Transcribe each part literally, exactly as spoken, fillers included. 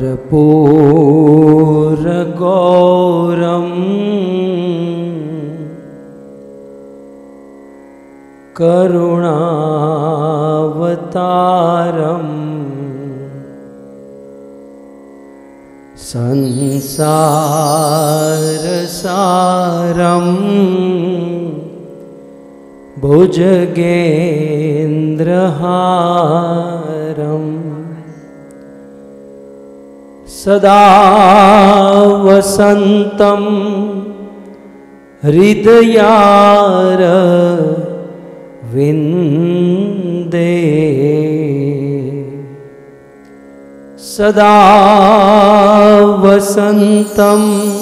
कर्पूरगौरं करुणावतारं संसारसारं भुजगेन्द्रहारं सदा वसन्तं हृदयारविन्दे सदा वसन्तं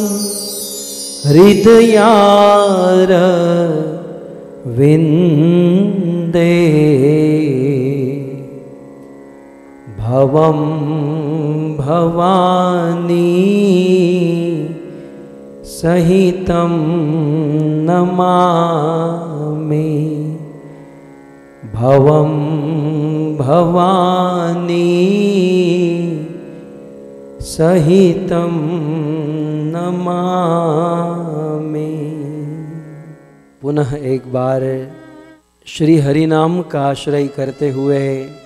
हृदयारविन्दे भवं भवानी सहितं नमामि भवं भवानी सहितं नमामि। पुनः एक बार श्री हरि नाम का आश्रय करते हुए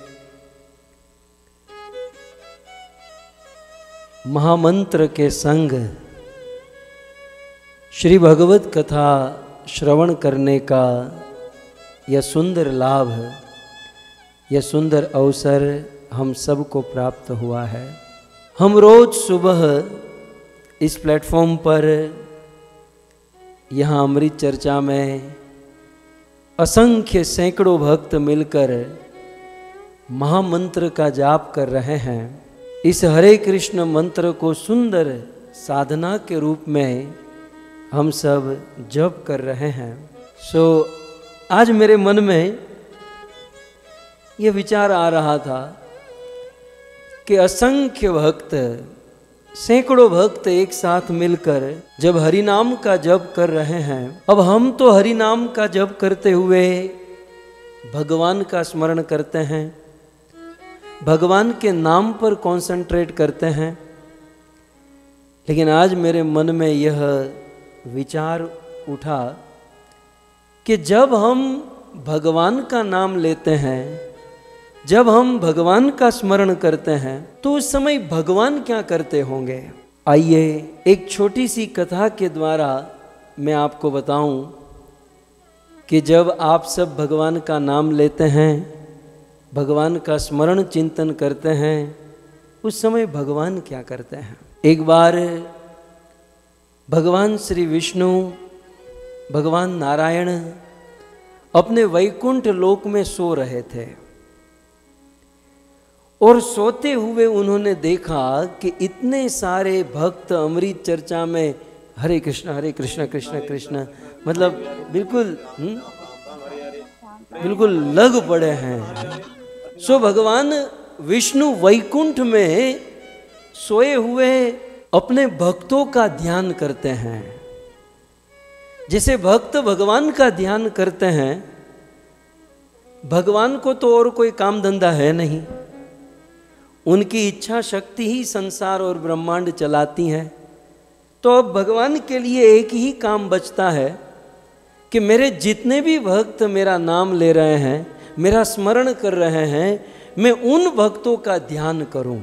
महामंत्र के संग श्री भगवत कथा श्रवण करने का यह सुंदर लाभ, यह सुंदर अवसर हम सबको प्राप्त हुआ है। हम रोज सुबह इस प्लेटफॉर्म पर यहाँ अमृत चर्चा में असंख्य सैकड़ों भक्त मिलकर महामंत्र का जाप कर रहे हैं। इस हरे कृष्ण मंत्र को सुंदर साधना के रूप में हम सब जप कर रहे हैं। सो आज मेरे मन में यह विचार आ रहा था कि असंख्य भक्त, सैकड़ों भक्त एक साथ मिलकर जब हरि नाम का जप कर रहे हैं, अब हम तो हरि नाम का जप करते हुए भगवान का स्मरण करते हैं, भगवान के नाम पर कंसंट्रेट करते हैं। लेकिन आज मेरे मन में यह विचार उठा कि जब हम भगवान का नाम लेते हैं, जब हम भगवान का स्मरण करते हैं, तो उस समय भगवान क्या करते होंगे। आइए एक छोटी सी कथा के द्वारा मैं आपको बताऊं कि जब आप सब भगवान का नाम लेते हैं, भगवान का स्मरण चिंतन करते हैं, उस समय भगवान क्या करते हैं। एक बार भगवान श्री विष्णु, भगवान नारायण अपने वैकुंठ लोक में सो रहे थे और सोते हुए उन्होंने देखा कि इतने सारे भक्त अमृत चर्चा में हरे कृष्ण हरे कृष्ण कृष्ण कृष्ण मतलब बिल्कुल हुँ? बिल्कुल लग पड़े हैं। सो भगवान विष्णु वैकुंठ में सोए हुए अपने भक्तों का ध्यान करते हैं। जैसे भक्त भगवान का ध्यान करते हैं, भगवान को तो और कोई काम धंधा है नहीं, उनकी इच्छा शक्ति ही संसार और ब्रह्मांड चलाती है। तो अब भगवान के लिए एक ही काम बचता है कि मेरे जितने भी भक्त मेरा नाम ले रहे हैं, मेरा स्मरण कर रहे हैं, मैं उन भक्तों का ध्यान करूं।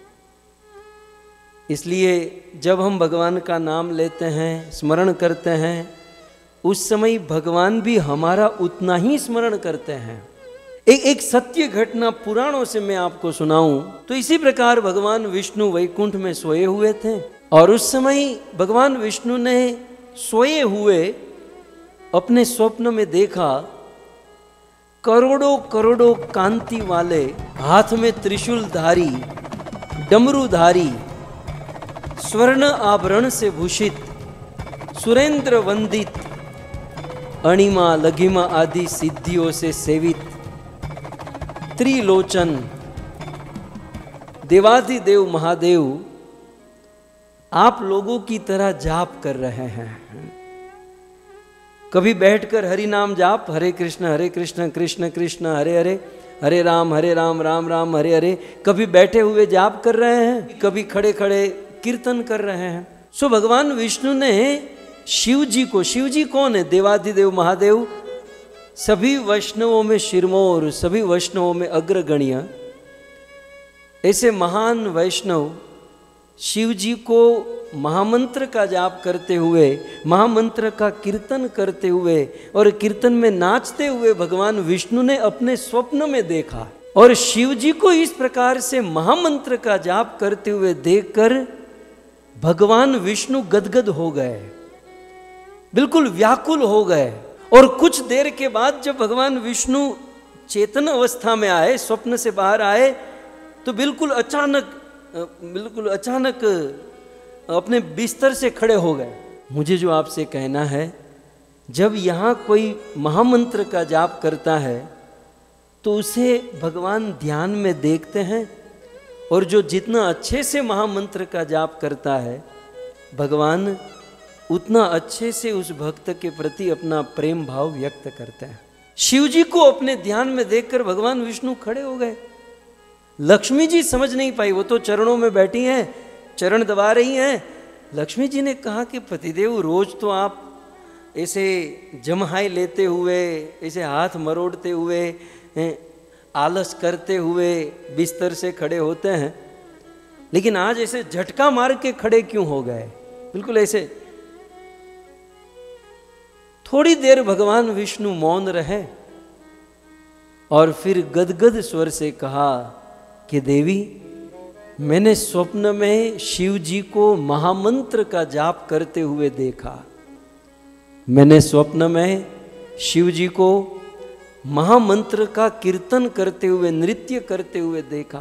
इसलिए जब हम भगवान का नाम लेते हैं, स्मरण करते हैं, उस समय भगवान भी हमारा उतना ही स्मरण करते हैं। एक एक सत्य घटना पुराणों से मैं आपको सुनाऊं तो इसी प्रकार भगवान विष्णु वैकुंठ में सोए हुए थे और उस समय भगवान विष्णु ने सोए हुए अपने स्वप्न में देखा करोड़ों करोड़ों कांति वाले, हाथ में त्रिशूलधारी, डमरूधारी, स्वर्ण आभरण से भूषित, सुरेंद्र वंदित, अणिमा लघिमा आदि सिद्धियों से सेवित, त्रिलोचन देवाधिदेव महादेव आप लोगों की तरह जाप कर रहे हैं। कभी बैठकर हरि नाम जाप, हरे कृष्ण हरे कृष्ण कृष्ण कृष्ण हरे हरे, हरे राम हरे राम राम राम हरे हरे, कभी बैठे हुए जाप कर रहे हैं, कभी खड़े खड़े कीर्तन कर रहे हैं। सो भगवान विष्णु ने शिव जी को, शिव जी कौन है? देवाधिदेव महादेव, सभी वैष्णवों में शिरमौर, सभी वैष्णवों में अग्रगण्य, ऐसे महान वैष्णव शिव जी को महामंत्र का जाप करते हुए, महामंत्र का कीर्तन करते हुए और कीर्तन में नाचते हुए भगवान विष्णु ने अपने स्वप्न में देखा। और शिव जी को इस प्रकार से महामंत्र का जाप करते हुए देखकर भगवान विष्णु गदगद हो गए, बिल्कुल व्याकुल हो गए। और कुछ देर के बाद जब भगवान विष्णु चेतन अवस्था में आए, स्वप्न से बाहर आए, तो बिल्कुल अचानक बिल्कुल अचानक अपने बिस्तर से खड़े हो गए। मुझे जो आपसे कहना है, जब यहाँ कोई महामंत्र का जाप करता है तो उसे भगवान ध्यान में देखते हैं, और जो जितना अच्छे से महामंत्र का जाप करता है, भगवान उतना अच्छे से उस भक्त के प्रति अपना प्रेम भाव व्यक्त करते हैं। शिव जी को अपने ध्यान में देखकर भगवान विष्णु खड़े हो गए। लक्ष्मी जी समझ नहीं पाई, वो तो चरणों में बैठी हैं, चरण दबा रही हैं। लक्ष्मी जी ने कहा कि पतिदेव, रोज तो आप ऐसे जमहाई लेते हुए, ऐसे हाथ मरोड़ते हुए, आलस करते हुए बिस्तर से खड़े होते हैं, लेकिन आज ऐसे झटका मार के खड़े क्यों हो गए? बिल्कुल ऐसे। थोड़ी देर भगवान विष्णु मौन रहे और फिर गदगद स्वर से कहा कि देवी, मैंने स्वप्न में शिव जी को महामंत्र का जाप करते हुए देखा। मैंने स्वप्न में शिव जी को महामंत्र का कीर्तन करते हुए, नृत्य करते हुए देखा।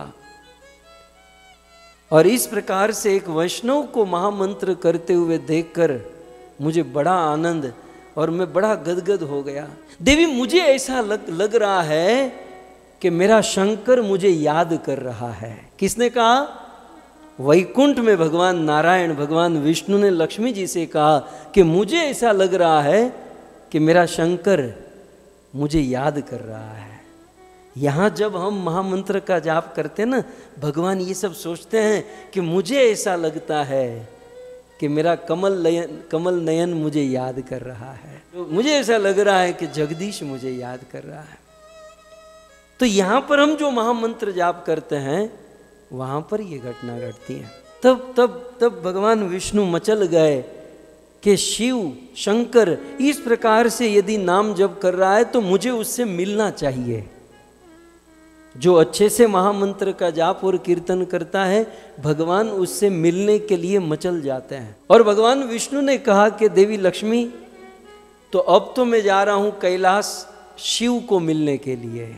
और इस प्रकार से एक वैष्णव को महामंत्र करते हुए देखकर मुझे बड़ा आनंद और मैं बड़ा गदगद हो गया। देवी, मुझे ऐसा लग, लग रहा है कि मेरा शंकर मुझे याद कर रहा है। किसने कहा? वैकुंठ में भगवान नारायण, भगवान विष्णु ने लक्ष्मी जी से कहा कि मुझे ऐसा लग रहा है कि मेरा शंकर मुझे याद कर रहा है। यहाँ जब हम महामंत्र का जाप करते हैं ना, भगवान ये सब सोचते हैं कि मुझे ऐसा लगता है कि मेरा कमल नयन कमल नयन मुझे याद कर रहा है, मुझे ऐसा लग रहा है कि जगदीश मुझे याद कर रहा है। तो यहाँ पर हम जो महामंत्र जाप करते हैं, वहाँ पर ये घटना घटती है। तब तब तब भगवान विष्णु मचल गए कि शिव शंकर इस प्रकार से यदि नाम जप कर रहा है तो मुझे उससे मिलना चाहिए। जो अच्छे से महामंत्र का जाप और कीर्तन करता है, भगवान उससे मिलने के लिए मचल जाते हैं। और भगवान विष्णु ने कहा कि देवी लक्ष्मी, तो अब तो मैं जा रहा हूं कैलाश शिव को मिलने के लिए।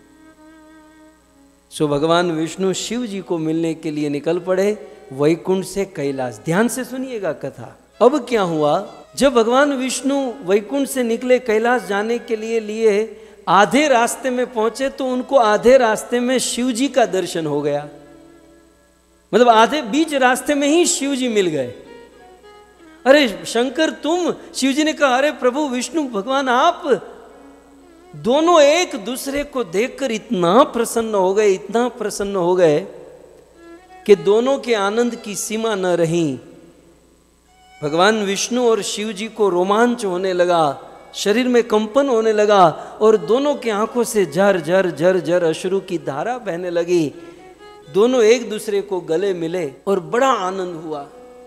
सो भगवान विष्णु शिव जी को मिलने के लिए निकल पड़े वैकुंठ से कैलाश। ध्यान से सुनिएगा कथा। अब क्या हुआ, जब भगवान विष्णु वैकुंठ से निकले कैलाश जाने के लिए लिए आधे रास्ते में पहुंचे तो उनको आधे रास्ते में शिव जी का दर्शन हो गया। मतलब आधे बीच रास्ते में ही शिव जी मिल गए। अरे शंकर तुम? शिव जी ने कहा, अरे प्रभु विष्णु भगवान आप। दोनों एक दूसरे को देखकर इतना प्रसन्न हो गए, इतना प्रसन्न हो गए कि दोनों के आनंद की सीमा न रही। भगवान विष्णु और शिव जी को रोमांच होने लगा, शरीर में कंपन होने लगा और दोनों की आंखों से झर झर झर झर अश्रु की धारा बहने लगी। दोनों एक दूसरे को गले मिले और बड़ा आनंद हुआ।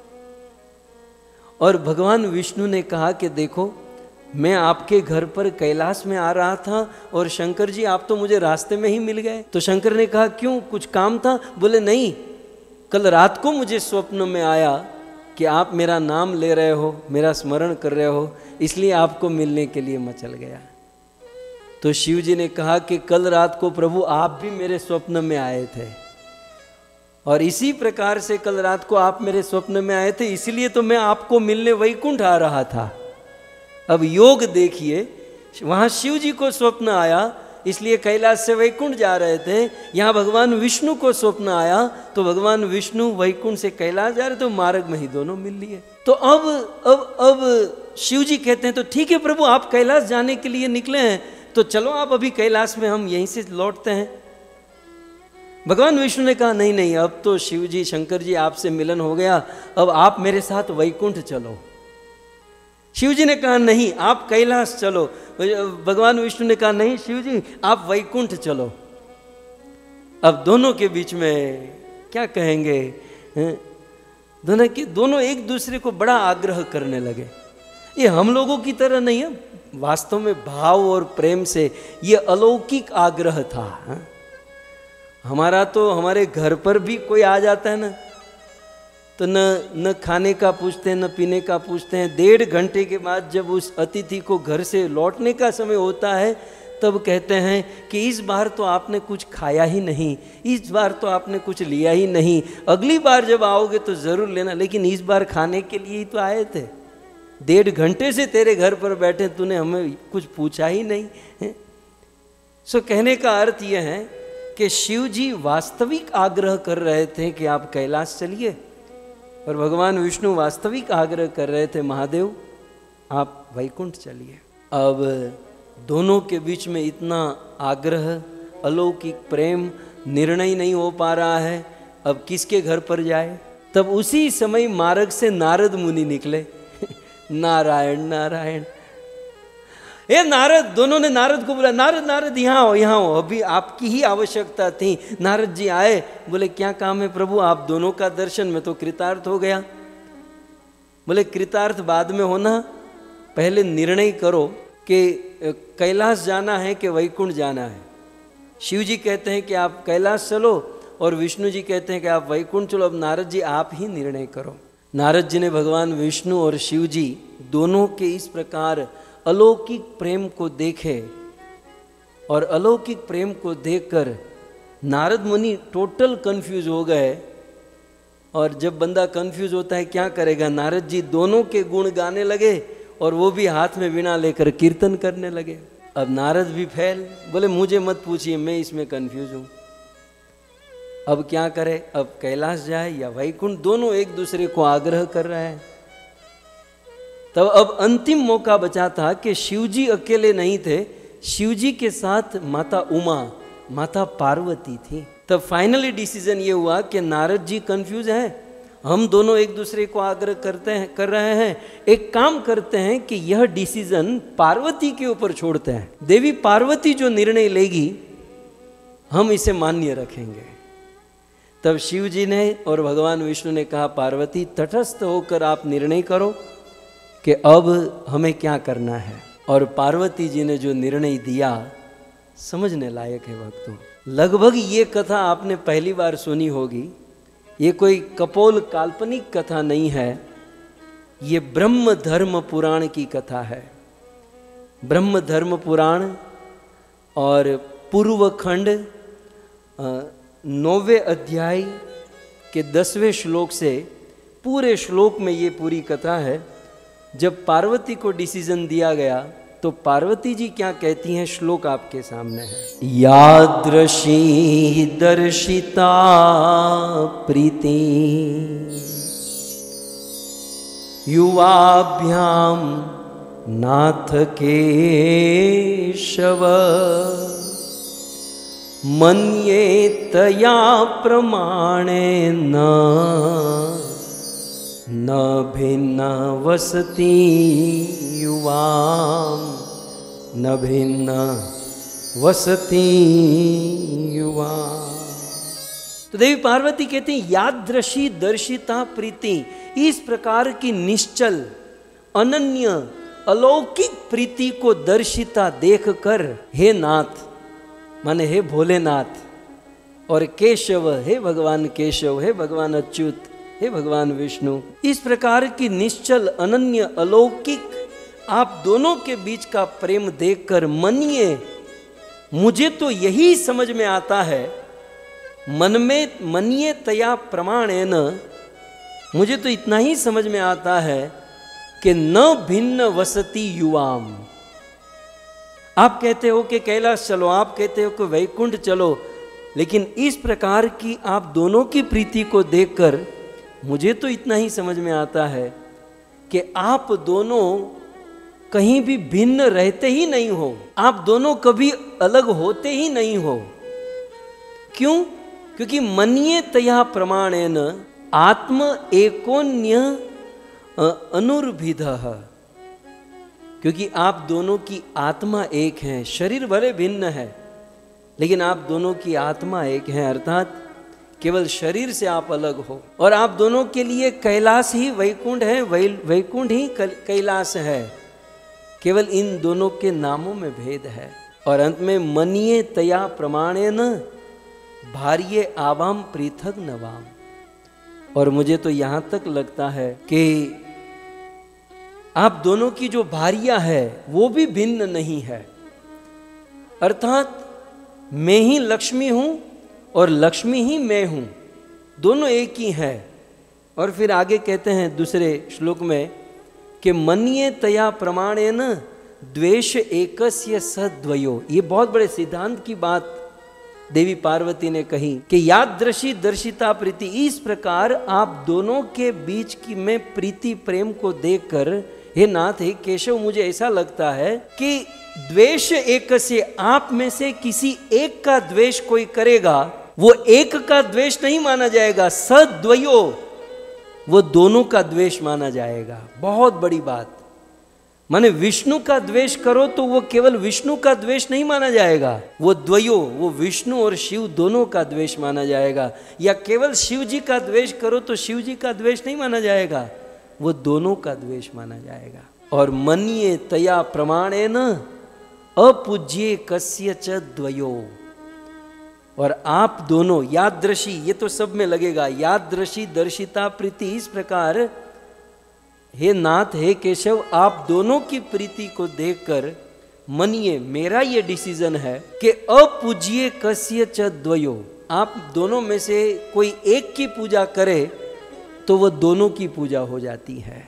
और भगवान विष्णु ने कहा कि देखो, मैं आपके घर पर कैलाश में आ रहा था और शंकर जी आप तो मुझे रास्ते में ही मिल गए। तो शंकर ने कहा, क्यों, कुछ काम था? बोले नहीं, कल रात को मुझे स्वप्न में आया कि आप मेरा नाम ले रहे हो, मेरा स्मरण कर रहे हो, इसलिए आपको मिलने के लिए मचल गया। तो शिव जी ने कहा कि कल रात को प्रभु आप भी मेरे स्वप्न में आए थे, और इसी प्रकार से कल रात को आप मेरे स्वप्न में आए थे, इसलिए तो मैं आपको मिलने वैकुंठ आ रहा था। अब योग देखिए, वहां शिव जी को स्वप्न आया इसलिए कैलाश से वैकुंठ जा रहे थे, यहाँ भगवान विष्णु को स्वप्न आया तो भगवान विष्णु वैकुंठ से कैलाश जा रहे, तो मार्ग में ही दोनों मिल लिए। तो अब अब अब शिव जी कहते हैं, तो ठीक है प्रभु आप कैलाश जाने के लिए निकले हैं, तो चलो आप अभी कैलाश में, हम यहीं से लौटते हैं। भगवान विष्णु ने कहा नहीं नहीं, अब तो शिव जी शंकर जी आपसे मिलन हो गया, अब आप मेरे साथ वैकुंठ चलो। शिव जी ने कहा नहीं, आप कैलाश चलो। भगवान विष्णु ने कहा नहीं शिव जी, आप वैकुंठ चलो। अब दोनों के बीच में क्या कहेंगे, दोनों की दोनों एक दूसरे को बड़ा आग्रह करने लगे। ये हम लोगों की तरह नहीं है, वास्तव में भाव और प्रेम से ये अलौकिक आग्रह था। हा? हमारा तो हमारे घर पर भी कोई आ जाता है ना, तो न न खाने का पूछते हैं न पीने का पूछते हैं। डेढ़ घंटे के बाद जब उस अतिथि को घर से लौटने का समय होता है तब कहते हैं कि इस बार तो आपने कुछ खाया ही नहीं, इस बार तो आपने कुछ लिया ही नहीं, अगली बार जब आओगे तो ज़रूर लेना, लेकिन इस बार खाने के लिए ही तो आए थे। डेढ़ घंटे से तेरे घर पर बैठे, तूने हमें कुछ पूछा ही नहीं है। सो कहने का अर्थ यह है कि शिव जी वास्तविक आग्रह कर रहे थे कि आप कैलाश चलिए, और भगवान विष्णु वास्तविक आग्रह कर रहे थे महादेव आप वैकुंठ चलिए। अब दोनों के बीच में इतना आग्रह, अलौकिक प्रेम, निर्णय नहीं हो पा रहा है, अब किसके घर पर जाए। तब उसी समय मार्ग से नारद मुनि निकले। नारायण नारायण, हे नारद, दोनों ने नारद को बोला नारद नारद यहाँ हो यहाँ हो, अभी आपकी ही आवश्यकता थी। नारद जी आए, बोले क्या काम है प्रभु, आप दोनों का दर्शन में तो कृतार्थ हो गया। बोले कृतार्थ बाद में होना, पहले निर्णय करो कि कैलाश जाना है कि वैकुंठ जाना है। शिव जी कहते हैं कि आप कैलाश चलो और विष्णु जी कहते हैं कि आप वैकुंठ चलो। अब नारद जी आप ही निर्णय करो। नारद जी ने भगवान विष्णु और शिव जी दोनों के इस प्रकार अलौकिक प्रेम को देखे, और अलौकिक प्रेम को देखकर नारद मुनि टोटल कंफ्यूज हो गए। और जब बंदा कंफ्यूज होता है क्या करेगा, नारद जी दोनों के गुण गाने लगे और वो भी हाथ में वीणा लेकर कीर्तन करने लगे। अब नारद भी फैल, बोले मुझे मत पूछिए, मैं इसमें कंफ्यूज हूं, अब क्या करे, अब कैलाश जाए या वैकुंठ। दोनों एक दूसरे को आग्रह कर रहे हैं। तब अब अंतिम मौका बचा था कि शिवजी अकेले नहीं थे, शिवजी के साथ माता उमा, माता पार्वती थी। तब फाइनली डिसीजन ये हुआ कि नारद जी कंफ्यूज हैं, हम दोनों एक दूसरे को आग्रह करते हैं कर रहे हैं, एक काम करते हैं कि यह डिसीजन पार्वती के ऊपर छोड़ते हैं। देवी पार्वती जो निर्णय लेगी हम इसे मान्य रखेंगे। तब शिव जी ने और भगवान विष्णु ने कहा पार्वती तटस्थ होकर आप निर्णय करो कि अब हमें क्या करना है। और पार्वती जी ने जो निर्णय दिया समझने लायक है भक्तों। लगभग ये कथा आपने पहली बार सुनी होगी। ये कोई कपोल काल्पनिक कथा नहीं है, ये ब्रह्म धर्म पुराण की कथा है। ब्रह्म धर्म पुराण और पूर्व खंड नौवे अध्याय के दसवें श्लोक से पूरे श्लोक में ये पूरी कथा है। जब पार्वती को डिसीजन दिया गया तो पार्वती जी क्या कहती हैं, श्लोक आपके सामने है। यादृशी दर्शिता प्रीति युवाभ्याम नाथ केशव मन्ये तया प्रमाणेन न भिन्न वसति युवाम न भिन्न वसति युवा। तो देवी पार्वती कहती हैं यादृशी दर्शिता प्रीति, इस प्रकार की निश्चल अनन्य अलौकिक प्रीति को दर्शिता देखकर हे नाथ माने हे भोलेनाथ, और केशव हे भगवान केशव, हे भगवान अच्युत, हे भगवान विष्णु, इस प्रकार की निश्चल अनन्य अलौकिक आप दोनों के बीच का प्रेम देखकर मनिए, मुझे तो यही समझ में आता है, मन में मनिए तया प्रमाणेन, मुझे तो इतना ही समझ में आता है कि न भिन्न वसति युवाम। आप कहते हो कि कैलाश चलो, आप कहते हो कि वैकुंठ चलो, लेकिन इस प्रकार की आप दोनों की प्रीति को देखकर मुझे तो इतना ही समझ में आता है कि आप दोनों कहीं भी भिन्न रहते ही नहीं हो, आप दोनों कभी अलग होते ही नहीं हो। क्यों? क्योंकि मन्ये तया प्रमाणेन आत्म एकोन्य अनुर्भिदः, क्योंकि आप दोनों की आत्मा एक है। शरीर भले भिन्न है लेकिन आप दोनों की आत्मा एक है, अर्थात केवल शरीर से आप अलग हो। और आप दोनों के लिए कैलाश ही वैकुंठ है, वै वैकुंठ ही कैलाश है, केवल इन दोनों के नामों में भेद है। और अंत में मन्ये तया प्रमाणेन भार्ये आवाम पृथक नवाम। और मुझे तो यहाँ तक लगता है कि आप दोनों की जो भार्या है वो भी भिन्न नहीं है, अर्थात मैं ही लक्ष्मी हूं और लक्ष्मी ही मैं हूं, दोनों एक ही है। और फिर आगे कहते हैं दूसरे श्लोक में कि मन्ये तया प्रमाणेन द्वेष एकस्य सद्वयो। ये बहुत बड़े सिद्धांत की बात देवी पार्वती ने कही कि यादृशी दर्शिता प्रीति, इस प्रकार आप दोनों के बीच की में प्रीति प्रेम को देखकर हे नाथ हे केशव, मुझे ऐसा लगता है कि द्वेष एक से, आप में से किसी एक का द्वेष कोई करेगा वो एक का द्वेष नहीं माना जाएगा, सद्वयो वो दोनों का द्वेष माना जाएगा। बहुत बड़ी बात, माने विष्णु का द्वेष करो तो वो केवल विष्णु का द्वेष नहीं माना जाएगा, वो द्वयो वो विष्णु और शिव दोनों का द्वेष माना जाएगा। या केवल शिव जी का द्वेष करो तो शिव जी का द्वेष नहीं माना जाएगा, वो दोनों का द्वेष माना जाएगा। और मन्ये तया प्रमाणेन अपूज्ये कस्य च द्वयो। और आप दोनों यादृशी, ये तो सब में लगेगा, यादृशी दर्शिता प्रीति, इस प्रकार हे नाथ हे केशव, आप दोनों की प्रीति को देखकर मनिए, मेरा ये डिसीजन है कि अपूज्ये कस्य च द्वयो, आप दोनों में से कोई एक की पूजा करे तो वह दोनों की पूजा हो जाती है।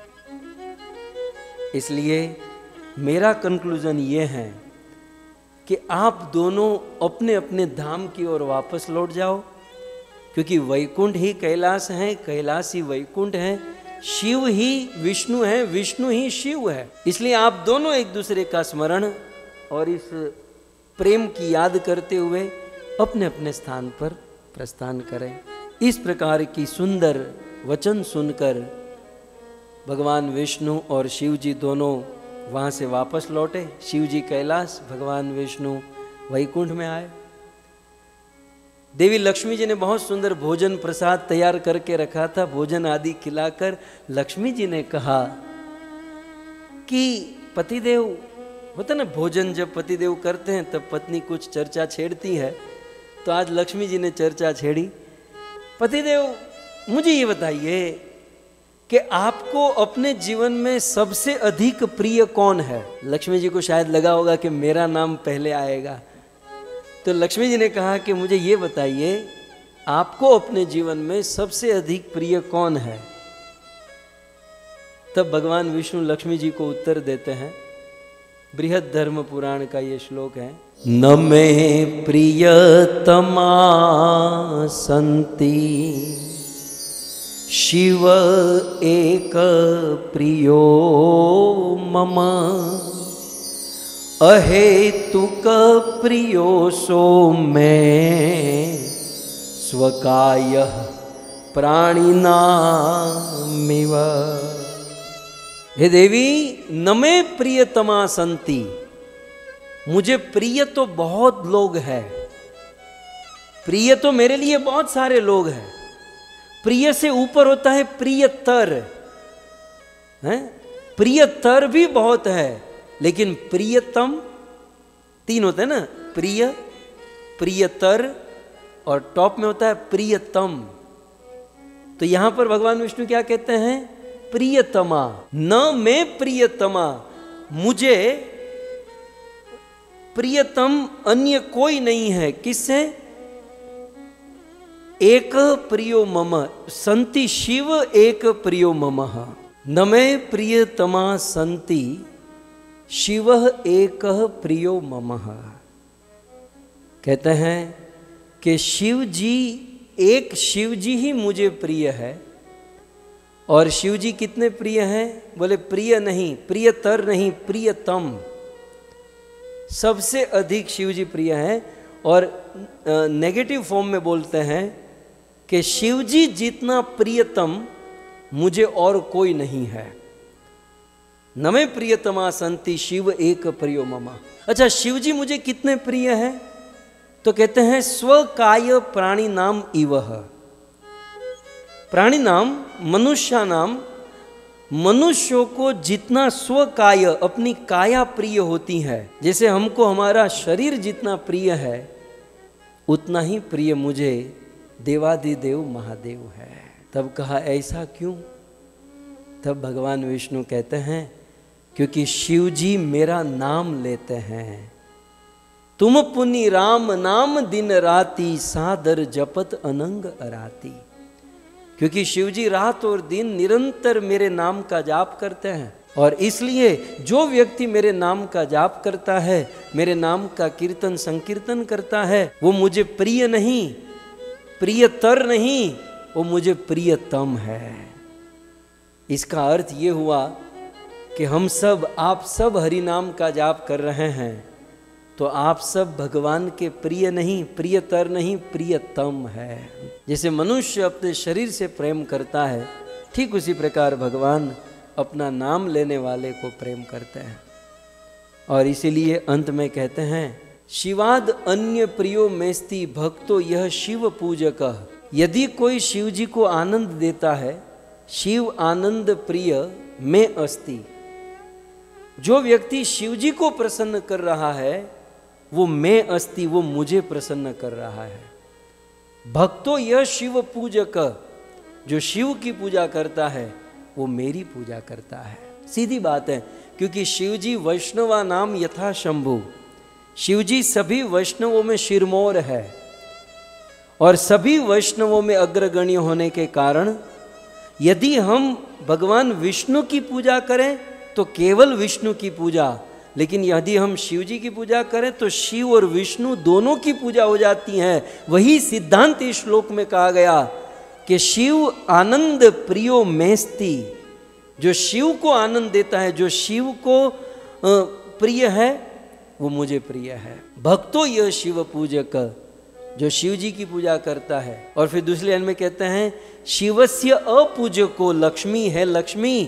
इसलिए मेरा कंक्लूजन ये है कि आप दोनों अपने अपने धाम की ओर वापस लौट जाओ, क्योंकि वैकुंठ ही कैलाश है, कैलाश ही वैकुंठ है, शिव ही विष्णु है, विष्णु ही शिव है। इसलिए आप दोनों एक दूसरे का स्मरण और इस प्रेम की याद करते हुए अपने अपने स्थान पर प्रस्थान करें। इस प्रकार की सुंदर वचन सुनकर भगवान विष्णु और शिव जी दोनों वहाँ से वापस लौटे। शिव जी कैलाश, भगवान विष्णु वैकुंठ में आए। देवी लक्ष्मी जी ने बहुत सुंदर भोजन प्रसाद तैयार करके रखा था। भोजन आदि खिलाकर लक्ष्मी जी ने कहा कि पतिदेव, होता ना भोजन जब पतिदेव करते हैं तब पत्नी कुछ चर्चा छेड़ती है, तो आज लक्ष्मी जी ने चर्चा छेड़ी। पतिदेव मुझे ये बताइए कि आपको अपने जीवन में सबसे अधिक प्रिय कौन है? लक्ष्मी जी को शायद लगा होगा कि मेरा नाम पहले आएगा, तो लक्ष्मी जी ने कहा कि मुझे ये बताइए आपको अपने जीवन में सबसे अधिक प्रिय कौन है? तब भगवान विष्णु लक्ष्मी जी को उत्तर देते हैं। बृहद धर्म पुराण का ये श्लोक है, न मे प्रियतमा संति शिव एक प्रियो मम अहेतुक प्रियो सो मैं स्वकाय प्राणिनामिव। हे देवी, न मे प्रियतमा संति, मुझे प्रिय तो बहुत लोग हैं, प्रिय तो मेरे लिए बहुत सारे लोग हैं। प्रिय से ऊपर होता है प्रियतर, हैं? प्रियतर भी बहुत है, लेकिन प्रियतम तीन होते हैं ना, प्रिय, प्रियतर और टॉप में होता है प्रियतम। तो यहां पर भगवान विष्णु क्या कहते हैं? प्रियतमा। न मैं प्रियतमा, मुझे प्रियतम अन्य कोई नहीं है। किससे? एक प्रियो मम संति शिव एक प्रियो मम। न मे प्रियतमा संति शिव एक प्रियो मम। कहते हैं कि शिव जी, एक शिव जी ही मुझे प्रिय है और शिव जी कितने प्रिय हैं? बोले प्रिय नहीं, प्रियतर नहीं, प्रियतम। सबसे अधिक शिव जी प्रिय हैं। और नेगेटिव फॉर्म में बोलते हैं कि शिव जी जितना प्रियतम मुझे और कोई नहीं है। नमे प्रियतमा संति शिव एक प्रियो ममा। अच्छा, शिव जी मुझे कितने प्रिय हैं? तो कहते हैं स्वकाय प्राणी नाम इवह। प्राणी नाम मनुष्य नाम, मनुष्यों को जितना स्वकाय अपनी काया प्रिय होती है, जैसे हमको हमारा शरीर जितना प्रिय है, उतना ही प्रिय मुझे देवादिदेव महादेव है। तब कहा ऐसा क्यों? तब भगवान विष्णु कहते हैं क्योंकि शिव जी मेरा नाम लेते हैं। तुम पुनि राम नाम दिन राती, सादर जपत अनंग अराती। क्योंकि शिव जी रात और दिन निरंतर मेरे नाम का जाप करते हैं, और इसलिए जो व्यक्ति मेरे नाम का जाप करता है, मेरे नाम का कीर्तन संकीर्तन करता है, वो मुझे प्रिय नहीं, प्रियतर नहीं, वो मुझे प्रियतम है। इसका अर्थ ये हुआ कि हम सब, आप सब हरि नाम का जाप कर रहे हैं, तो आप सब भगवान के प्रिय नहीं, प्रियतर नहीं, प्रियतम है। जैसे मनुष्य अपने शरीर से प्रेम करता है, ठीक उसी प्रकार भगवान अपना नाम लेने वाले को प्रेम करते हैं। और इसीलिए अंत में कहते हैं शिवाद अन्य प्रियो मेस्ति भक्तो यह शिव पूजक। यदि कोई शिव जी को आनंद देता है, शिव आनंद प्रिय में अस्ति। जो व्यक्ति शिव जी को प्रसन्न कर रहा है, वो मैं अस्ति, वो मुझे प्रसन्न कर रहा है। भक्तो यह शिव पूजक, जो शिव की पूजा करता है वो मेरी पूजा करता है। सीधी बात है, क्योंकि शिव जी वैष्णवा नाम यथा शंभु। शिव जी सभी वैष्णवों में शिरमौर है, और सभी वैष्णवों में अग्रगण्य होने के कारण यदि हम भगवान विष्णु की पूजा करें तो केवल विष्णु की पूजा, लेकिन यदि हम शिव जी की पूजा करें तो शिव और विष्णु दोनों की पूजा हो जाती है। वही सिद्धांत इस श्लोक में कहा गया कि शिव आनंद प्रियो मेस्ति। जो शिव को आनंद देता है, जो शिव को प्रिय है, वो मुझे प्रिय है। भक्तो यह शिव पूजक, जो शिव जी की पूजा करता है। और फिर दूसरे लाइन में कहते हैं शिवस्य अपूजको लक्ष्मी है लक्ष्मी।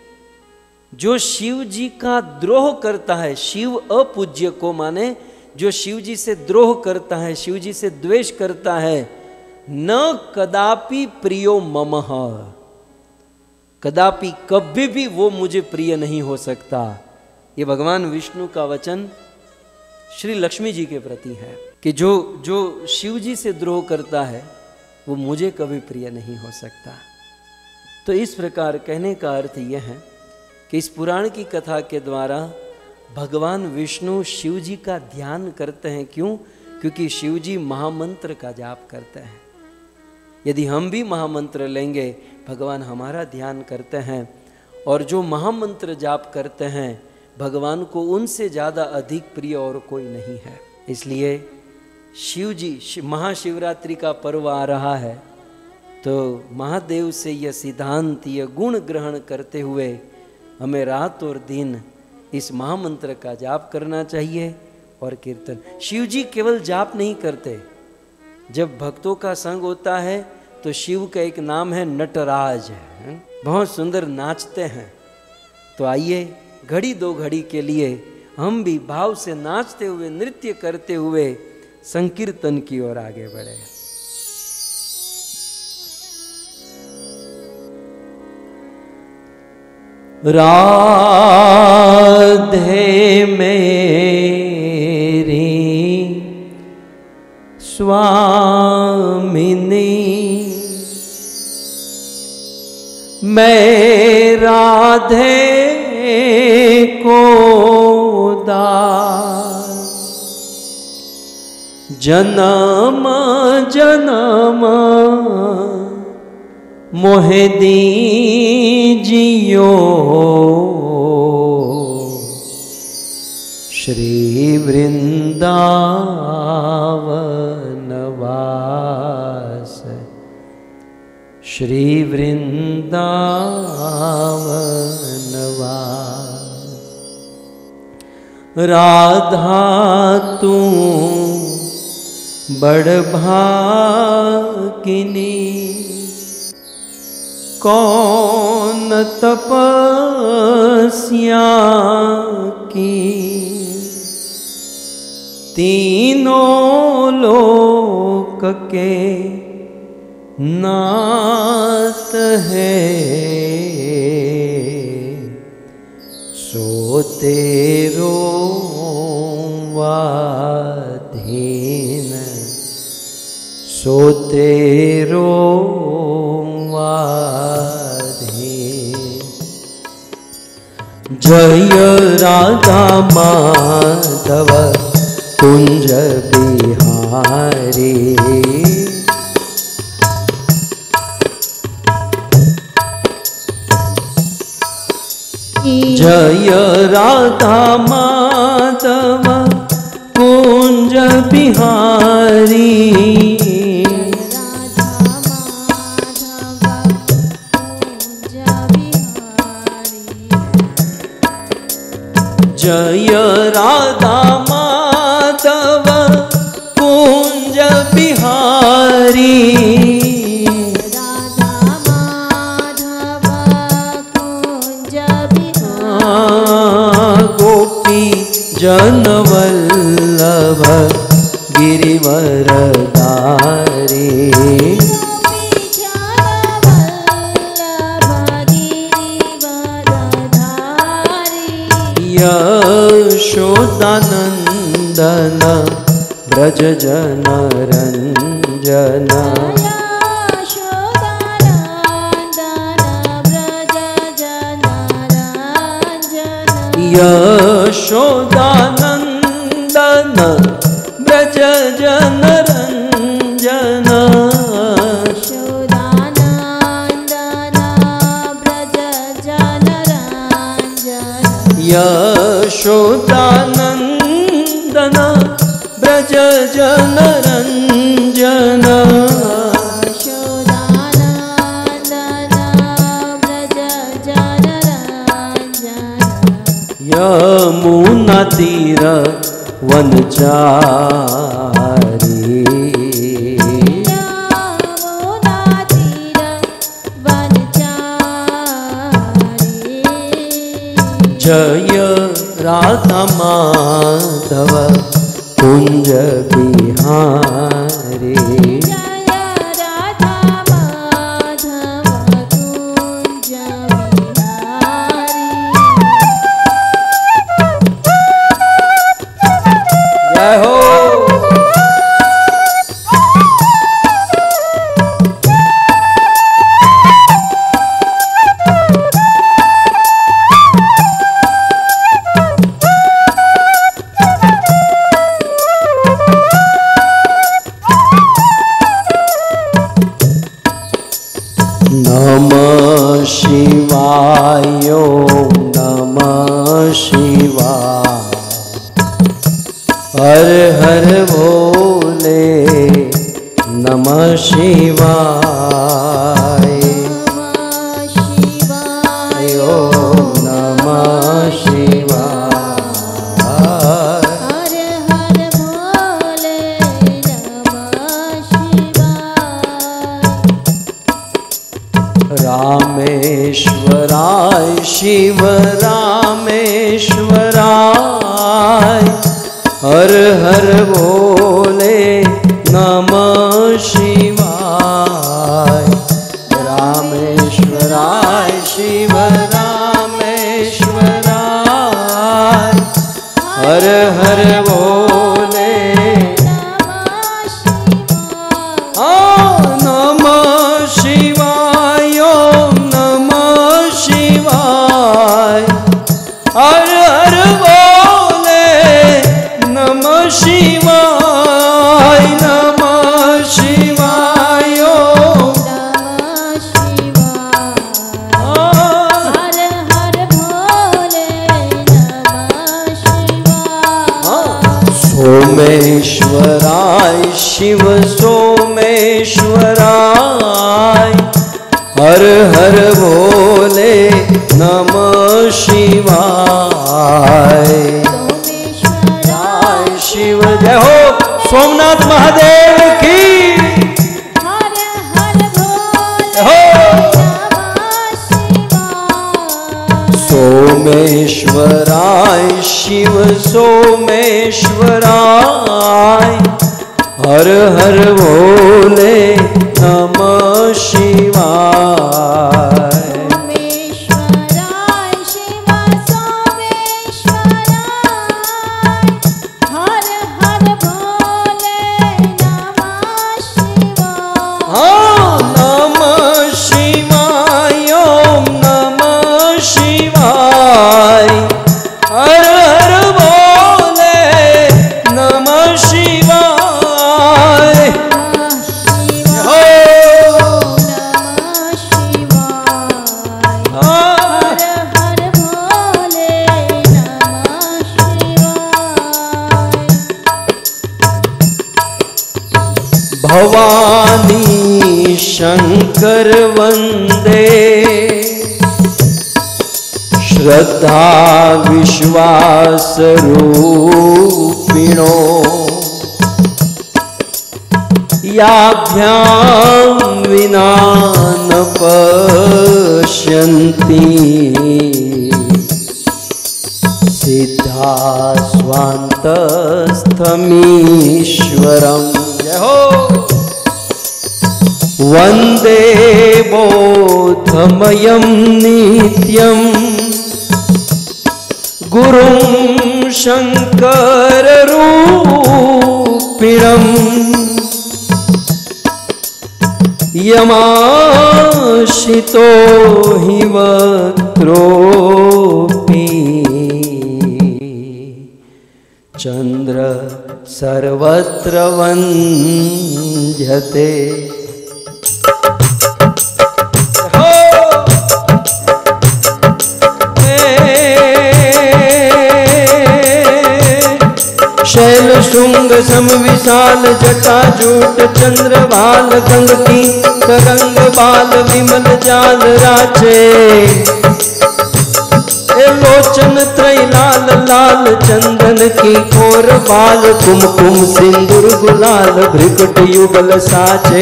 जो शिव जी का द्रोह करता है, शिव अपूज्य को माने जो शिव जी से द्रोह करता है, शिव जी से द्वेष करता है, न कदापि प्रियो ममः, कदापि कभी भी वो मुझे प्रिय नहीं हो सकता। ये भगवान विष्णु का वचन श्री लक्ष्मी जी के प्रति है कि जो जो शिव जी से द्रोह करता है वो मुझे कभी प्रिय नहीं हो सकता। तो इस प्रकार कहने का अर्थ यह है कि इस पुराण की कथा के द्वारा भगवान विष्णु शिव जी का ध्यान करते हैं। क्यों? क्योंकि शिव जी महामंत्र का जाप करते हैं। यदि हम भी महामंत्र लेंगे, भगवान हमारा ध्यान करते हैं, और जो महामंत्र जाप करते हैं भगवान को उनसे ज़्यादा अधिक प्रिय और कोई नहीं है। इसलिए शिव जी, महाशिवरात्रि का पर्व आ रहा है, तो महादेव से यह सिद्धांत, यह गुण ग्रहण करते हुए हमें रात और दिन इस महामंत्र का जाप करना चाहिए और कीर्तन। शिव जी केवल जाप नहीं करते, जब भक्तों का संग होता है तो शिव का एक नाम है नटराज, है बहुत सुंदर नाचते हैं। तो आइए घड़ी दो घड़ी के लिए हम भी भाव से नाचते हुए, नृत्य करते हुए संकीर्तन की ओर आगे बढ़े। राधे मेरी स्वामिनी, मैं राधे को दास, जन्म जन्म मोहे दीजियो श्री वृंदावन वास, श्री वृंदावन राधा तू बड़ भागिनी, कौन तपस्या की, तीनों लोक के नाथ है, सो तेरो वाधीन, सो तेरो वाधीन। जय राधा माधव कुंज बिहारी, जय राधा माधव कुंज बिहारी, जय राधा माधव कुंज बिहारी, राधा माधव कुंज बिहारी, गोपी जनवल्लभ गिरिवरधारी, यशोदानंदन ब्रज जन रंजन, यशोदानंदन ब्रज जन रंजन, यशोदानंदन ब्रज जन रंजन, यमुना तीर वनचारी, जय राधा माधव कुंज बिहारी, जय राधा माधव कुंज बिहारी। जय हो। नमः शिवाय, नमः शिवाय, हर हर भोले नमः शिवाय, नमः शिवाय, ओम नमः शिवाय, हर हर भोले नमः शिवाय। रामेश्वराय शिव रामेश्वराय, हर हर भोले नमः शिवाय, रामेश्वराय शिव रामेश्वराय, हर हर भोले नमः शिवाय, ओम नमः शिवाय, हर हर भोले नमः शिवाय, नमः शिवाय, ओम नमः शिवाय, हर हर भोले नमः शिवाय। सोमेश्वराय शिव सोमेश्वराय, हर हर भोले नमः शिवाय। सोमेश्वराय शिव जय हो सोमनाथ महादेव की। हर हर भोले हो नमः शिवाय। सोमेश्वराय शिव सोमेश्वराय हर हर भोले नमः शिवाय। सोमेश्वराय शिव सोमेश्वराय हर हर भोले नमः शिवाय। हाँ नमः शिवाय ओम नमः शिवाय हर हर भोले नमः शिवाय। हो नमः शिवाय हाँ। हर हर भोले नमः शिवाय। भवानी शंकर वंदे श्रद्धा विश्वास रूपिणो याभ्यां विना न पश्यन्ति सिद्धा स्वान्तस्थमीश्वरम्। जय हो वंदे बोधमयं नित्यं गुरुं शंकररूपिणम् यमाशितो हि वक्त्रोऽपि चंद्र सर्वत्र वन्द्यते। हो शैल शुंग सम विशाल जटाजूट चंद्रभाल गंग की तरंग बाल विमल जाल राचे। ए लोचन त्रैलाल लाल चंदन की कोर बाल कुमकुम सिंदूर गुलाल भृकुट युगल साचे।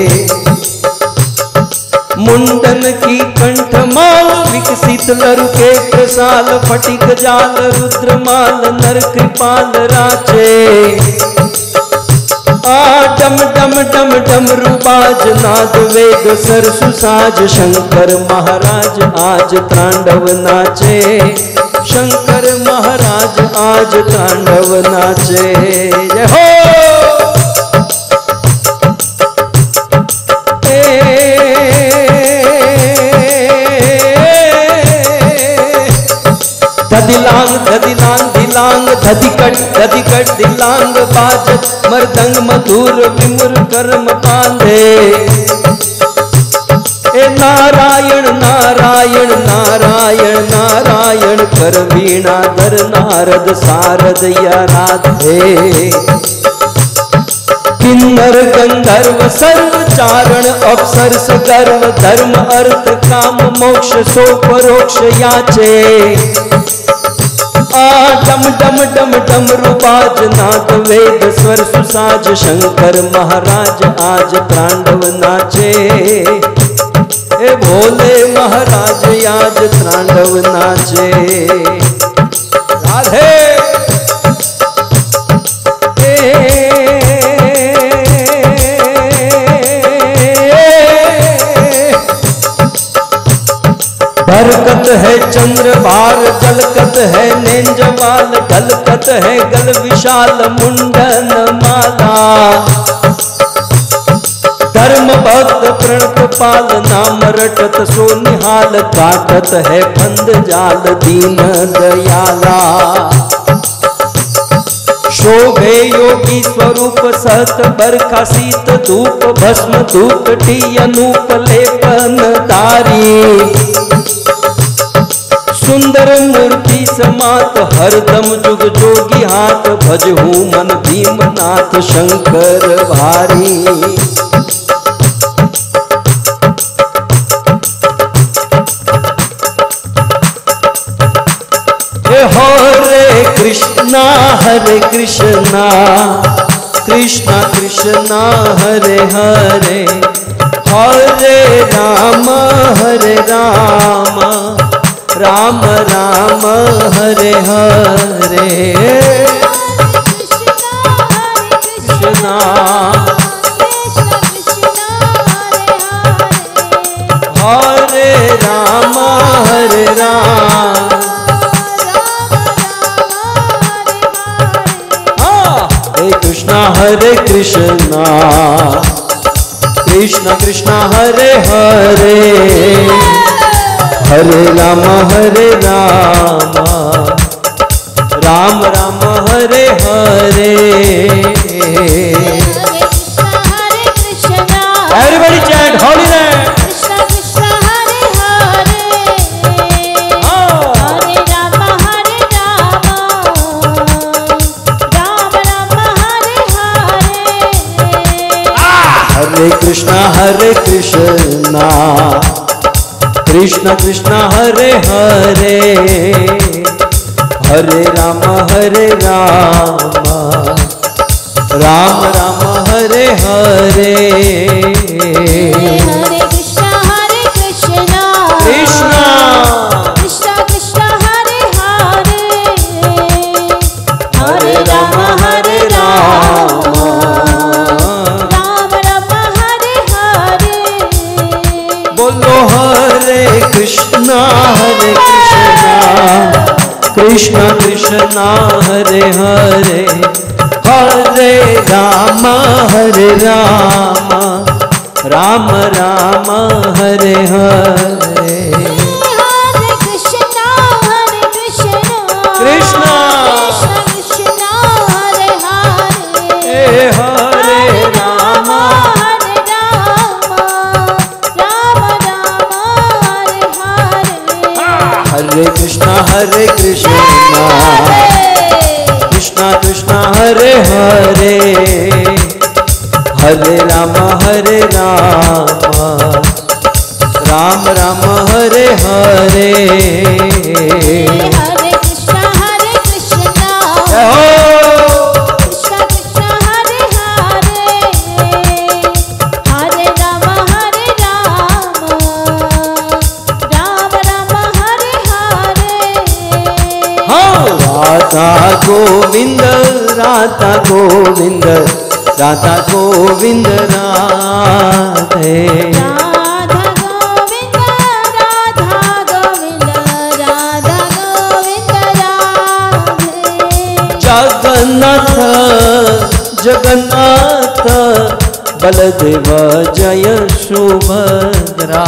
मुंडन की कंठमाल विकसित लरु के प्रसाल फटिक जाल रुद्रमाल नर कृपाल राचे। आ डम डम डम डम रुबाज नाद वेद सरसु साज शंकर महाराज आज तांडव नाचे। शंकर महाराज आज तांडव नाचे। जय हो धदिलांग धदिलांग दिलांग धदिकट धदिकट दिलांग बाजत मर्दंग मधुर विमुर कर्म पांधे। ए नारायण नारायण नारायण नारायण कर वीणा धर नारद सारद या राधे। किन्नर गंधर्व सर्व चारण अप्सर सगर्व धर्म अर्थ काम मोक्ष सो परोक्ष याचे। आ डम डम डम डम रुबाज नाद वेद स्वर सुसाज शंकर महाराज आज तांडव नाचे। ए भोले महाराज आज तांडव नाचे। राधे बरकत है चंद्र भार जलकत है नेंजवाल ढलकत है गल विशाल मुंडन माला। धर्म भक्त प्रणत पाल नाम रटत सो निहाल काटत है फंद जाल दीन दयाला। शोभे योगी स्वरूप सहत बरखा शीत धूप भस्म धूप टी अनूप लेपन धारी। सुंदर मूर्ति समात हरदम जुग जोगी हाथ भजहू मन भीमनाथ शंकर भारी। हरे कृष्णा हरे कृष्णा कृष्णा कृष्णा हरे हरे हरे राम हरे राम राम राम हरे हरे कृष्णा हरे राम हरे राम हरे कृष्णा हरे कृष्णा कृष्णा कृष्णा हरे हरे हरे राम हरे Ram Ram Ram Hare Hare Everybody chant holy name. Krishna Krishna Hare Hare Hare Rama Hare Rama Rama Rama Hare Hare Hare Krishna Hare Krishna Krishna Krishna Hare Hare Hare Rama Hare Rama Rama Rama Hare Hare Hare Krishna Hare Krishna Krishna Krishna Krishna Hare Hare Hare Rama Hare Rama Rama Rama Hare Hare Bolo Hare Krishna Hare Krishna Krishna Krishna Hare Hare Hare Rama Hare Rama Rama Rama Hare Hare Hare Krishna Hare Krishna Krishna Krishna Krishna Hare Hare Hare Rama Hare Rama Rama Rama Hare Hare Hare Krishna Hare Krishna Krishna Krishna Hare Hare Hare Rama Hare Rama Rama Rama Hare Hare Hare Krishna Hare Krishna Jai Ho Krishna Krishna Hare Hare Hare Rama Hare Rama Rama Rama Hare Hare Radha Govind Radha Govind Radha Govind Radhe Radha Govinda Radha Govinda Radha Govinda Radhe Jagannath Jagannath Baladeva Jaya Subhadra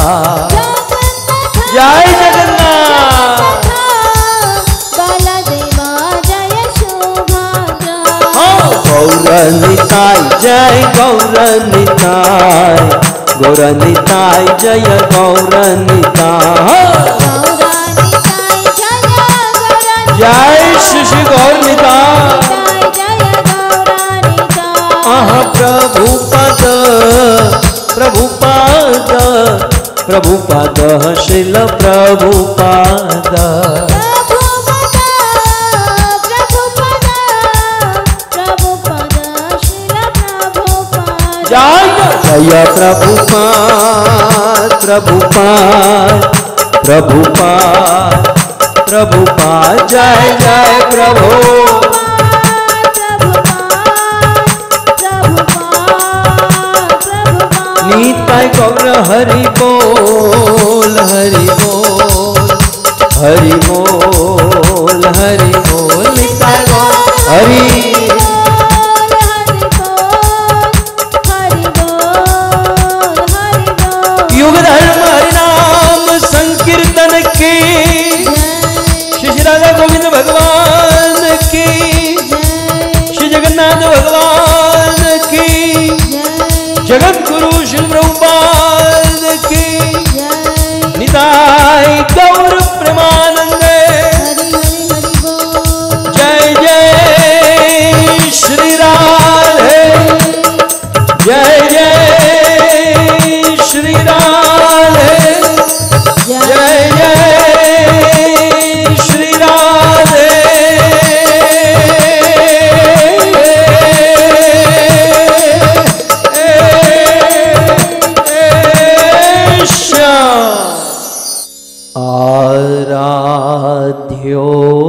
Jai Jagannath Baladeva Jaya Subhadra Gauranitai Jai Gauranitai Gauranitai Jaya Gauranitai Gauranitai Jaya Gauranitai Jai Shri Gauranitai Jaya Gauranitai Aha Prabhupada Prabhupada Prabhupada Srila Prabhupada Prabhupada Prabhupada Prabhupada Srila Prabhupada Jaya Jaya Prabhupada Prabhupada Prabhupada Prabhupada Jai Jai Prabhupada Nitai Gaura Hari Bol Hari Bol Hari Bol Hari Bol Nitai Gaura Hari युग धर्म हरि नाम संकीर्तन की श्री राधा गोविंद भगवान की श्री जगन्नाथ भगवान की जगत गुरु श्री प्रभुपाद की निताई गौर प्रेमानंद जय जय श्री राधे जय जय श्री राधे जय जय श्री राधे आराध्यो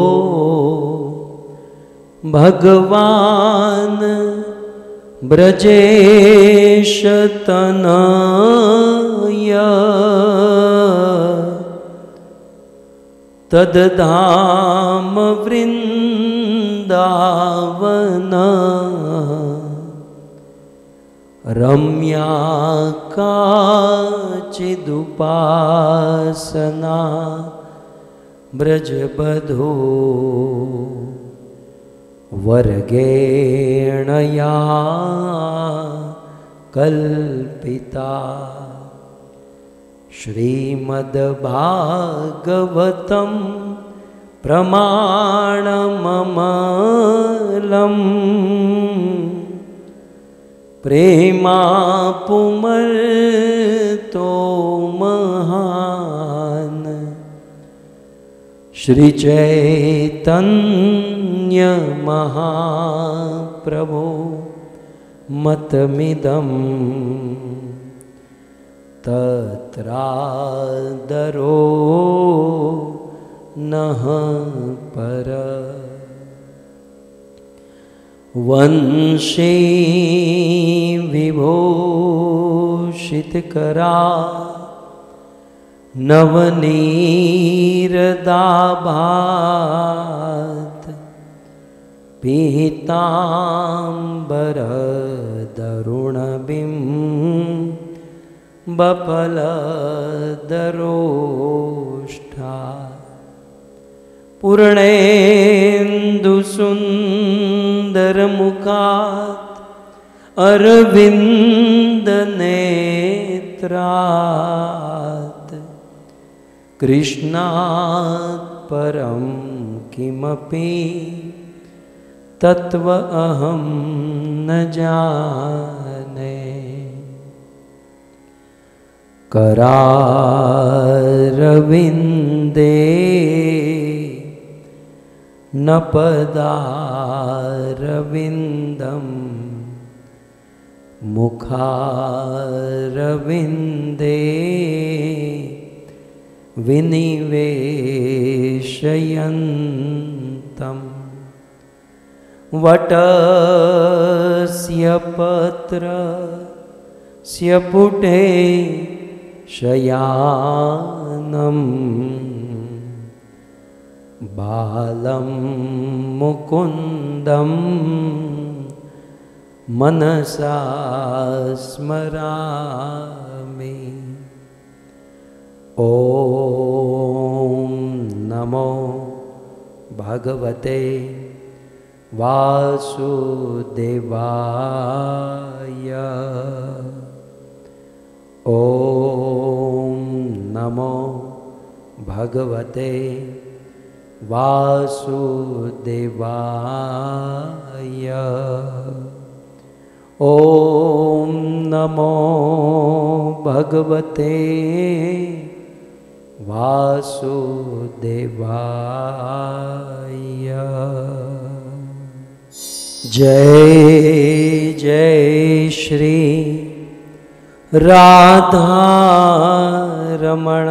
भगवान ब्रजेश तनया तद्धाम वृंदावन रम्या काचिदुपासना ब्रजबधो वर्गेणया कल्पिता श्रीमद्भागवतं प्रमाणममलम् प्रेमापुमर्तो महान् श्री चैतन्य महाप्रभो मतमिदं तत्रादरो नः पर वंशी विभूषितकरा नवनीरदाभात पीताम्बरधरुणबिम्बफलदरोष्ठा पूर्णेन्दुसुन्दरमुखात् अरविन्दनेत्रात् कृष्णात् परं किमपि तत्व अहं न जाने करारविन्दे न पदारविन्दं मुखारविन्दे विनिवेशयन्तम् वटस्य पत्रस्य पुटे शयानम् बालं मुकुन्दं मनसा स्मरामि। ॐ नमो भगवते वासुदेवाय। ॐ नमो भगवते वासुदेवाय। ॐ नमो भगवते वासुदेवाय। जय जय श्री राधा रमण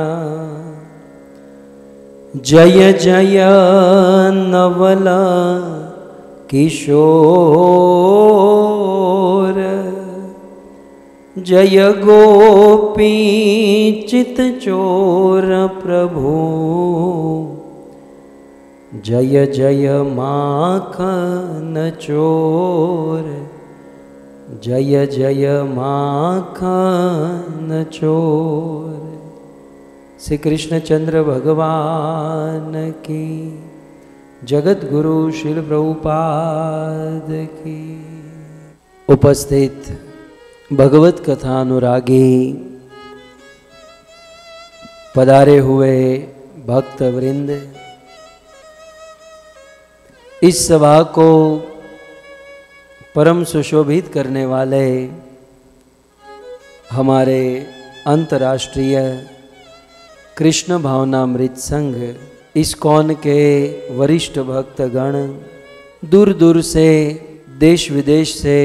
जय जय नवल किशोर जय गोपी चित चोर प्रभु जय जय माखन चोर जय जय माखन चोर। श्री कृष्णचंद्र भगवान की, जगत गुरु श्रील प्रभुपाद की। उपस्थित भगवत कथा अनुरागी पधारे हुए भक्त वृंद, इस सभा को परम सुशोभित करने वाले हमारे अंतर्राष्ट्रीय कृष्ण भावनामृत संघ इस्कॉन के वरिष्ठ भक्तगण, दूर दूर से देश विदेश से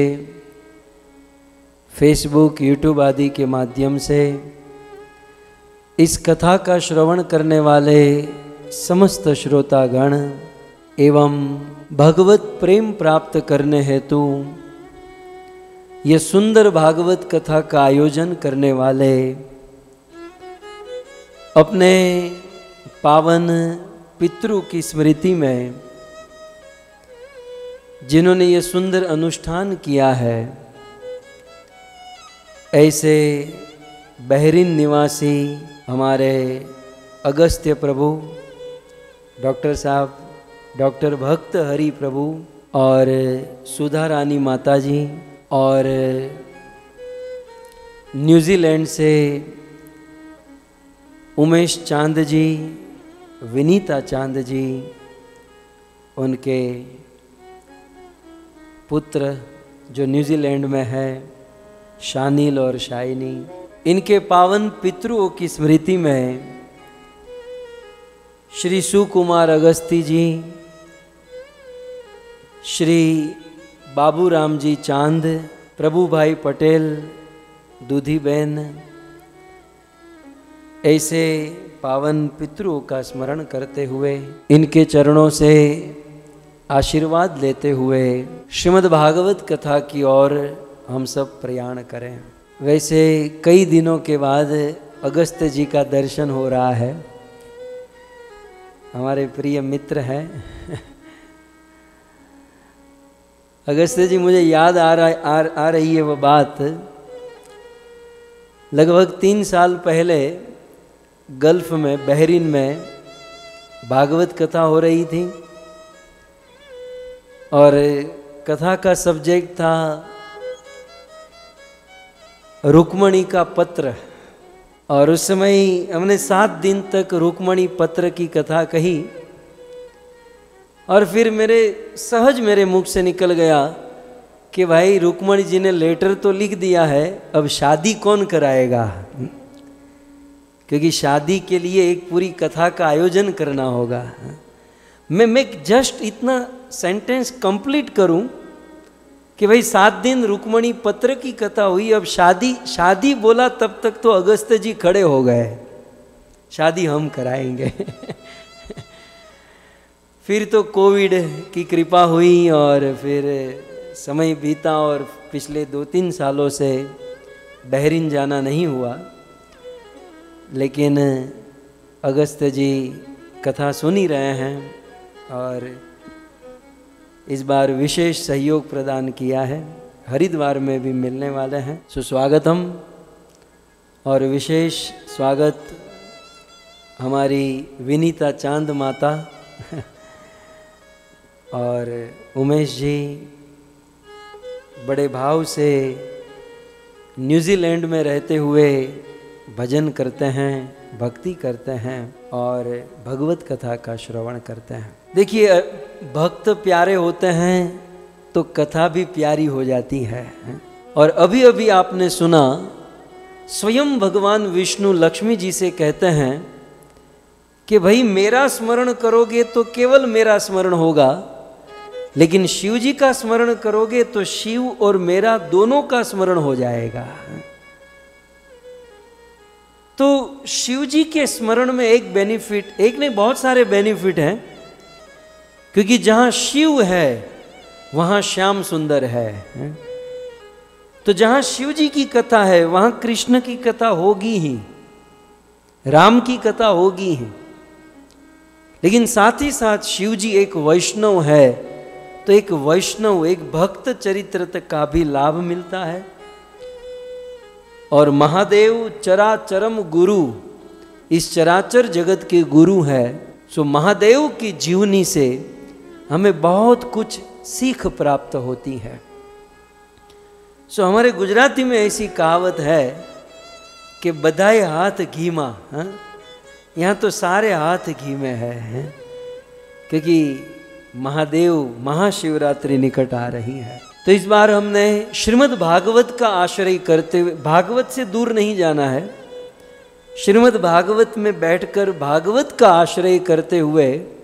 फेसबुक यूट्यूब आदि के माध्यम से इस कथा का श्रवण करने वाले समस्त श्रोतागण एवं भगवत प्रेम प्राप्त करने हेतु ये सुंदर भागवत कथा का आयोजन करने वाले अपने पावन पितृ की स्मृति में जिन्होंने ये सुंदर अनुष्ठान किया है, ऐसे बहरीन निवासी हमारे अगस्त्य प्रभु, डॉक्टर साहब, डॉक्टर भक्त हरि प्रभु और सुधा रानी माता जी, और न्यूजीलैंड से उमेश चांद जी, विनीता चांद जी, उनके पुत्र जो न्यूजीलैंड में है, शानिल और शाइनी, इनके पावन पितरों की स्मृति में श्री सुकुमार अगस्ती जी, श्री बाबू राम जी चांद, प्रभु भाई पटेल, दूधी बहन, ऐसे पावन पितरों का स्मरण करते हुए इनके चरणों से आशीर्वाद लेते हुए श्रीमद् भागवत कथा की ओर हम सब प्रयाण करें। वैसे कई दिनों के बाद अगस्त्य जी का दर्शन हो रहा है, हमारे प्रिय मित्र हैं। अगस्त्य जी, मुझे याद आ रहा आ, आ रही है वह बात, लगभग तीन साल पहले गल्फ में, बहरीन में भागवत कथा हो रही थी और कथा का सब्जेक्ट था रुक्मणी का पत्र। और उस समय हमने सात दिन तक रुक्मणी पत्र की कथा कही और फिर मेरे सहज मेरे मुख से निकल गया कि भाई रुक्मणी जी ने लेटर तो लिख दिया है, अब शादी कौन कराएगा, क्योंकि शादी के लिए एक पूरी कथा का आयोजन करना होगा। मैं मैं जस्ट इतना सेंटेंस कंप्लीट करूं कि भाई सात दिन रुक्मणी पत्र की कथा हुई, अब शादी शादी बोला तब तक तो अगस्त्य जी खड़े हो गए, शादी हम कराएंगे। फिर तो कोविड की कृपा हुई और फिर समय बीता और पिछले दो तीन सालों से बहरीन जाना नहीं हुआ, लेकिन अगस्त्य जी कथा सुन ही रहे हैं और इस बार विशेष सहयोग प्रदान किया है, हरिद्वार में भी मिलने वाले हैं। सुस्वागतम। और विशेष स्वागत हमारी विनीता चांद माता और उमेश जी बड़े भाव से न्यूजीलैंड में रहते हुए भजन करते हैं, भक्ति करते हैं और भगवत कथा का श्रवण करते हैं। देखिए, भक्त प्यारे होते हैं तो कथा भी प्यारी हो जाती है। और अभी अभी आपने सुना, स्वयं भगवान विष्णु लक्ष्मी जी से कहते हैं कि भाई मेरा स्मरण करोगे तो केवल मेरा स्मरण होगा, लेकिन शिव जी का स्मरण करोगे तो शिव और मेरा दोनों का स्मरण हो जाएगा। तो शिव जी के स्मरण में एक बेनिफिट, एक नहीं बहुत सारे बेनिफिट हैं, क्योंकि जहां शिव है वहां श्याम सुंदर है। तो जहां शिव जी की कथा है वहां कृष्ण की कथा होगी ही, राम की कथा होगी ही। लेकिन साथ ही साथ शिव जी एक वैष्णव है, तो एक वैष्णव, एक भक्त चरित्र का भी लाभ मिलता है। और महादेव चराचरम गुरु, इस चराचर जगत के गुरु है। सो महादेव की जीवनी से हमें बहुत कुछ सीख प्राप्त होती है। सो हमारे गुजराती में ऐसी कहावत है कि बधाई हाथ घी मां, यहाँ तो सारे हाथ घी में है, है? क्योंकि महादेव महाशिवरात्रि निकट आ रही है। तो इस बार हमने श्रीमद् भागवत का आश्रय करते हुए, भागवत से दूर नहीं जाना है, श्रीमद् भागवत में बैठकर भागवत का आश्रय करते हुए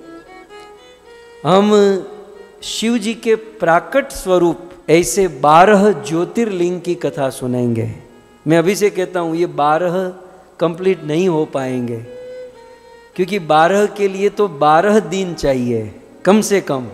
हम शिव जी के प्राकट स्वरूप ऐसे बारह ज्योतिर्लिंग की कथा सुनेंगे। मैं अभी से कहता हूँ ये बारह कंप्लीट नहीं हो पाएंगे, क्योंकि बारह के लिए तो बारह दिन चाहिए कम से कम,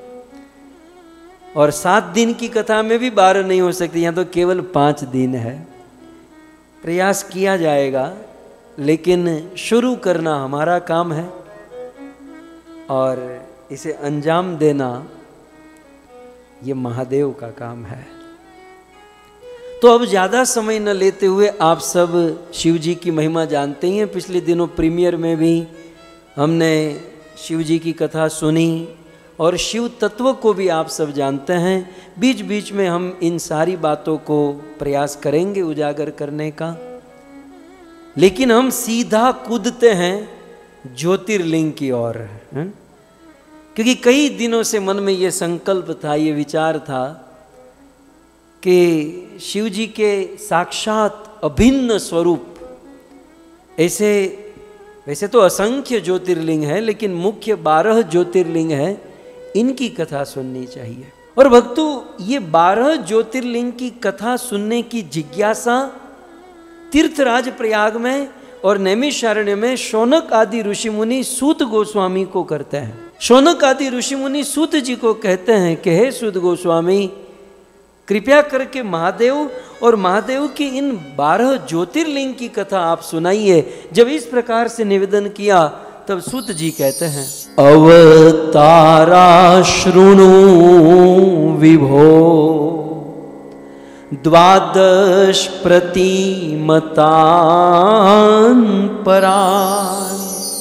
और सात दिन की कथा में भी बारह नहीं हो सकती, यहाँ तो केवल पाँच दिन है। प्रयास किया जाएगा, लेकिन शुरू करना हमारा काम है और इसे अंजाम देना ये महादेव का काम है। तो अब ज़्यादा समय न लेते हुए, आप सब शिव जी की महिमा जानते ही हैं। पिछले दिनों प्रीमियर में भी हमने शिव जी की कथा सुनी और शिव तत्व को भी आप सब जानते हैं। बीच बीच में हम इन सारी बातों को प्रयास करेंगे उजागर करने का, लेकिन हम सीधा कूदते हैं ज्योतिर्लिंग की ओर, क्योंकि कई दिनों से मन में ये संकल्प था, ये विचार था कि शिव जी के साक्षात अभिन्न स्वरूप, ऐसे वैसे तो असंख्य ज्योतिर्लिंग है, लेकिन मुख्य बारह ज्योतिर्लिंग है, इनकी कथा सुननी चाहिए। और भक्तों, ये बारह ज्योतिर्लिंग की कथा सुनने की जिज्ञासा तीर्थराज प्रयाग में और नैमिषारण्य में शौनक आदि ऋषि मुनि सूत गोस्वामी को करते हैं। शौनक आदि ऋषि मुनि सूत जी को कहते हैं कि हे सूत गोस्वामी, कृपया करके महादेव और महादेव की इन बारह ज्योतिर्लिंग की कथा आप सुनाइए। जब इस प्रकार से निवेदन किया, तब सूत जी कहते हैं, अवतारा शृणु विभो द्वादश प्रतिमतान परान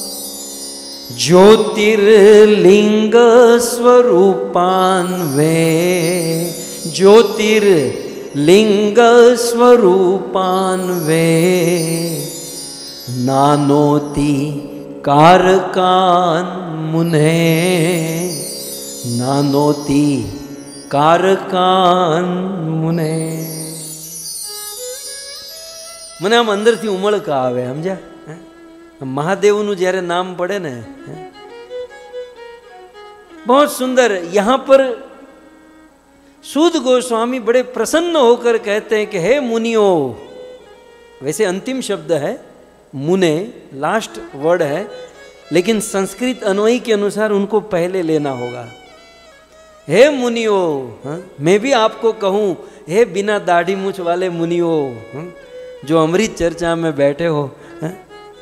ज्योतिर्लिंग स्वरूपान वे ज्योतिर्लिंग स्वरूपान वे नानोति कारकान मुने नानोति कारकान मुने। મને આમ અંદરથી ઉમળકા આવે, સમજ્યા? મહાદેવનું જ્યારે નામ પડે ને, बहुत सुंदर। यहाँ पर सूत गोस्वामी बड़े प्रसन्न होकर कहते हैं कि हे मुनियो, वैसे अंतिम शब्द है मुने, लास्ट वर्ड है, लेकिन संस्कृत अन्वयी के अनुसार उनको पहले लेना होगा। हे मुनियो, हाँ? मैं भी आपको कहूँ, हे बिना दाढ़ी मूछ वाले मुनियो, हाँ? जो अमृत चर्चा में बैठे हो, हाँ?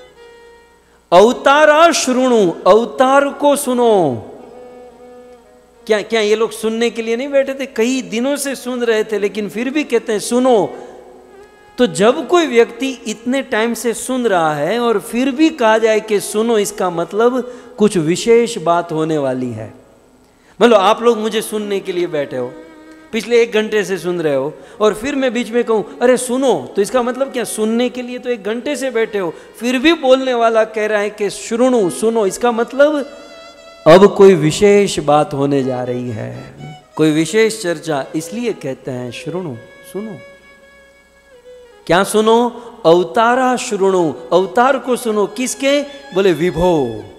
अवतारा श्रुणु, अवतार को सुनो। क्या क्या ये लोग सुनने के लिए नहीं बैठे थे? कई दिनों से सुन रहे थे, लेकिन फिर भी कहते हैं सुनो। तो जब कोई व्यक्ति इतने टाइम से सुन रहा है और फिर भी कहा जाए कि सुनो, इसका मतलब कुछ विशेष बात होने वाली है। मतलब आप लोग मुझे सुनने के लिए बैठे हो, पिछले एक घंटे से सुन रहे हो, और फिर मैं बीच में कहूँ अरे सुनो, तो इसका मतलब क्या? सुनने के लिए तो एक घंटे से बैठे हो, फिर भी बोलने वाला कह रहा है कि श्रुणु, सुनो, इसका मतलब अब कोई विशेष बात होने जा रही है, कोई विशेष चर्चा, इसलिए कहते हैं श्रुणु, सुनो। क्या सुनो? अवतारा श्रुणु, अवतार को सुनो। किसके? बोले विभो।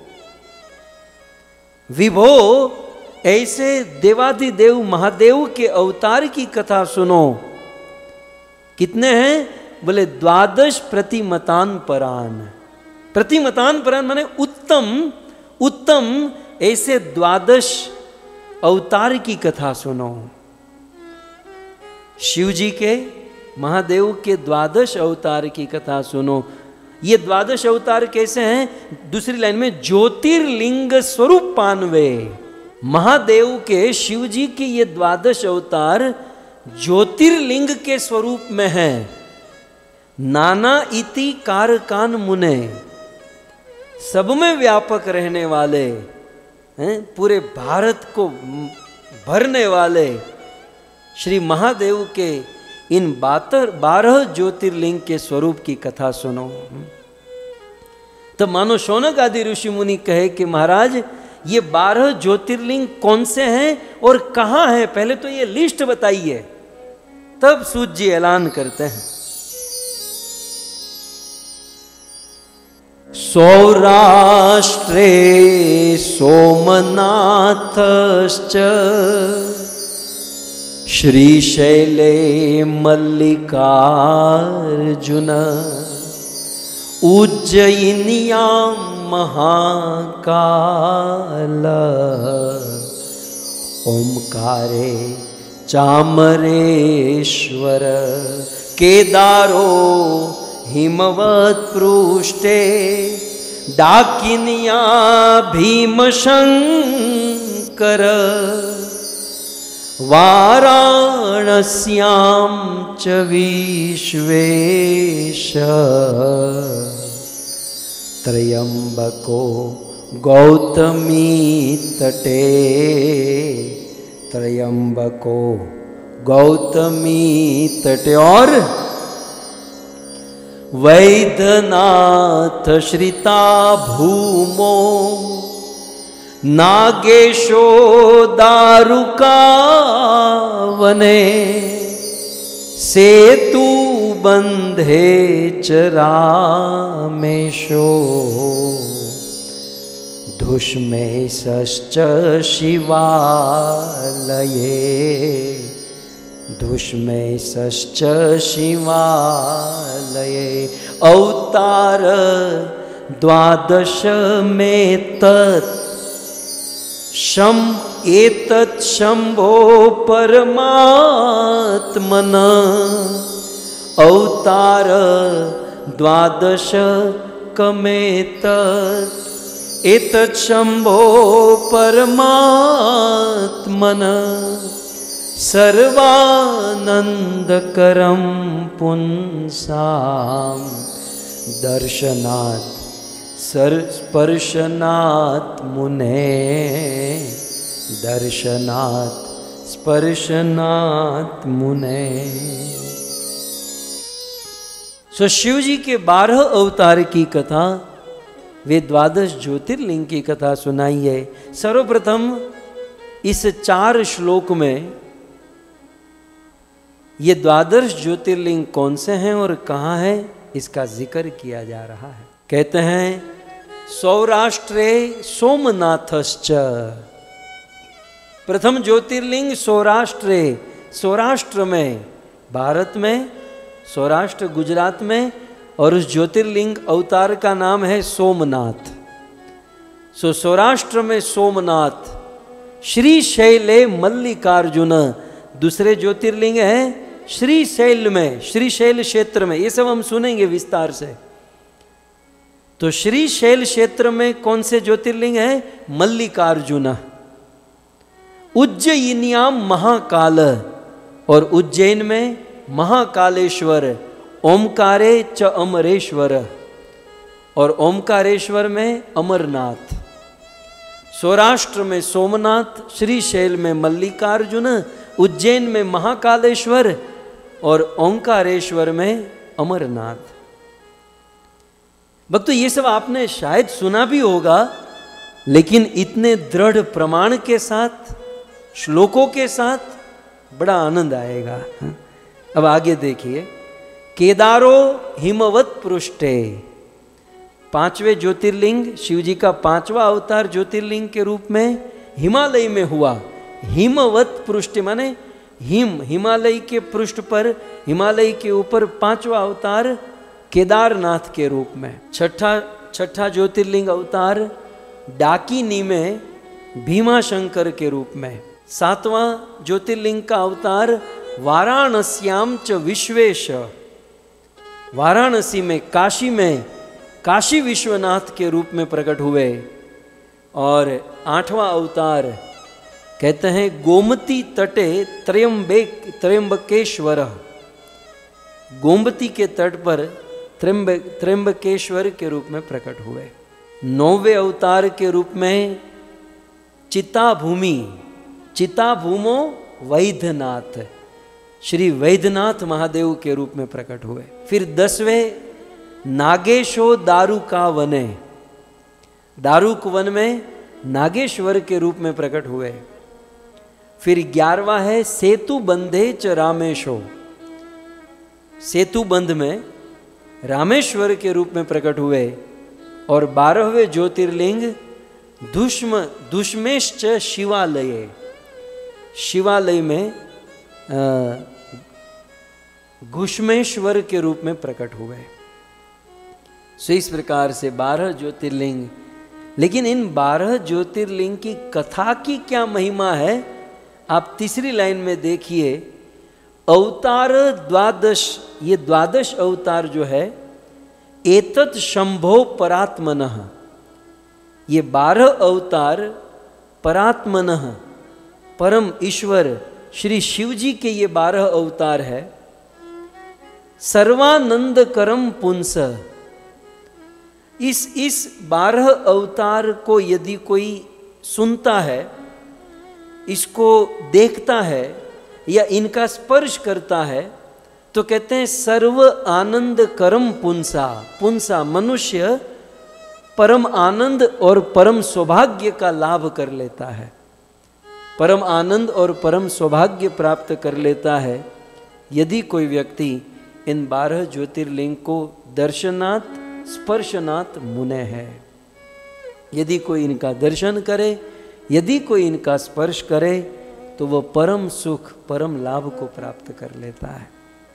विभो, ऐसे देवादिदेव महादेव के अवतार की कथा सुनो। कितने हैं? बोले द्वादश प्रतिमतान परान। प्रतिमतान परान माने उत्तम, उत्तम ऐसे द्वादश अवतार की कथा सुनो। शिव जी के, महादेव के द्वादश अवतार की कथा सुनो। ये द्वादश अवतार कैसे हैं? दूसरी लाइन में ज्योतिर्लिंग स्वरूप पानवे। महादेव के, शिव जी के ये द्वादश अवतार ज्योतिर्लिंग के स्वरूप में हैं। नाना इति कारकान मुने, सब में व्यापक रहने वाले हैं, पूरे भारत को भरने वाले श्री महादेव के इन बातर बारह ज्योतिर्लिंग के स्वरूप की कथा सुनो। तब मानो शौनक आदि ऋषि मुनि कहे कि महाराज, ये बारह ज्योतिर्लिंग कौन से हैं और कहाँ हैं? पहले तो ये लिस्ट बताइए। तब सूत जी ऐलान करते हैं, सौराष्ट्रे सोमनाथश्च श्रीशैले मल्लिकार्जुन उज्जयिन्यां महाकाल ओंकारे चामरेश्वर केदारो हिमवत पृष्ठे डाकिन्या भीमशंकर वाराणस्यां च विश्वेश त्रयंबको गौतमी तटे त्रयंबको गौतमी तटे और वैद्यनाथ श्रिता भूमो नागेशो दारुका वने सेतु बंधे च रामेशो धुष्मेशश्च शिवालये धुष्मेशश्च शिवालये अवतार द्वादश में तत् शम एतत् शंभो परमात्मन अवतार द्वादश कमेतत् एतत् शंभो परमात्मन सर्वानंदकरं पुंसां दर्शनात् स्पर्शनात् मुने दर्शनात् स्पर्शनात् मुने। सो शिव जी के बारह अवतार की कथा, वे द्वादश ज्योतिर्लिंग की कथा सुनाई है। सर्वप्रथम इस चार श्लोक में ये द्वादश ज्योतिर्लिंग कौन से हैं और कहाँ है, इसका जिक्र किया जा रहा है। कहते हैं सौराष्ट्रे सोमनाथश्च, प्रथम ज्योतिर्लिंग सौराष्ट्रे, सौराष्ट्र में, भारत में, सौराष्ट्र गुजरात में, और उस ज्योतिर्लिंग अवतार का नाम है सोमनाथ। सो सौराष्ट्र में सोमनाथ, श्रीशैले मल्लिकार्जुन दूसरे ज्योतिर्लिंग है श्रीशैल में, श्रीशैल क्षेत्र में, ये सब हम सुनेंगे विस्तार से। तो श्रीशैल क्षेत्र में कौन से ज्योतिर्लिंग है? मल्लिकार्जुन। उज्जयिन्याम महाकाल, और उज्जैन में महाकालेश्वर। ओमकारे च अमरेश्वर, और ओमकारेश्वर में अमरनाथ। सौराष्ट्र में सोमनाथ, श्रीशैल में मल्लिकार्जुन, उज्जैन में महाकालेश्वर और ओंकारेश्वर में अमरनाथ। भक्तों ये सब आपने शायद सुना भी होगा, लेकिन इतने दृढ़ प्रमाण के साथ, श्लोकों के साथ बड़ा आनंद आएगा। अब आगे देखिए, केदारो हिमवत पृष्ठे, पांचवें ज्योतिर्लिंग, शिव जी का पांचवा अवतार ज्योतिर्लिंग के रूप में हिमालय में हुआ। हिमवत पृष्ठ माने हिम, हिमालय के पृष्ठ पर, हिमालय के ऊपर पांचवा अवतार केदारनाथ के रूप में। छठा छठा ज्योतिर्लिंग अवतार डाकिनी में भीमाशंकर के रूप में। सातवां ज्योतिर्लिंग का अवतार वाराणस्याम च विश्वेश, वाराणसी में, काशी में काशी विश्वनाथ के रूप में प्रकट हुए। और आठवां अवतार कहते हैं गोमती तटे त्रयंबक त्रयंबकेश्वर, गोमती के तट पर त्र्यंबक त्र्यंबकेश्वर के रूप में प्रकट हुए। नौवे अवतार के रूप में चिताभूमि, चिताभूमो वैद्यनाथ, श्री वैद्यनाथ महादेव के रूप में प्रकट हुए। फिर दसवें नागेशो दारुका वने, दारुक वन में नागेश्वर के रूप में प्रकट हुए। फिर ग्यारहवा है सेतु बंधे च रामेशो, सेतु बंध में रामेश्वर के रूप में प्रकट हुए। और बारहवें ज्योतिर्लिंग दुष्म दुष्मेश्च शिवालय, शिवालय में घुष्मेश्वर के रूप में प्रकट हुए। सो इस प्रकार से बारह ज्योतिर्लिंग, लेकिन इन बारह ज्योतिर्लिंग की कथा की क्या महिमा है, आप तीसरी लाइन में देखिए। अवतार द्वादश, ये द्वादश अवतार जो है, एतत् शंभो परात्मनः, ये बारह अवतार परात्मनः, परम ईश्वर श्री शिव जी के ये बारह अवतार है। सर्वानंद करम पुंस, इस इस बारह अवतार को यदि कोई सुनता है, इसको देखता है या इनका स्पर्श करता है, तो कहते हैं सर्व आनंद करम पुंसा। पुंसा मनुष्य परम आनंद और परम सौभाग्य का लाभ कर लेता है, परम आनंद और परम सौभाग्य प्राप्त कर लेता है यदि कोई व्यक्ति इन बारह ज्योतिर्लिंग को दर्शनात् स्पर्शनात् मुने है। यदि कोई इनका दर्शन करे, यदि कोई इनका स्पर्श करे, तो वह परम सुख परम लाभ को प्राप्त कर लेता है।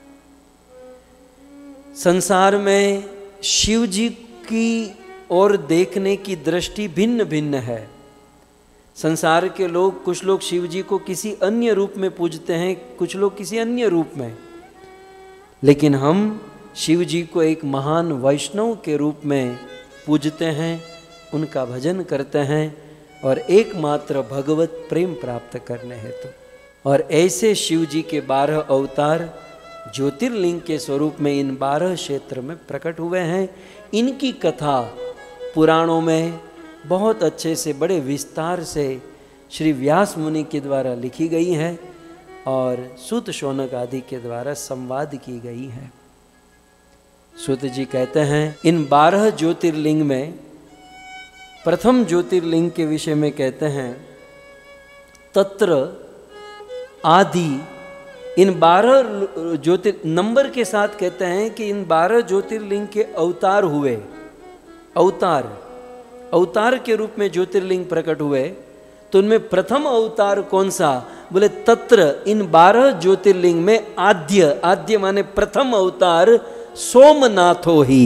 संसार में शिव जी की ओर देखने की दृष्टि भिन्न भिन्न है। संसार के लोग, कुछ लोग शिव जी को किसी अन्य रूप में पूजते हैं, कुछ लोग किसी अन्य रूप में, लेकिन हम शिव जी को एक महान वैष्णव के रूप में पूजते हैं, उनका भजन करते हैं और एकमात्र भगवत प्रेम प्राप्त करने हेतु। और ऐसे शिव जी के बारह अवतार ज्योतिर्लिंग के स्वरूप में इन बारह क्षेत्र में प्रकट हुए हैं। इनकी कथा पुराणों में बहुत अच्छे से, बड़े विस्तार से श्री व्यास मुनि के द्वारा लिखी गई है और सूत शौनक आदि के द्वारा संवाद की गई है। सूत जी कहते हैं इन बारह ज्योतिर्लिंग में प्रथम ज्योतिर्लिंग के विषय में कहते हैं तत्र आदि। इन बारह ज्योतिर नंबर के साथ कहते हैं कि इन बारह ज्योतिर्लिंग के अवतार हुए। अवतार अवतार के रूप में ज्योतिर्लिंग प्रकट हुए, तो उनमें प्रथम अवतार कौन सा? बोले तत्र, इन बारह ज्योतिर्लिंग में आद्य, आद्य माने प्रथम अवतार सोमनाथो ही।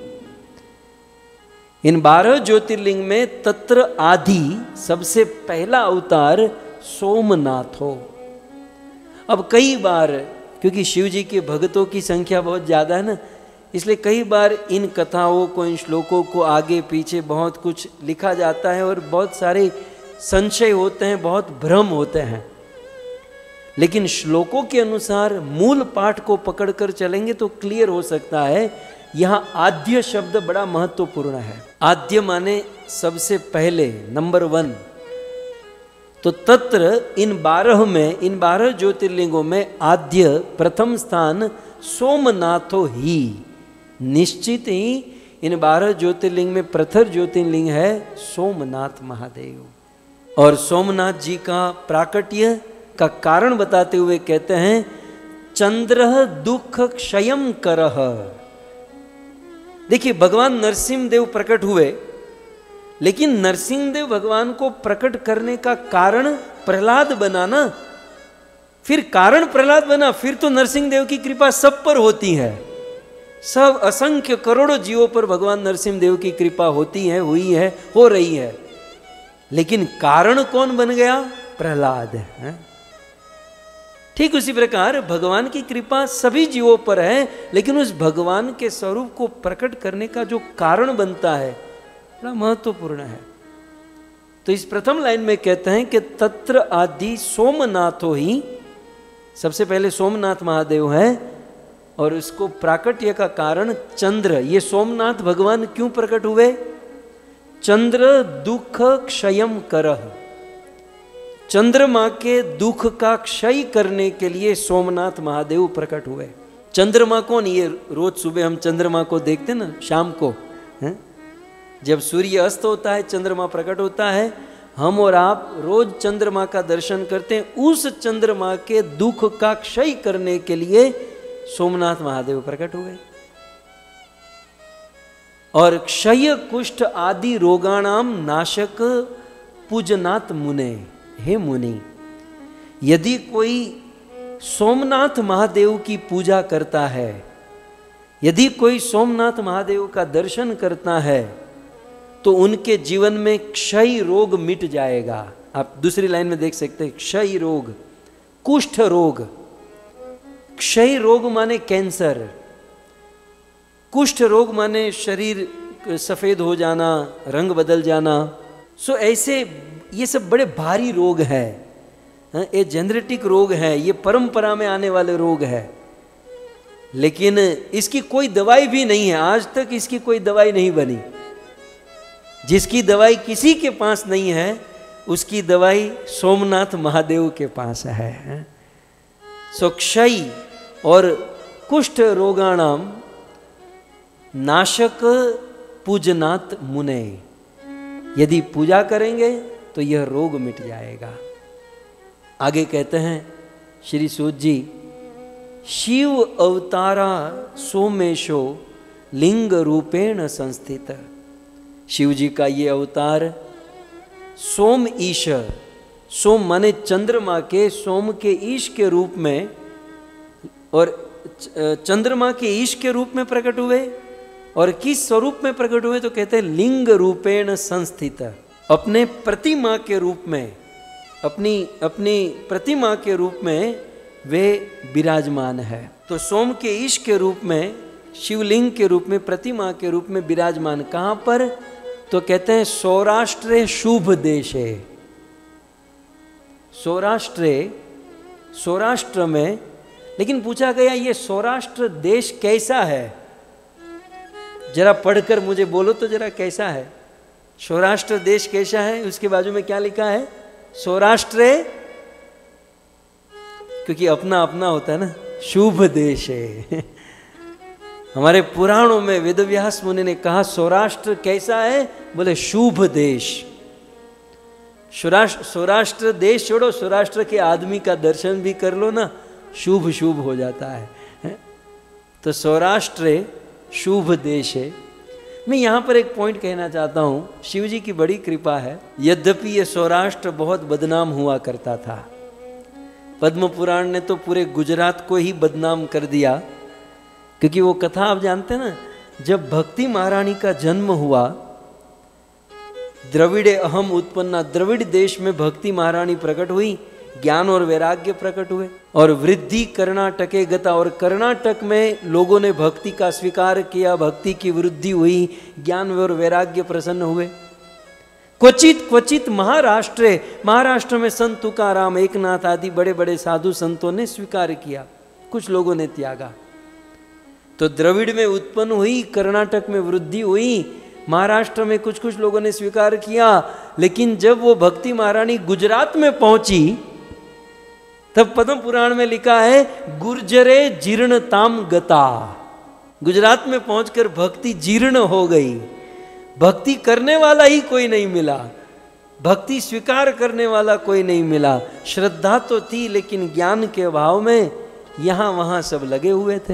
इन बारह ज्योतिर्लिंग में तत्र आदि, सबसे पहला अवतार सोमनाथ हो। अब कई बार, क्योंकि शिव जी के भक्तों की संख्या बहुत ज़्यादा है ना, इसलिए कई बार इन कथाओं को, इन श्लोकों को आगे पीछे बहुत कुछ लिखा जाता है और बहुत सारे संशय होते हैं, बहुत भ्रम होते हैं। लेकिन श्लोकों के अनुसार मूल पाठ को पकड़कर चलेंगे तो क्लियर हो सकता है। यहाँ आद्य शब्द बड़ा महत्वपूर्ण है। आद्य माने सबसे पहले, नंबर वन। तो तत्र इन बारह में, इन बारह ज्योतिर्लिंगों में आद्य प्रथम स्थान सोमनाथो ही। निश्चित ही इन बारह ज्योतिर्लिंग में प्रथम ज्योतिर्लिंग है सोमनाथ महादेव। और सोमनाथ जी का प्राकट्य का कारण बताते हुए कहते हैं चंद्र दुख क्षयम करह। देखिए, भगवान नरसिंह देव प्रकट हुए, लेकिन नरसिंह देव भगवान को प्रकट करने का कारण प्रहलाद बना ना। फिर कारण प्रहलाद बना, फिर तो नरसिंह देव की कृपा सब पर होती है। सब असंख्य करोड़ों जीवों पर भगवान नरसिंह देव की कृपा होती है, हुई है, हो रही है। लेकिन कारण कौन बन गया? प्रहलाद है। ठीक उसी प्रकार भगवान की कृपा सभी जीवों पर है, लेकिन उस भगवान के स्वरूप को प्रकट करने का जो कारण बनता है बड़ा महत्वपूर्ण है। तो इस प्रथम लाइन में कहते हैं कि तत्र आदि सोमनाथो ही, सबसे पहले सोमनाथ महादेव है और उसको प्राकट्य का कारण चंद्र। ये सोमनाथ भगवान क्यों प्रकट हुए? चंद्र दुख क्षयम करह, चंद्रमा के दुख का क्षय करने के लिए सोमनाथ महादेव प्रकट हुए। चंद्रमा कौन? ये रोज सुबह हम चंद्रमा को देखते ना, शाम को है? जब सूर्य अस्त होता है चंद्रमा प्रकट होता है, हम और आप रोज चंद्रमा का दर्शन करते हैं। उस चंद्रमा के दुख का क्षय करने के लिए सोमनाथ महादेव प्रकट हुए। और क्षय कुष्ठ आदि रोगाणाम नाशक पूजनाथ मुने। हे मुनि, यदि कोई सोमनाथ महादेव की पूजा करता है, यदि कोई सोमनाथ महादेव का दर्शन करता है तो उनके जीवन में क्षय रोग मिट जाएगा। आप दूसरी लाइन में देख सकते हैं, क्षय रोग, कुष्ठ रोग। क्षय रोग माने कैंसर, कुष्ठ रोग माने शरीर सफेद हो जाना, रंग बदल जाना। सो ऐसे ये सब बड़े भारी रोग है, ये जेनेटिक रोग है, ये परंपरा में आने वाले रोग है, लेकिन इसकी कोई दवाई भी नहीं है। आज तक इसकी कोई दवाई नहीं बनी। जिसकी दवाई किसी के पास नहीं है उसकी दवाई सोमनाथ महादेव के पास है। सो क्षय और कुष्ठ रोगाणाम नाशक पूजनात् मुने, यदि पूजा करेंगे तो यह रोग मिट जाएगा। आगे कहते हैं श्री सूत जी, शिव अवतारा सोमेशो लिंग रूपेण संस्थित। शिव जी का ये अवतार सोम ईश, सोम माने चंद्रमा के, सोम के ईश के रूप में और चंद्रमा के ईश के रूप में प्रकट हुए। और किस स्वरूप में प्रकट हुए तो कहते हैं लिंग रूपेण संस्थित, अपने प्रतिमा के रूप में, अपनी अपनी प्रतिमा के रूप में वे विराजमान है। तो सोम के ईश के रूप में, शिवलिंग के रूप में, प्रतिमा के रूप में विराजमान। कहाँ पर तो कहते हैं सौराष्ट्र शुभ देश है। सौराष्ट्र, सौराष्ट्र में, लेकिन पूछा गया ये सौराष्ट्र देश कैसा है, जरा पढ़कर मुझे बोलो तो जरा कैसा है सौराष्ट्र देश, कैसा है। उसके बाजू में क्या लिखा है, सौराष्ट्र, क्योंकि अपना अपना होता है ना, शुभ देश है। हमारे पुराणों में वेदव्यास मुनि ने कहा सौराष्ट्र कैसा है, बोले शुभ देश। सौराष्ट्र सौराष्ट्र देश छोड़ो, सौराष्ट्र के आदमी का दर्शन भी कर लो ना, शुभ शुभ हो जाता है। तो सौराष्ट्र शुभ देश है। मैं यहाँ पर एक पॉइंट कहना चाहता हूँ, शिव जी की बड़ी कृपा है। यद्यपि ये सौराष्ट्र बहुत बदनाम हुआ करता था, पद्म पुराण ने तो पूरे गुजरात को ही बदनाम कर दिया, क्योंकि वो कथा आप जानते हैं ना, जब भक्ति महारानी का जन्म हुआ, द्रविड़े अहम उत्पन्ना, द्रविड़ देश में भक्ति महारानी प्रकट हुई, ज्ञान और वैराग्य प्रकट हुए। और वृद्धि कर्नाटके गता, और कर्नाटक में लोगों ने भक्ति का स्वीकार किया, भक्ति की वृद्धि हुई, ज्ञान और वैराग्य प्रसन्न हुए। क्वचित क्वचित महाराष्ट्र, महाराष्ट्र में संत तुकाराम, एकनाथ आदि बड़े बड़े साधु संतों ने स्वीकार किया, कुछ लोगों ने त्यागा। तो द्रविड़ में उत्पन्न हुई, कर्नाटक में वृद्धि हुई, महाराष्ट्र में कुछ कुछ लोगों ने स्वीकार किया। लेकिन जब वो भक्ति महारानी गुजरात में पहुंची, तब पद्म पुराण में लिखा है गुर्जरे जीर्णताम गता। गुजरात में पहुंचकर भक्ति जीर्ण हो गई, भक्ति करने वाला ही कोई नहीं मिला, भक्ति स्वीकार करने वाला कोई नहीं मिला। श्रद्धा तो थी, लेकिन ज्ञान के अभाव में यहां वहां सब लगे हुए थे।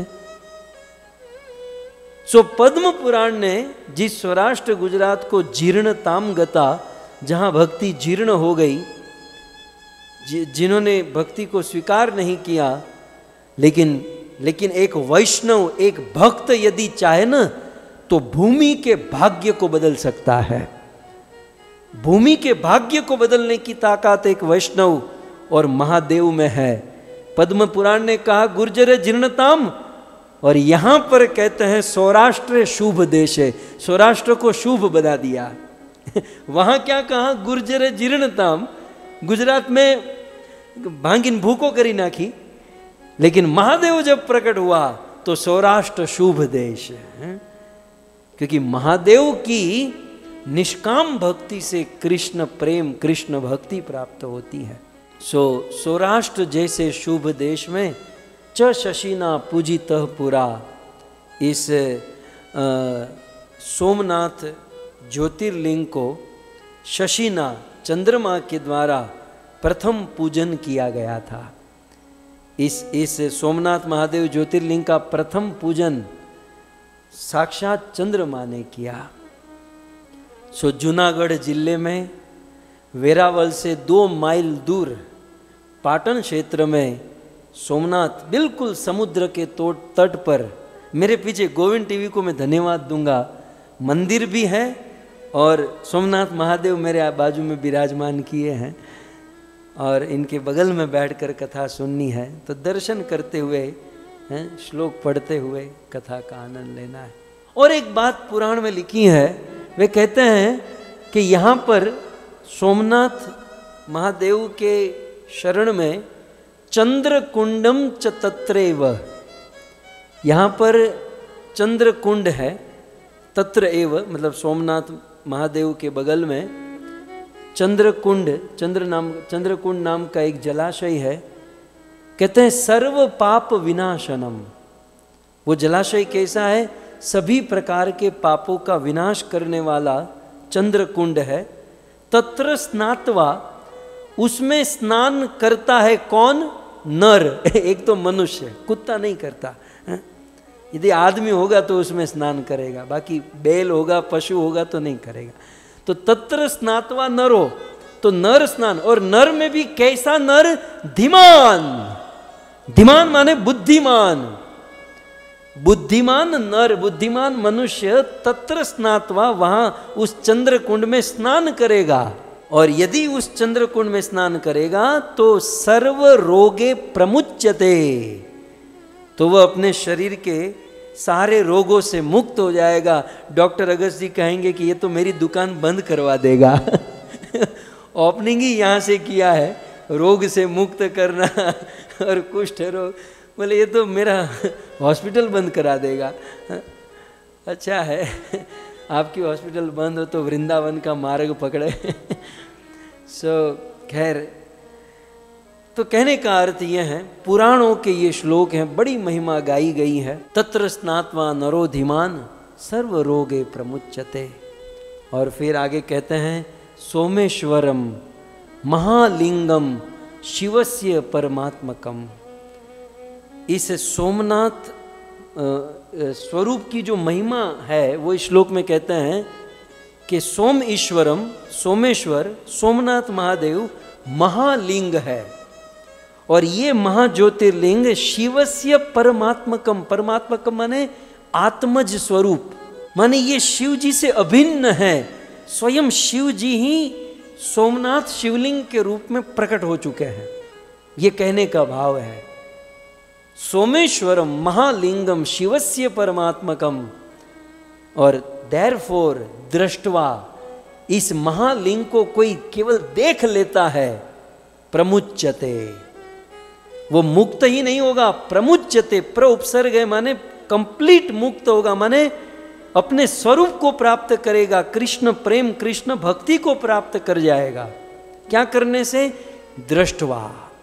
सो पद्म पुराण ने जिस सौराष्ट्र गुजरात को जीर्णताम गता, जहां भक्ति जीर्ण हो गई, जिन्होंने भक्ति को स्वीकार नहीं किया, लेकिन लेकिन एक वैष्णव, एक भक्त यदि चाहे ना, तो भूमि के भाग्य को बदल सकता है। भूमि के भाग्य को बदलने की ताकत एक वैष्णव और महादेव में है। पद्म पुराण ने कहा गुर्जर जीर्णताम, और यहां पर कहते हैं सौराष्ट्र शुभ देश है, सौराष्ट्र को शुभ बना दिया। वहां क्या कहा, गुर्जर जीर्णताम, गुजरात में भांगिन भूको करी नाखी, लेकिन महादेव जब प्रकट हुआ तो सौराष्ट्र शुभ देश है, क्योंकि महादेव की निष्काम भक्ति से कृष्ण प्रेम, कृष्ण भक्ति प्राप्त होती है। सो सौराष्ट्र जैसे शुभ देश में च शशिना पूजितः पुरा, इस आ, सोमनाथ ज्योतिर्लिंग को शशिना, चंद्रमा के द्वारा प्रथम पूजन किया गया था। इस इस सोमनाथ महादेव ज्योतिर्लिंग का प्रथम पूजन साक्षात चंद्रमा ने किया। सो जूनागढ़ जिले में वेरावल से दो माइल दूर पाटन क्षेत्र में सोमनाथ बिल्कुल समुद्र के तट पर मेरे पीछे गोविंद टीवी को मैं धन्यवाद दूंगा, मंदिर भी है और सोमनाथ महादेव मेरे बाजू में विराजमान किए हैं और इनके बगल में बैठकर कथा सुननी है, तो दर्शन करते हुए हैं, श्लोक पढ़ते हुए कथा का आनंद लेना है। और एक बात पुराण में लिखी है, वे कहते हैं कि यहाँ पर सोमनाथ महादेव के शरण में चंद्र कुंडम च तत्रैव, यहाँ पर चंद्र कुंड है, तत्र एव मतलब सोमनाथ महादेव के बगल में चंद्र कुंड, चंद्र नाम चंद्र कुंड नाम का एक जलाशय है। कहते हैं सर्व पाप विनाशनम, वो जलाशय कैसा है? सभी प्रकार के पापों का विनाश करने वाला चंद्र कुंड है। तत्र स्नात्वा, उसमें स्नान करता है कौन? नर। एक तो मनुष्य, कुत्ता नहीं करता, यदि आदमी होगा तो उसमें स्नान करेगा, बाकी बैल होगा, पशु होगा तो नहीं करेगा। तो तत्र स्नात्वा नरो, तो नर स्नान, और नर में भी कैसा नर? धीमान। धीमान माने बुद्धिमान, बुद्धिमान नर, बुद्धिमान मनुष्य तत्र स्नात्वा, वहां उस चंद्र कुंड में स्नान करेगा। और यदि उस चंद्र कुंड में स्नान करेगा तो सर्व रोगे प्रमुच्यते, तो वह अपने शरीर के सारे रोगों से मुक्त हो जाएगा। डॉक्टर अगस्त जी कहेंगे कि ये तो मेरी दुकान बंद करवा देगा। ओपनिंग ही यहाँ से किया है, रोग से मुक्त करना और कुष्ठ रोग, बोले ये तो मेरा हॉस्पिटल बंद करा देगा। अच्छा है, आपकी हॉस्पिटल बंद हो तो वृंदावन का मार्ग पकड़े। सो खैर, तो कहने का अर्थ यह है, पुराणों के ये श्लोक हैं, बड़ी महिमा गाई गई है। तत्र स्नात्वा नरो धीमान सर्व रोगे प्रमुच्यते। और फिर आगे कहते हैं सोमेश्वरम महालिंगम शिवस्य परमात्मकम। इस सोमनाथ स्वरूप की जो महिमा है वो इस श्लोक में कहते हैं कि सोम ईश्वरम, सोमेश्वर सोमनाथ महादेव महालिंग है, और ये महाज्योतिर्लिंग शिवस्य परमात्मकम, परमात्मकम माने आत्मज स्वरूप, माने ये शिव जी से अभिन्न है। स्वयं शिव जी ही सोमनाथ शिवलिंग के रूप में प्रकट हो चुके हैं, ये कहने का भाव है। सोमेश्वरम महालिंगम शिवस्य परमात्मकम, और देयरफॉर दृष्टवा, इस महालिंग को कोई केवल देख लेता है, प्रमुच्यते, वो मुक्त ही नहीं होगा, प्रमुच्यते, प्र उपसर्ग है माने कंप्लीट मुक्त होगा, माने अपने स्वरूप को प्राप्त करेगा, कृष्ण प्रेम कृष्ण भक्ति को प्राप्त कर जाएगा। क्या करने से? दृष्टवा।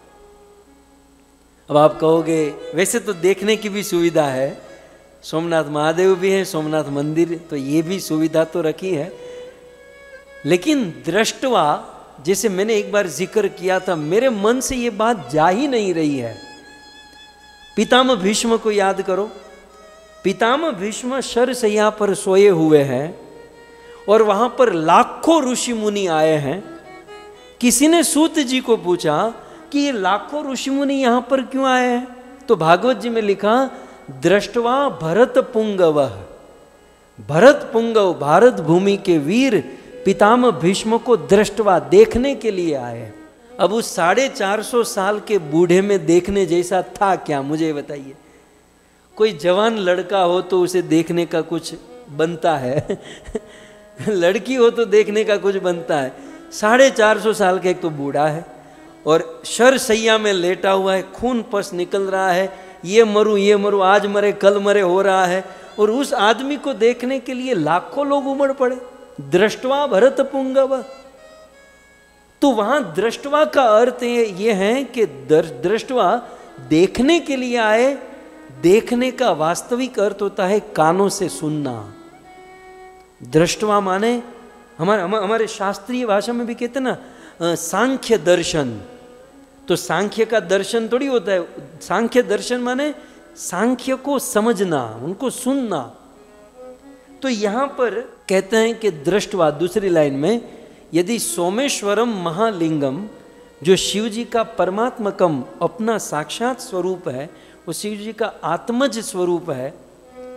अब आप कहोगे वैसे तो देखने की भी सुविधा है, सोमनाथ महादेव भी है, सोमनाथ मंदिर, तो ये भी सुविधा तो रखी है, लेकिन दृष्टवा, जैसे मैंने एक बार जिक्र किया था, मेरे मन से ये बात जा ही नहीं रही है। पितामह भीष्म को याद करो, पितामह भीष्म शरशैया पर सोए हुए हैं और वहां पर लाखों ऋषि मुनि आए हैं। किसी ने सूत जी को पूछा कि ये लाखों ऋषि मुनि यहां पर क्यों आए हैं? तो भागवत जी में लिखा दृष्टवा भरत पुंगव, भरत पुंगव, भारत भूमि के वीर पितामह भीष्म को दृष्टवा, देखने के लिए आए। अब उस साढ़े चार सौ साल के बूढ़े में देखने जैसा था क्या, मुझे बताइए। कोई जवान लड़का हो तो उसे देखने का कुछ बनता है, लड़की हो तो देखने का कुछ बनता है। साढ़े चार सौ साल का एक तो बूढ़ा है और शरशैया में लेटा हुआ है, खून पस निकल रहा है, ये मरूं ये मरूं, आज मरे कल मरे हो रहा है, और उस आदमी को देखने के लिए लाखों लोग उमड़ पड़े। दृष्टवा भरत पुंगव, तो वहां दृष्टवा का अर्थ ये है कि दृष्टवा देखने के लिए आए। देखने का वास्तविक अर्थ होता है कानों से सुनना। दृष्टवा माने हमारे हमारे शास्त्रीय भाषा में भी कहते ना सांख्य दर्शन, तो सांख्य का दर्शन थोड़ी होता है, सांख्य दर्शन माने सांख्य को समझना, उनको सुनना। तो यहां पर कहते हैं कि दृष्टवा, दूसरी लाइन में, यदि सोमेश्वरम महालिंगम, जो शिव जी का परमात्मकम अपना साक्षात स्वरूप है, वो शिव जी का आत्मज स्वरूप है,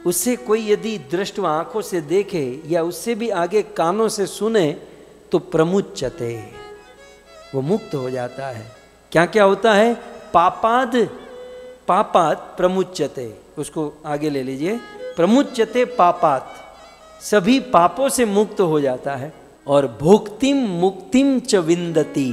उससे कोई यदि दृष्ट आंखों से देखे या उससे भी आगे कानों से सुने तो प्रमुच्यते, वो मुक्त हो जाता है। क्या क्या होता है? पापाद, पापात प्रमुच्यते, उसको आगे ले लीजिए, प्रमुच्यते पापात, सभी पापों से मुक्त हो जाता है। और भुक्तिम मुक्तिम च विंदति,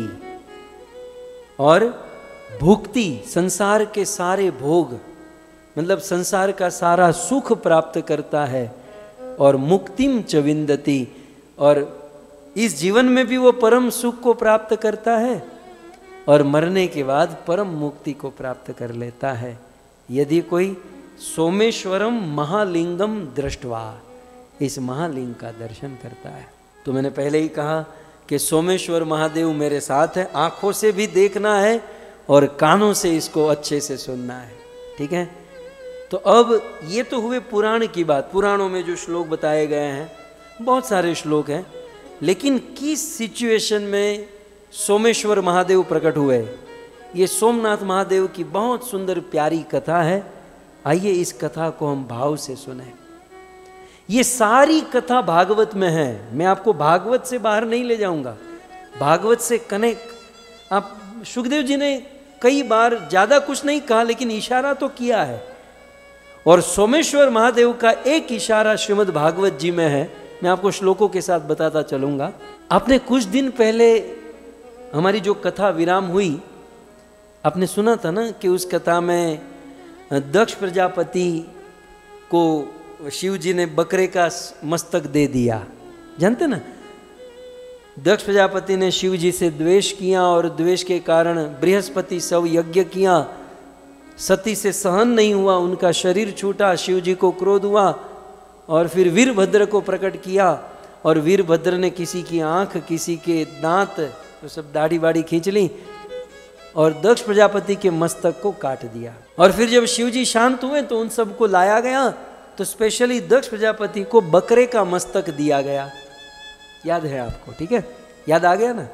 और भुक्ति संसार के सारे भोग, मतलब संसार का सारा सुख प्राप्त करता है। और मुक्तिम च विंदति, और इस जीवन में भी वो परम सुख को प्राप्त करता है और मरने के बाद परम मुक्ति को प्राप्त कर लेता है, यदि कोई सोमेश्वरम महालिंगम दृष्टवा, इस महालिंग का दर्शन करता है। तो मैंने पहले ही कहा कि सोमेश्वर महादेव मेरे साथ है, आंखों से भी देखना है और कानों से इसको अच्छे से सुनना है। ठीक है, तो अब ये तो हुए पुराण की बात। पुराणों में जो श्लोक बताए गए हैं, बहुत सारे श्लोक हैं, लेकिन किस सिचुएशन में सोमेश्वर महादेव प्रकट हुए, ये सोमनाथ महादेव की बहुत सुंदर प्यारी कथा है। आइए इस कथा को हम भाव से सुने। ये सारी कथा भागवत में है, मैं आपको भागवत से बाहर नहीं ले जाऊंगा, भागवत से कनेक्ट। आप सुखदेव जी ने कई बार ज्यादा कुछ नहीं कहा, लेकिन इशारा तो किया है, और सोमेश्वर महादेव का एक इशारा श्रीमद् भागवत जी में है। मैं आपको श्लोकों के साथ बताता चलूंगा। आपने कुछ दिन पहले हमारी जो कथा विराम हुई, आपने सुना था ना कि उस कथा में दक्ष प्रजापति को शिव जी ने बकरे का मस्तक दे दिया, जानते ना। दक्ष प्रजापति ने शिव जी से द्वेष किया और द्वेष के कारण बृहस्पति सब यज्ञ किया, सती से सहन नहीं हुआ, उनका शरीर छूटा, शिव जी को क्रोध हुआ और फिर वीरभद्र को प्रकट किया। और वीरभद्र ने किसी की आंख, किसी के दांत, तो सब दाढ़ी बाड़ी खींच ली और दक्ष प्रजापति के मस्तक को काट दिया। और फिर जब शिव जी शांत हुए तो उन सबको लाया गया, तो स्पेशली दक्ष प्रजापति को बकरे का मस्तक दिया गया। याद है आपको? ठीक है, याद आ गया ना।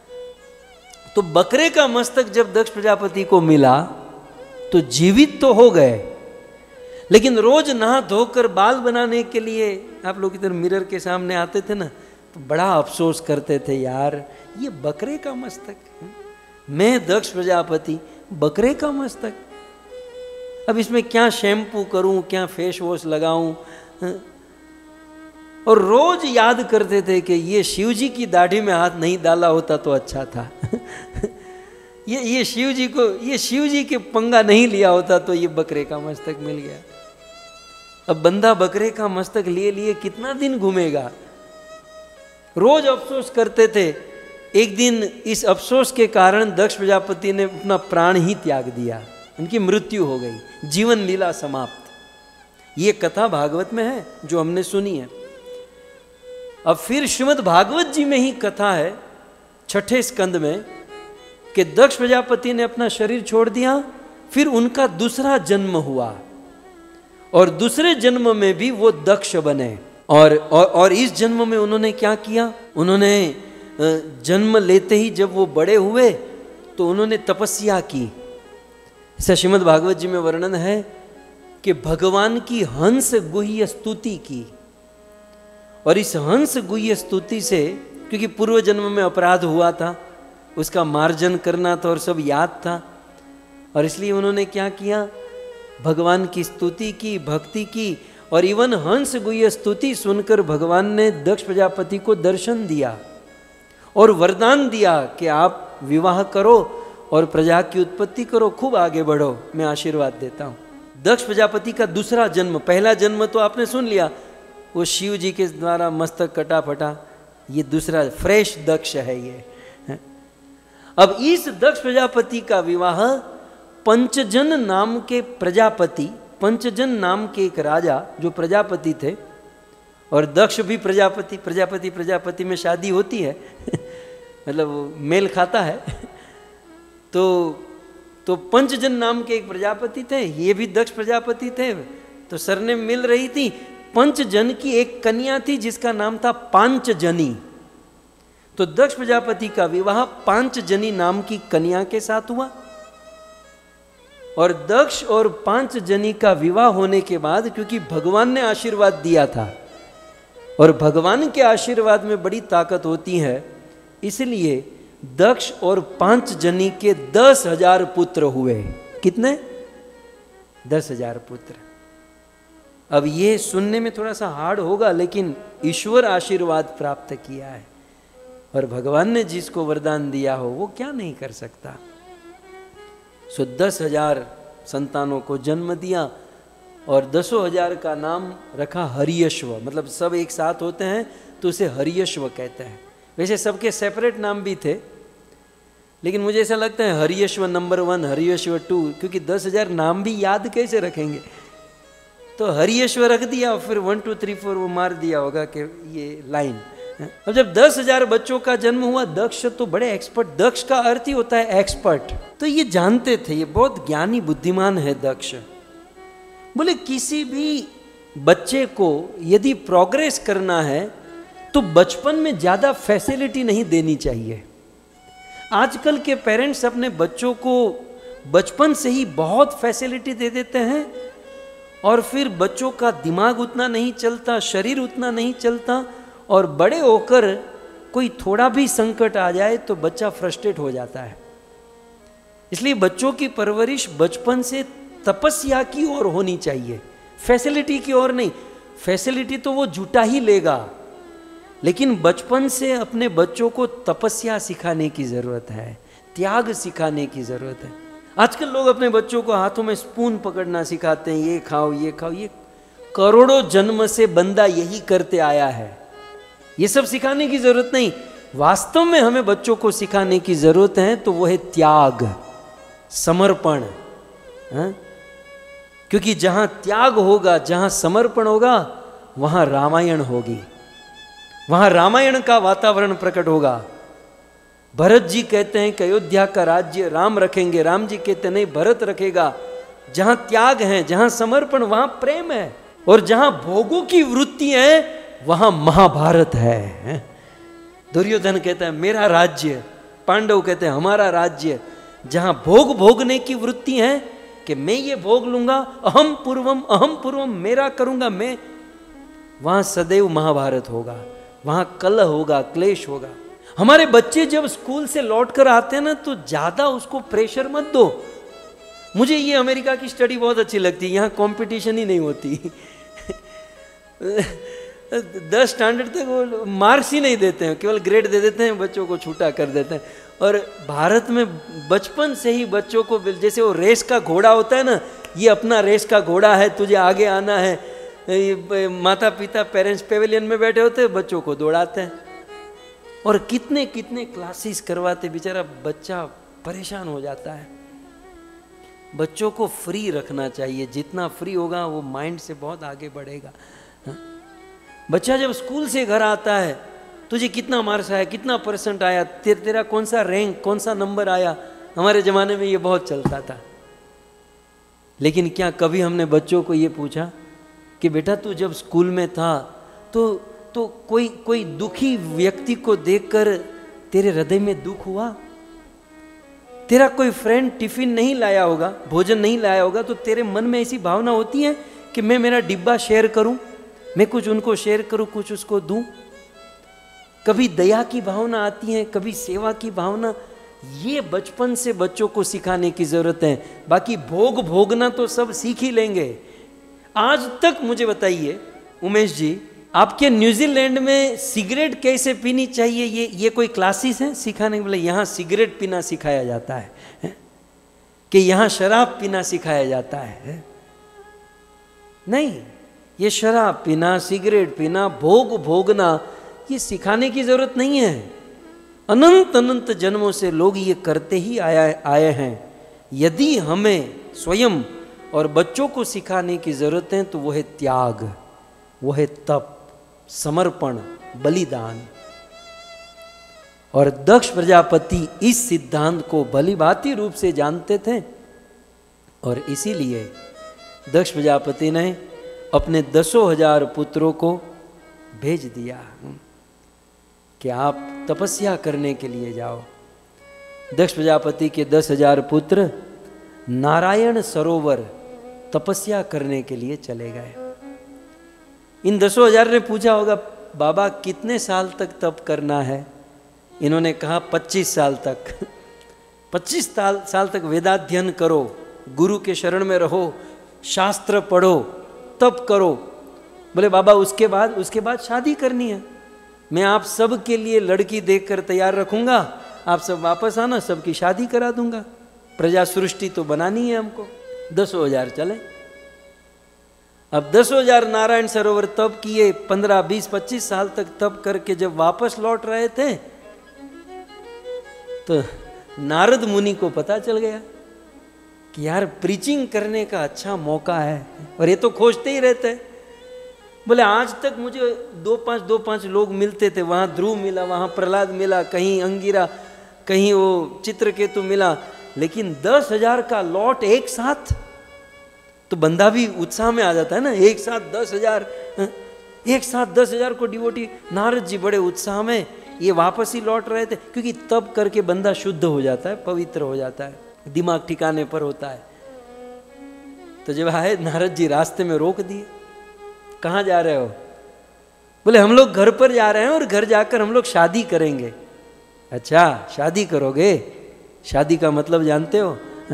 तो बकरे का मस्तक जब दक्ष प्रजापति को मिला तो जीवित तो हो गए, लेकिन रोज नहा धोकर बाल बनाने के लिए आप लोग इधर मिरर के सामने आते थे ना, तो बड़ा अफसोस करते थे, यार ये बकरे का मस्तक, मैं दक्ष प्रजापति, बकरे का मस्तक, अब इसमें क्या शैम्पू करूं, क्या फेस वॉश लगाऊं। और रोज याद करते थे कि ये शिव जी की दाढ़ी में हाथ नहीं डाला होता तो अच्छा था। ये ये शिव जी को, ये शिव जी के पंगा नहीं लिया होता तो ये बकरे का मस्तक मिल गया। अब बंदा बकरे का मस्तक लिए लिए कितना दिन घूमेगा। रोज अफसोस करते थे। एक दिन इस अफसोस के कारण दक्ष प्रजापति ने अपना प्राण ही त्याग दिया, उनकी मृत्यु हो गई, जीवन लीला समाप्त। ये कथा भागवत में है जो हमने सुनी है। अब फिर श्रीमद् भागवत जी में ही कथा है, छठे स्कंद में, कि दक्ष प्रजापति ने अपना शरीर छोड़ दिया, फिर उनका दूसरा जन्म हुआ और दूसरे जन्म में भी वो दक्ष बने। और और, और इस जन्म में उन्होंने क्या किया, उन्होंने जन्म लेते ही जब वो बड़े हुए तो उन्होंने तपस्या की। ऐसा श्रीमद् भागवत जी में वर्णन है कि भगवान की हंस गुह्य स्तुति की, और इस हंस गुह्य स्तुति से, क्योंकि पूर्व जन्म में अपराध हुआ था, उसका मार्जन करना था और सब याद था, और इसलिए उन्होंने क्या किया, भगवान की स्तुति की, भक्ति की। और इवन हंस गुह्य स्तुति सुनकर भगवान ने दक्ष प्रजापति को दर्शन दिया और वरदान दिया कि आप विवाह करो और प्रजा की उत्पत्ति करो, खूब आगे बढ़ो, मैं आशीर्वाद देता हूँ। दक्ष प्रजापति का दूसरा जन्म, पहला जन्म तो आपने सुन लिया, वो शिव जी के द्वारा मस्तक कटा फटा, ये दूसरा फ्रेश दक्ष है ये। अब इस दक्ष प्रजापति का विवाह पंचजन नाम के प्रजापति, पंचजन नाम के एक राजा जो प्रजापति थे, और दक्ष भी प्रजापति, प्रजापति प्रजापति में शादी होती है मतलब मेल खाता है। तो तो पंचजन नाम के एक प्रजापति थे, ये भी दक्ष प्रजापति थे, तो सरनेम मिल रही थी। पंचजन की एक कन्या थी जिसका नाम था पांचजनी। तो दक्ष प्रजापति का विवाह पांचजनी नाम की कन्या के साथ हुआ। और दक्ष और पांच जनी का विवाह होने के बाद, क्योंकि भगवान ने आशीर्वाद दिया था और भगवान के आशीर्वाद में बड़ी ताकत होती है, इसलिए दक्ष और पांच जनी के दस हजार पुत्र हुए। कितने? दस हजार पुत्र। अब ये सुनने में थोड़ा सा हार्ड होगा, लेकिन ईश्वर आशीर्वाद प्राप्त किया है और भगवान ने जिसको वरदान दिया हो वो क्या नहीं कर सकता। सो दस हजार संतानों को जन्म दिया और दसों हजार का नाम रखा हरियश्व, मतलब सब एक साथ होते हैं तो उसे हरियश्व कहते हैं। वैसे सबके सेपरेट नाम भी थे, लेकिन मुझे ऐसा लगता है Haryashva number one, Haryashva two, क्योंकि दस हजार नाम भी याद कैसे रखेंगे, तो हरियश्व रख दिया, फिर वन टू थ्री फोर वो मार दिया होगा कि ये लाइन। अब जब दस हजार बच्चों का जन्म हुआ, दक्ष तो बड़े एक्सपर्ट, दक्ष का अर्थ ही होता है एक्सपर्ट, तो ये जानते थे, ये बहुत ज्ञानी बुद्धिमान है दक्ष। बोले किसी भी बच्चे को यदि प्रोग्रेस करना है तो बचपन में ज्यादा फैसिलिटी नहीं देनी चाहिए। आजकल के पेरेंट्स अपने बच्चों को बचपन से ही बहुत फैसिलिटी दे देते हैं और फिर बच्चों का दिमाग उतना नहीं चलता, शरीर उतना नहीं चलता, और बड़े होकर कोई थोड़ा भी संकट आ जाए तो बच्चा फ्रस्ट्रेट हो जाता है। इसलिए बच्चों की परवरिश बचपन से तपस्या की ओर होनी चाहिए, फैसिलिटी की ओर नहीं। फैसिलिटी तो वो जुटा ही लेगा, लेकिन बचपन से अपने बच्चों को तपस्या सिखाने की जरूरत है, त्याग सिखाने की जरूरत है। आजकल लोग अपने बच्चों को हाथों में स्पून पकड़ना सिखाते हैं, ये खाओ ये खाओ, ये करोड़ों जन्म से बंदा यही करते आया है, ये सब सिखाने की जरूरत नहीं। वास्तव में हमें बच्चों को सिखाने की जरूरत है तो वो है त्याग, समर्पण, है? क्योंकि जहां त्याग होगा, जहां समर्पण होगा, वहां रामायण होगी, वहां रामायण का वातावरण प्रकट होगा। भरत जी कहते हैं कि अयोध्या का राज्य राम रखेंगे, राम जी कहते नहीं भरत रखेगा। जहां त्याग है, जहां समर्पण, वहां प्रेम है, और जहां भोगों की वृत्ति है वहां महाभारत है। दुर्योधन कहता है मेरा राज्य, पांडव कहते हैं हमारा राज्य। जहां भोग भोगने की वृत्ति है कि मैं ये भोग लूंगा, अहम पूर्वम अहम पूर्वम, मेरा करूंगा मैं, वहां सदैव महाभारत होगा, वहां कलह होगा, क्लेश होगा। हमारे बच्चे जब स्कूल से लौट कर आते हैं ना, तो ज्यादा उसको प्रेशर मत दो। मुझे ये अमेरिका की स्टडी बहुत अच्छी लगती है, यहाँ कंपटीशन ही नहीं होती। दस स्टैंडर्ड तक वो मार्क्स ही नहीं देते हैं, केवल ग्रेड दे देते हैं, बच्चों को छूटा कर देते हैं। और भारत में बचपन से ही बच्चों को, जैसे वो रेस का घोड़ा होता है ना, ये अपना रेस का घोड़ा है, तुझे आगे आना है, ये माता पिता पेरेंट्स पेवेलियन में बैठे होते हैं, बच्चों को दौड़ाते हैं और कितने कितने क्लासेस करवाते, बेचारा बच्चा परेशान हो जाता है। बच्चों को फ्री रखना चाहिए, जितना फ्री होगा वो माइंड से बहुत आगे बढ़ेगा। बच्चा जब स्कूल से घर आता है, तुझे कितना मार्क्स आया, कितना परसेंट आया, ते, तेरा कौन सा रैंक, कौन सा नंबर आया, हमारे ज़माने में ये बहुत चलता था। लेकिन क्या कभी हमने बच्चों को ये पूछा कि बेटा तू जब स्कूल में था तो तो कोई कोई दुखी व्यक्ति को देखकर तेरे हृदय में दुख हुआ? तेरा कोई फ्रेंड टिफिन नहीं लाया होगा, भोजन नहीं लाया होगा, तो तेरे मन में ऐसी भावना होती है कि मैं मेरा डिब्बा शेयर करूं, मैं कुछ उनको शेयर करूं, कुछ उसको दूं? कभी दया की भावना आती है, कभी सेवा की भावना। ये बचपन से बच्चों को सिखाने की जरूरत है। बाकी भोग भोगना तो सब सीख ही लेंगे। आज तक मुझे बताइए उमेश जी, आपके न्यूजीलैंड में सिगरेट कैसे पीनी चाहिए, ये ये कोई क्लासेस हैं सिखाने के? बोले यहाँ सिगरेट पीना सिखाया जाता है, है? कि यहाँ शराब पीना सिखाया जाता है, है? नहीं, ये शराब पीना, सिगरेट पीना, भोग भोगना, ये सिखाने की जरूरत नहीं है। अनंत अनंत जन्मों से लोग ये करते ही आया आए हैं। यदि हमें स्वयं और बच्चों को सिखाने की जरूरत है तो वो है त्याग, वो है तप, समर्पण, बलिदान। और दक्ष प्रजापति इस सिद्धांत को भलीभांति रूप से जानते थे और इसीलिए दक्ष प्रजापति ने अपने दसों हजार पुत्रों को भेज दिया कि आप तपस्या करने के लिए जाओ। दक्ष प्रजापति के दस हजार पुत्र नारायण सरोवर तपस्या करने के लिए चले गए। इन दसों हजार ने पूछा होगा, बाबा कितने साल तक तप करना है? इन्होंने कहा पच्चीस साल तक। पच्चीस साल साल तक वेदाध्ययन करो, गुरु के शरण में रहो, शास्त्र पढ़ो, तप करो। बोले बाबा उसके बाद उसके बाद शादी करनी है। मैं आप सब के लिए लड़की देखकर तैयार रखूंगा, आप सब वापस आना, सबकी शादी करा दूंगा। प्रजा सृष्टि तो बनानी है हमको। दसों हजार चले। अब दसों हजार नारायण सरोवर तप किए, पंद्रह बीस पच्चीस साल तक तप करके जब वापस लौट रहे थे तो नारद मुनि को पता चल गया कि यार प्रीचिंग करने का अच्छा मौका है, और ये तो खोजते ही रहते हैं। बोले आज तक मुझे दो पांच दो पांच लोग मिलते थे, वहां ध्रुव मिला, वहां प्रहलाद मिला, कहीं अंगिरा, कहीं वो चित्रकेतु मिला, लेकिन दस हजार का लॉट एक साथ, तो बंदा भी उत्साह में आ जाता है ना। एक साथ दस हजार एक साथ दस हजार को डिवोटी। नारद जी बड़े उत्साह में, ये वापस ही लौट रहे थे, क्योंकि तब करके बंदा शुद्ध हो जाता है, पवित्र हो जाता है, दिमाग ठिकाने पर होता है। तो जब आए नारद जी रास्ते में रोक दिए, कहाँ जा रहे हो? बोले हम लोग घर पर जा रहे हैं और घर जाकर हम लोग शादी करेंगे। अच्छा शादी करोगे? शादी का मतलब जानते हो?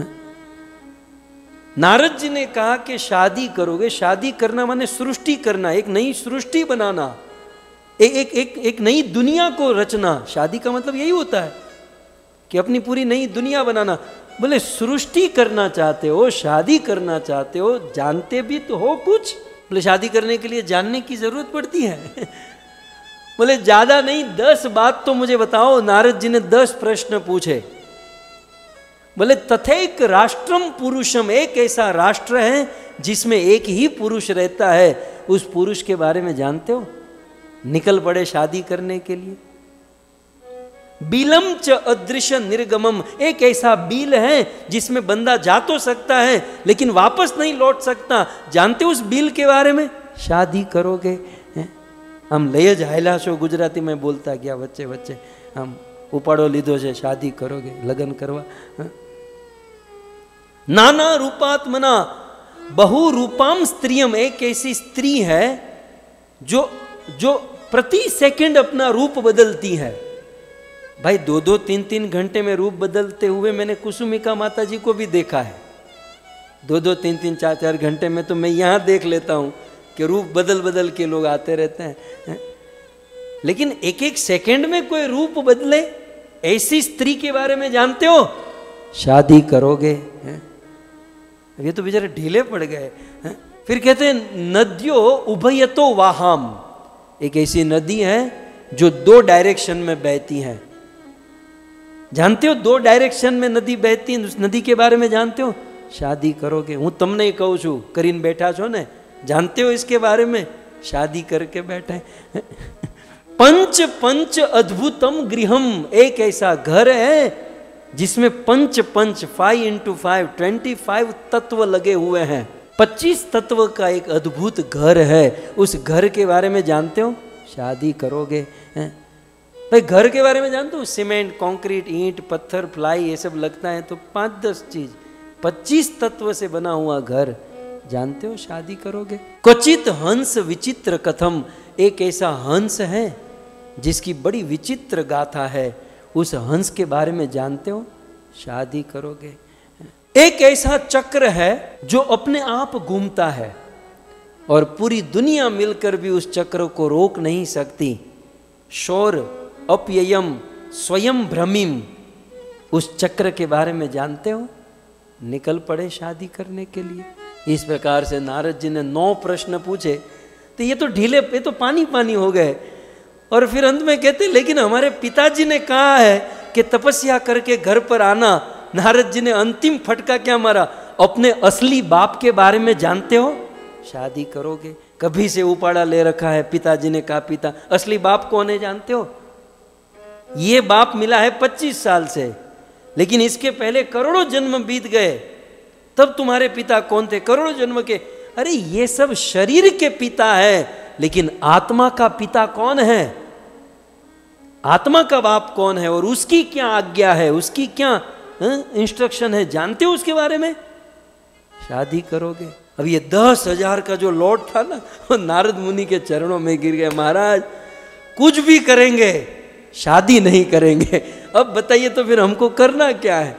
नारद जी ने कहा कि शादी करोगे। शादी करना माने सृष्टि करना, एक नई सृष्टि बनाना, एक एक एक एक नई दुनिया को रचना। शादी का मतलब यही होता है कि अपनी पूरी नई दुनिया बनाना। बोले सृष्टि करना चाहते हो, शादी करना चाहते हो, जानते भी तो हो कुछ? बोले शादी करने के लिए जानने की जरूरत पड़ती है। बोले ज्यादा नहीं, दस बात तो मुझे बताओ। नारद जी ने दस प्रश्न पूछे। बोले तथैक राष्ट्रम पुरुषम, एक ऐसा राष्ट्र है जिसमें एक ही पुरुष रहता है, उस पुरुष के बारे में जानते हो? निकल पड़े शादी करने के लिए। बीलम च अदृश्य निर्गमम, एक ऐसा बील है जिसमें बंदा जा तो सकता है लेकिन वापस नहीं लौट सकता। जानते हो उस बील के बारे में? शादी करोगे? हम लय जायला छो, गुजराती में बोलता गया बच्चे बच्चे, हम उपाड़ो लीधो छे, शादी करोगे, लगन करवा। नाना रूपात्मना बहु रूपाम स्त्रियम, एक ऐसी स्त्री है जो जो प्रति सेकंड अपना रूप बदलती है। भाई दो दो तीन तीन घंटे में रूप बदलते हुए मैंने कुसुमिका माता जी को भी देखा है। दो दो तीन तीन चार चार घंटे में तो मैं यहाँ देख लेता हूँ कि रूप बदल बदल के लोग आते रहते हैं। लेकिन एक एक सेकंड में कोई रूप बदले, ऐसी स्त्री के बारे में जानते हो? शादी करोगे? ये तो बेचारे ढीले पड़ गए। फिर कहते हैं नदियों उभयतो वाहाम, एक ऐसी नदी है जो दो डायरेक्शन में बहती है। जानते हो दो डायरेक्शन में नदी बहती है, उस नदी के बारे में जानते हो? शादी करोगे? हूँ तमने ही कहूँ छू, करीन बैठा छो ने, जानते हो इसके बारे में? शादी करके बैठे। पंच पंच अद्भुतम गृहम, एक ऐसा घर है जिसमें पंच पंच five into five twenty five तत्व लगे हुए हैं। पच्चीस तत्व का एक अद्भुत घर है। उस घर के बारे में जानते हो? शादी करोगे? भाई घर के बारे में जानते हो? सीमेंट, कंक्रीट, ईंट, पत्थर, प्लाई, ये सब लगता है तो पांच दस चीज, पच्चीस तत्व से बना हुआ घर, जानते हो? शादी करोगे? क्वचित हंस विचित्र कथम, एक ऐसा हंस है जिसकी बड़ी विचित्र गाथा है, उस हंस के बारे में जानते हो? शादी करोगे? एक ऐसा चक्र है जो अपने आप घूमता है और पूरी दुनिया मिलकर भी उस चक्र को रोक नहीं सकती। शोर अपययम स्वयं भ्रमिम, उस चक्र के बारे में जानते हो? निकल पड़े शादी करने के लिए। इस प्रकार से नारद जी ने नौ प्रश्न पूछे, तो ये तो ढीले, ये तो पानी पानी हो गए। और फिर अंत में कहते लेकिन हमारे पिताजी ने कहा है कि तपस्या करके घर पर आना। नारद जी ने अंतिम फटका क्या मारा? अपने असली बाप के बारे में जानते हो? शादी करोगे? कभी से उपाड़ा ले रखा है, पिताजी ने कहा पिता, असली बाप कौन है जानते हो? ये बाप मिला है पच्चीस साल से, लेकिन इसके पहले करोड़ों जन्म बीत गए, तब तुम्हारे पिता कौन थे? करोड़ों जन्म के। अरे ये सब शरीर के पिता है, लेकिन आत्मा का पिता कौन है? आत्मा का बाप कौन है और उसकी क्या आज्ञा है, उसकी क्या इंस्ट्रक्शन है, जानते हो उसके बारे में? शादी करोगे। अब ये दस हजार का जो लॉट था ना, वो नारद मुनि के चरणों में गिर गया। महाराज कुछ भी करेंगे, शादी नहीं करेंगे। अब बताइए तो फिर हमको करना क्या है?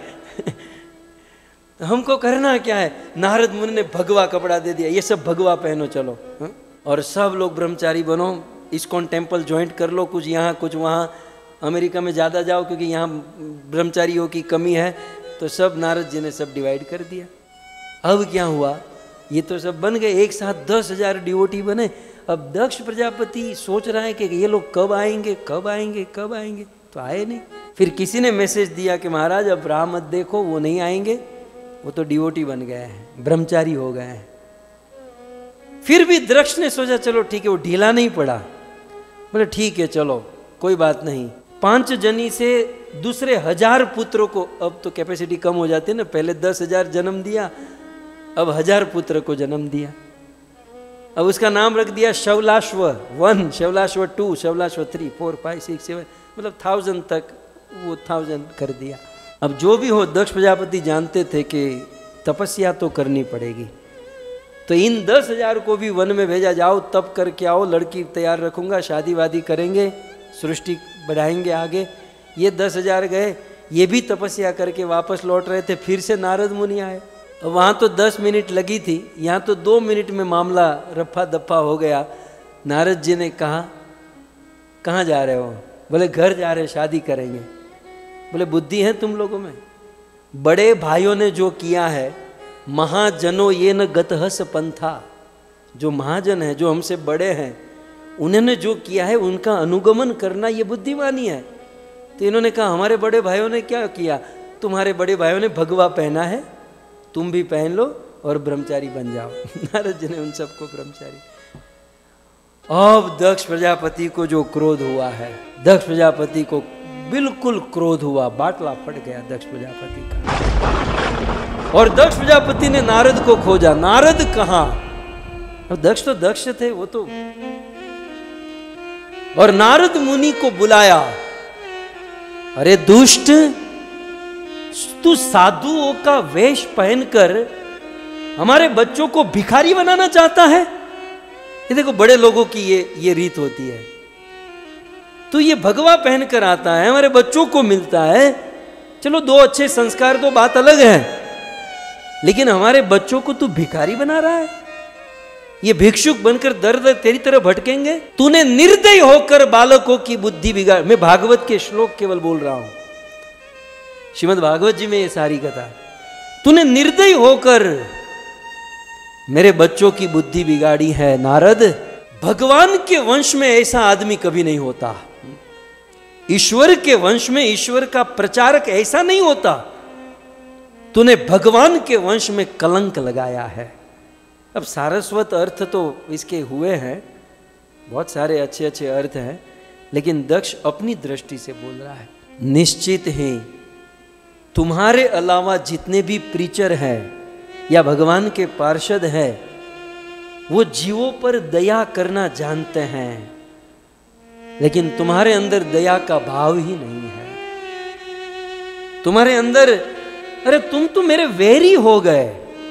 हमको करना क्या है? नारद मुनि ने भगवा कपड़ा दे दिया, ये सब भगवा पहनो चलो, हा? और सब लोग ब्रह्मचारी बनो, इस्कॉन टेम्पल ज्वाइंट कर लो, कुछ यहाँ कुछ वहाँ, अमेरिका में ज़्यादा जाओ क्योंकि यहाँ ब्रह्मचारियों की कमी है। तो सब नारद जी ने सब डिवाइड कर दिया। अब क्या हुआ, ये तो सब बन गए, एक साथ दस हजार डिवोटी बने। अब दक्ष प्रजापति सोच रहा है कि ये लोग कब आएंगे कब आएंगे कब आएंगे, तो आए नहीं। फिर किसी ने मैसेज दिया कि महाराज अब राह मत देखो, वो नहीं आएंगे, वो तो डिवोटी बन गए हैं, ब्रह्मचारी हो गए हैं। फिर भी दक्ष ने सोचा चलो ठीक है, वो ढीला नहीं पड़ा, बोले ठीक है चलो कोई बात नहीं। पांच जनी से दूसरे हजार पुत्रों को, अब तो कैपेसिटी कम हो जाती है ना, पहले दस हजार जन्म दिया, अब हजार पुत्र को जन्म दिया। अब उसका नाम रख दिया Shavlashva one, Shavlashva two, Shavlashva three, four, five, six, seven, मतलब थाउजेंड तक वो थाउजेंड कर दिया। अब जो भी हो, दक्ष प्रजापति जानते थे कि तपस्या तो करनी पड़ेगी, तो इन दस हजार को भी वन में भेजा, जाओ तप करके आओ, लड़की तैयार रखूंगा, शादी वादी करेंगे, सृष्टि बढ़ाएंगे आगे। ये दस हजार गए, ये भी तपस्या करके वापस लौट रहे थे, फिर से नारद मुनि आए। वहाँ तो दस मिनट लगी थी, यहाँ तो दो मिनट में मामला रफा दफा हो गया। नारद जी ने कहा कहाँ जा रहे हो? बोले घर जा रहे, शादी करेंगे। बोले बुद्धि है तुम लोगों में? बड़े भाइयों ने जो किया है, महाजनो ये न गतहस पंथा, जो महाजन है, जो हमसे बड़े हैं, उन्होंने जो किया है उनका अनुगमन करना ये बुद्धिमानी है। तो इन्होंने कहा हमारे बड़े भाइयों ने क्या किया? तुम्हारे बड़े भाइयों ने भगवा पहना है, तुम भी पहन लो और ब्रह्मचारी बन जाओ। नारद जी ने उन सबको ब्रह्मचारी। अब दक्ष प्रजापति को जो क्रोध हुआ है, दक्ष प्रजापति को बिल्कुल क्रोध हुआ, बाटला फट गया दक्ष प्रजापति का। और दक्ष प्रजापति ने नारद को खोजा, नारद कहाँ? अब दक्ष तो दक्ष थे वो तो, और नारद मुनि को बुलाया। अरे दुष्ट, तू साधुओं का वेश पहनकर हमारे बच्चों को भिखारी बनाना चाहता है? ये देखो बड़े लोगों की ये ये रीत होती है। तू ये भगवा पहनकर आता है, हमारे बच्चों को मिलता है, चलो दो अच्छे संस्कार तो बात अलग है, लेकिन हमारे बच्चों को तू भिखारी बना रहा है। ये भिक्षुक बनकर दर दर तेरी तरह भटकेंगे। तूने निर्दयी होकर बालकों की बुद्धि बिगाड़। मैं भागवत के श्लोक केवल बोल रहा हूं, श्रीमद् भागवत जी में ये सारी कथा। तूने निर्दयी होकर मेरे बच्चों की बुद्धि बिगाड़ी है नारद। भगवान के वंश में ऐसा आदमी कभी नहीं होता, ईश्वर के वंश में ईश्वर का प्रचारक ऐसा नहीं होता। तूने भगवान के वंश में कलंक लगाया है। अब सारस्वत अर्थ तो इसके हुए हैं, बहुत सारे अच्छे अच्छे अर्थ हैं, लेकिन दक्ष अपनी दृष्टि से बोल रहा है। निश्चित ही तुम्हारे अलावा जितने भी प्रीचर हैं या भगवान के पार्षद हैं, वो जीवों पर दया करना जानते हैं, लेकिन तुम्हारे अंदर दया का भाव ही नहीं है। तुम्हारे अंदर, अरे तुम तो मेरे वैरी हो गए।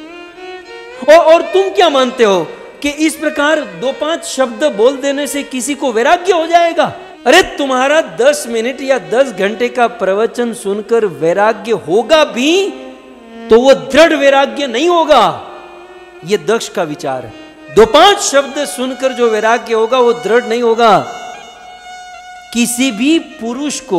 और, और तुम क्या मानते हो कि इस प्रकार दो पांच शब्द बोल देने से किसी को वैराग्य हो जाएगा? अरे तुम्हारा दस मिनट या दस घंटे का प्रवचन सुनकर वैराग्य होगा भी तो वो दृढ़ वैराग्य नहीं होगा। ये दक्ष का विचार है। दो पांच शब्द सुनकर जो वैराग्य होगा वो दृढ़ नहीं होगा। किसी भी पुरुष को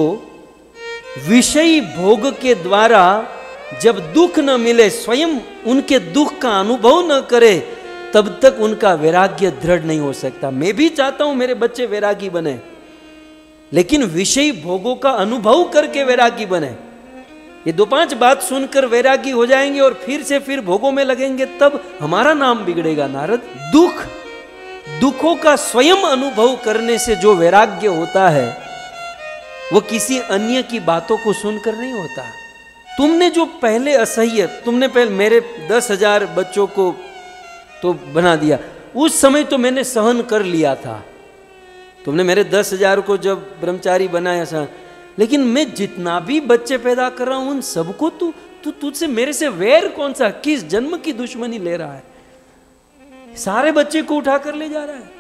विषयी भोग के द्वारा जब दुख न मिले, स्वयं उनके दुख का अनुभव न करे, तब तक उनका वैराग्य दृढ़ नहीं हो सकता। मैं भी चाहता हूं मेरे बच्चे वैरागी बने, लेकिन विषयी भोगों का अनुभव करके वैरागी बने। ये दो पांच बात सुनकर वैरागी हो जाएंगे और फिर से फिर भोगों में लगेंगे, तब हमारा नाम बिगड़ेगा नारद। दुख दुखों का स्वयं अनुभव करने से जो वैराग्य होता है वो किसी अन्य की बातों को सुनकर नहीं होता। तुमने जो पहले असह्य, तुमने पहले मेरे दस हजार बच्चों को तो बना दिया, उस समय तो मैंने सहन कर लिया था। तुमने मेरे दस हजार को जब ब्रह्मचारी बनाया था, लेकिन मैं जितना भी बच्चे पैदा कर रहा हूं उन सबको तू तू तुझसे मेरे से वैर कौन सा, किस जन्म की दुश्मनी ले रहा है? सारे बच्चे को उठा कर ले जा रहा है।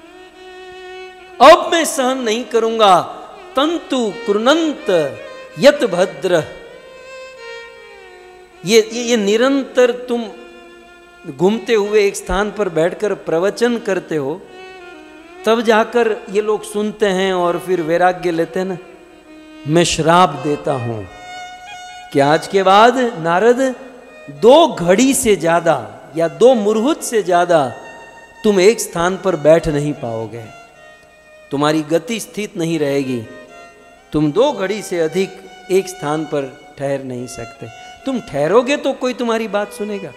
अब मैं सहन नहीं करूंगा। तंतु कृणंत यत भद्र, ये, ये ये निरंतर तुम घूमते हुए एक स्थान पर बैठकर प्रवचन करते हो, तब जाकर ये लोग सुनते हैं और फिर वैराग्य लेते हैं ना। मैं श्राप देता हूं कि आज के बाद नारद दो घड़ी से ज्यादा या दो मुहूर्त से ज्यादा तुम एक स्थान पर बैठ नहीं पाओगे, तुम्हारी गति स्थित नहीं रहेगी, तुम दो घड़ी से अधिक एक स्थान पर ठहर नहीं सकते। तुम ठहरोगे तो कोई तुम्हारी बात सुनेगा।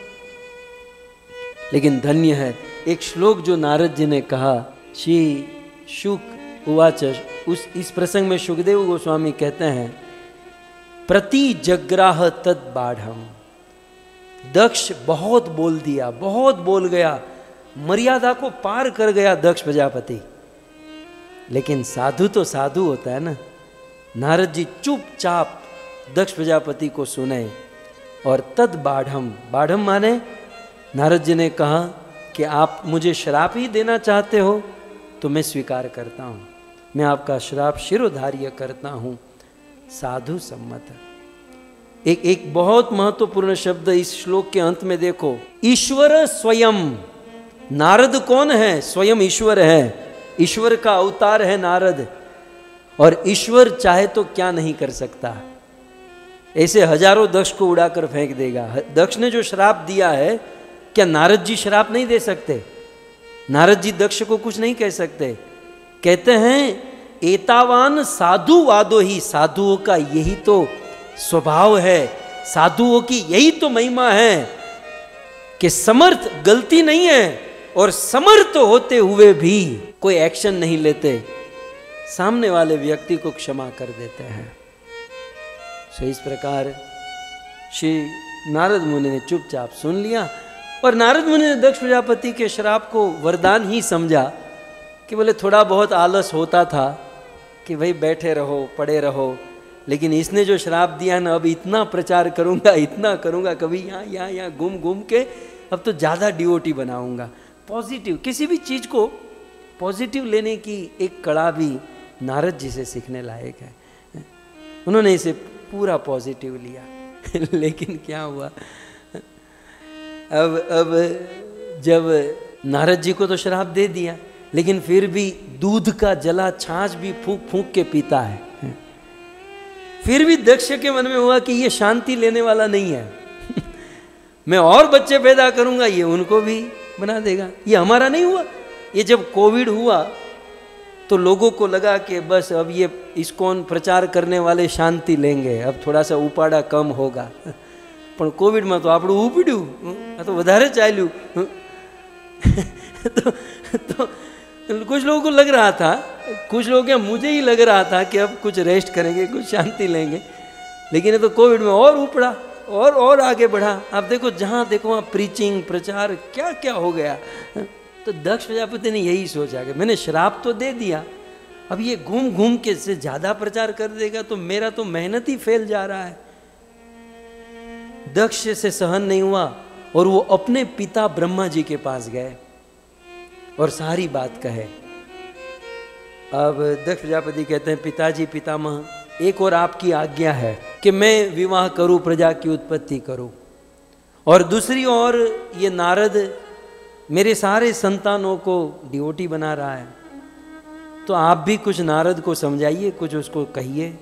लेकिन धन्य है एक श्लोक जो नारद जी ने कहा, श्री शुक उवाच, उस इस प्रसंग में सुखदेव गोस्वामी कहते हैं, प्रति जग्राह तद बाढ़म, दक्ष बहुत बोल दिया, बहुत बोल गया, मर्यादा को पार कर गया दक्ष प्रजापति। लेकिन साधु तो साधु होता है ना। नारद जी चुपचाप दक्ष प्रजापति को सुने और तद बाढ़म, बाढ़म माने नारद जी ने कहा कि आप मुझे श्राप ही देना चाहते हो तो मैं स्वीकार करता हूं, मैं आपका श्राप शिरोधार्य करता हूं, साधु सम्मत। एक एक बहुत महत्वपूर्ण शब्द इस श्लोक के अंत में देखो, ईश्वर स्वयं। नारद कौन है? स्वयं ईश्वर है, ईश्वर का अवतार है नारद। और ईश्वर चाहे तो क्या नहीं कर सकता, ऐसे हजारों दक्ष को उड़ाकर फेंक देगा। दक्ष ने जो श्राप दिया है, क्या नारद जी श्राप नहीं दे सकते? नारद जी दक्ष को कुछ नहीं कह सकते। कहते हैं एतावान साधु वादो ही, साधुओं का यही तो स्वभाव है, साधुओं की यही तो महिमा है कि समर्थ गलती नहीं है और समर्थ होते हुए भी कोई एक्शन नहीं लेते, सामने वाले व्यक्ति को क्षमा कर देते हैं। सो इस प्रकार श्री नारद मुनि ने चुपचाप सुन लिया और नारद मुनि ने दक्ष प्रजापति के श्राप को वरदान ही समझा कि बोले थोड़ा बहुत आलस होता था कि भाई बैठे रहो, पड़े रहो, लेकिन इसने जो श्राप दिया ना, अब इतना प्रचार करूंगा, इतना करूंगा, कभी यहाँ यहाँ यहाँ घूम घूम के अब तो ज़्यादा डिवोटी बनाऊंगा। पॉजिटिव, किसी भी चीज़ को पॉजिटिव लेने की एक कला भी नारद जी से सीखने लायक है। उन्होंने इसे पूरा पॉजिटिव लिया। लेकिन क्या हुआ, अब अब जब नारद जी को तो श्राप दे दिया, लेकिन फिर भी दूध का जला छाछ भी फूंक फूंक के पीता है। फिर भी दक्ष के मन में हुआ कि ये शांति लेने वाला नहीं है। मैं और बच्चे पैदा करूंगा, ये उनको भी बना देगा, ये हमारा नहीं हुआ। ये जब कोविड हुआ तो लोगों को लगा कि बस अब ये इस्कॉन प्रचार करने वाले शांति लेंगे, अब थोड़ा सा उपाड़ा कम होगा। पण कोविड में तो आपड़ू उपड्यू, तो वधारे चाल्यू। तो, तो कुछ लोगों को लग रहा था, कुछ लोग क्या मुझे ही लग रहा था कि अब कुछ रेस्ट करेंगे, कुछ शांति लेंगे, लेकिन ये तो कोविड में और उपड़ा और और आगे बढ़ा। आप देखो जहाँ देखो वहाँ प्रीचिंग, प्रचार, क्या क्या हो गया। तो दक्ष प्रजापति ने यही सोचा कि मैंने श्राप तो दे दिया, अब ये घूम घूम के से ज्यादा प्रचार कर देगा तो मेरा तो मेहनत ही फेल जा रहा है। दक्ष से सहन नहीं हुआ और वो अपने पिता ब्रह्मा जी के पास गए और सारी बात कहे। अब दक्ष प्रजापति कहते हैं, पिताजी पितामह, एक और आपकी आज्ञा है कि मैं विवाह करूं, प्रजा की उत्पत्ति करूं, और दूसरी ओर ये नारद मेरे सारे संतानों को डिवोटी बना रहा है, तो आप भी कुछ नारद को समझाइए, कुछ उसको कहिए।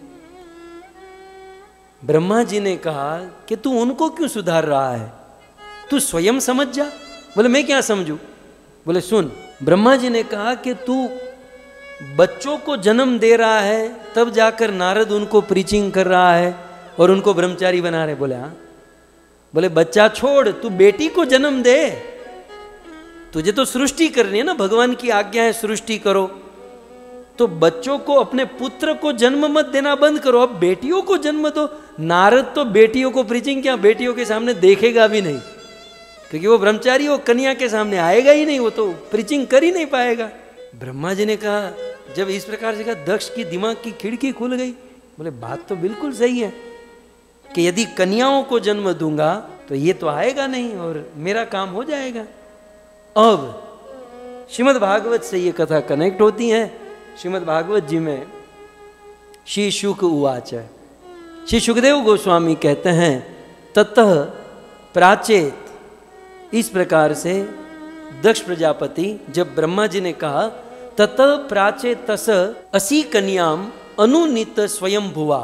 ब्रह्मा जी ने कहा कि तू उनको क्यों सुधार रहा है, तू स्वयं समझ जा। बोले मैं क्या समझूं? बोले सुन, ब्रह्मा जी ने कहा कि तू बच्चों को जन्म दे रहा है, तब जाकर नारद उनको प्रीचिंग कर रहा है और उनको ब्रह्मचारी बना रहे। बोले हाँ। बोले बच्चा छोड़, तू बेटी को जन्म दे, तुझे तो सृष्टि करनी है ना, भगवान की आज्ञा है सृष्टि करो, तो बच्चों को, अपने पुत्र को जन्म मत देना बंद करो, अब बेटियों को जन्म दो। नारद तो बेटियों को प्रीचिंग क्या, बेटियों के सामने देखेगा भी नहीं, क्योंकि वो ब्रह्मचारी वो कन्या के सामने आएगा ही नहीं, वो तो प्रीचिंग कर ही नहीं पाएगा। ब्रह्मा जी ने कहा, जब इस प्रकार से कहा, दक्ष की दिमाग की खिड़की खुल गई। बोले बात तो बिल्कुल सही है कि यदि कन्याओं को जन्म दूंगा तो ये तो आएगा नहीं और मेरा काम हो जाएगा। अब श्रीमद् भागवत से ये कथा कनेक्ट होती है। श्रीमद् भागवत जी में श्री शुक उवाच, श्री सुखदेव गोस्वामी कहते हैं ततः प्राचेत, इस प्रकार से दक्ष प्रजापति जब ब्रह्मा जी ने कहा ततः प्राचेतस असी कन्याम अनुनीत स्वयंभुवा,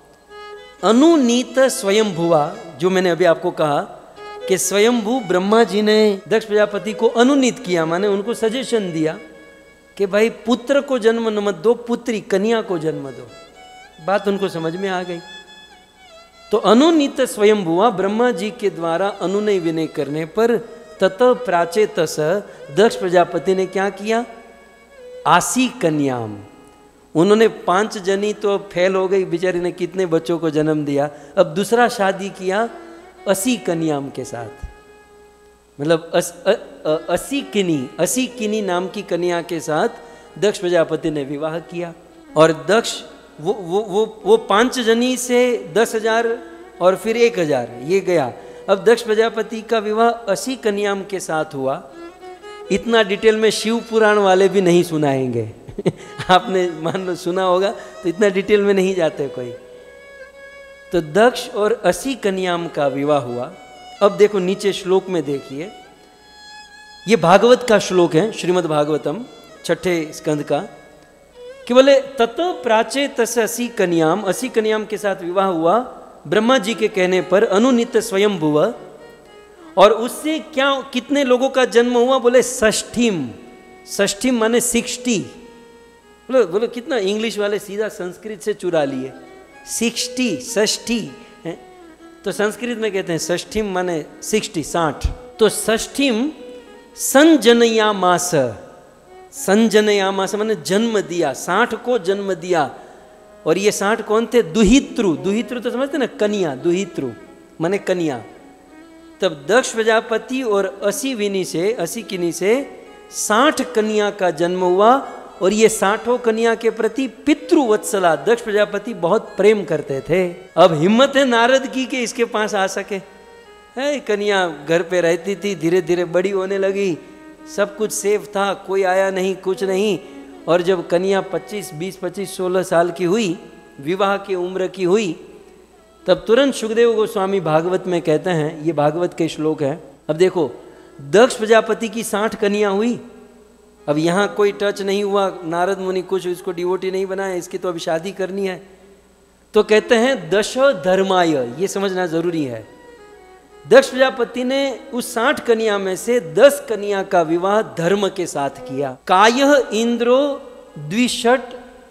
अनुनीत स्वयंभुवा, जो मैंने अभी आपको कहा कि स्वयंभू ब्रह्मा जी ने दक्ष प्रजापति को अनुनीत किया, माने उनको सजेशन दिया कि भाई पुत्र को जन्म न मत दो, पुत्री कन्या को जन्म दो। बात उनको समझ में आ गई। तो अनुनीत स्वयंभुवा, ब्रह्मा जी के द्वारा अनुनय विनय करने पर ततः प्राचेतस दक्ष प्रजापति ने क्या किया, आसी कन्याम, उन्होंने पांच जनी तो फेल हो गई, बेचारी ने कितने बच्चों को जन्म दिया, अब दूसरा शादी किया असी कन्याम के साथ, मतलब अस, अ, अ, असी किनी, असी किनी नाम की कन्या के साथ दक्ष प्रजापति ने विवाह किया। और दक्ष वो वो वो वो पांच जनी से दस हजार और फिर एक हजार ये गया। अब दक्ष प्रजापति का विवाह असी कन्याम के साथ हुआ। इतना डिटेल में शिव पुराण वाले भी नहीं सुनाएंगे आपने मान लो सुना होगा तो इतना डिटेल में नहीं जाते कोई। तो दक्ष और असी कन्याम का विवाह हुआ। अब देखो नीचे श्लोक में देखिए, ये भागवत का श्लोक है, श्रीमद् भागवतम छठे स्कंद का, कि बोले ततः प्राचेतस असी कन्याम, असी कन्याम के साथ विवाह हुआ ब्रह्मा जी के कहने पर, अनुनीत स्वयंभुव, और उससे क्या कितने लोगों का जन्म हुआ, बोले षष्ठीम, षष्ठीम माने सिक्सटी। बोलो बोलो कितना इंग्लिश वाले सीधा संस्कृत से चुरा लिए, सिक्सटी षष्ठी है, तो संस्कृत में कहते हैं षष्ठीम माने सिक्सटी साठ। तो षष्ठीम संजनयामास, संजनयामास माने जन्म दिया, साठ को जन्म दिया। और ये साठ कौन थे, दुहित्रु, दुहित्रु तो समझते ना कन्या, दुहित्रु माने कन्या। तब दक्ष प्रजापति और असी विनी से, असी किनी से साठ कन्या का जन्म हुआ। और ये साठों कन्या के प्रति पितृवत्सला, दक्ष प्रजापति बहुत प्रेम करते थे। अब हिम्मत है नारद की कि इसके पास आ सके, है कन्या घर पे रहती थी, धीरे धीरे बड़ी होने लगी, सब कुछ सेफ था, कोई आया नहीं कुछ नहीं। और जब कन्या पच्चीस बीस पच्चीस सोलह साल की हुई, विवाह की उम्र की हुई, तब तुरंत सुखदेव गोस्वामी भागवत में कहते हैं, ये भागवत के श्लोक है। अब देखो दक्ष प्रजापति की साठ कन्या हुई। अब यहाँ कोई टच नहीं हुआ, नारद मुनि कुछ इसको डिवोटी नहीं बनाया, इसकी तो अभी शादी करनी है। तो कहते हैं दश धर्माय, ये समझना जरूरी है। दक्ष प्रजापति ने उस साठ कन्या में से दस कन्या का विवाह धर्म के साथ किया। कायः इंद्रो द्विषट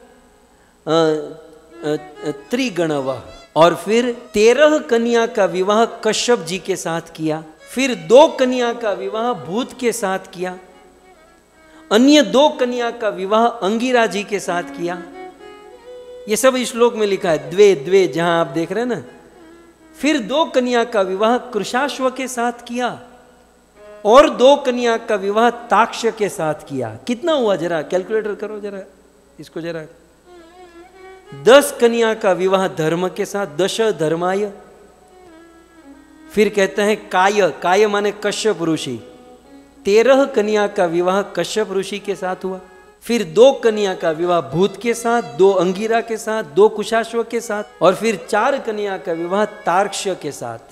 त्रिगणव, और फिर तेरह कन्या का विवाह कश्यप जी के साथ किया। फिर दो कन्या का विवाह भूत के साथ किया। अन्य दो कन्या का विवाह अंगिरा जी के साथ किया। ये सब इस श्लोक में लिखा है, द्वे द्वे जहां आप देख रहे हैं ना। फिर दो कन्या का विवाह कृशाश्व के साथ किया और दो कन्या का विवाह ताक्ष के साथ किया। कितना हुआ जरा कैलकुलेटर करो जरा इसको जरा। दस कन्या का विवाह धर्म के साथ, दश धर्माय। फिर कहते हैं काय, काय माने कश्यप ऋषि, तेरह कन्या का विवाह कश्यप ऋषि के साथ हुआ। फिर दो कन्या का विवाह भूत के साथ, दो अंगिरा के साथ, दो कुशाश्व के साथ, और फिर चार कन्या का विवाह तार्क्ष्य के साथ।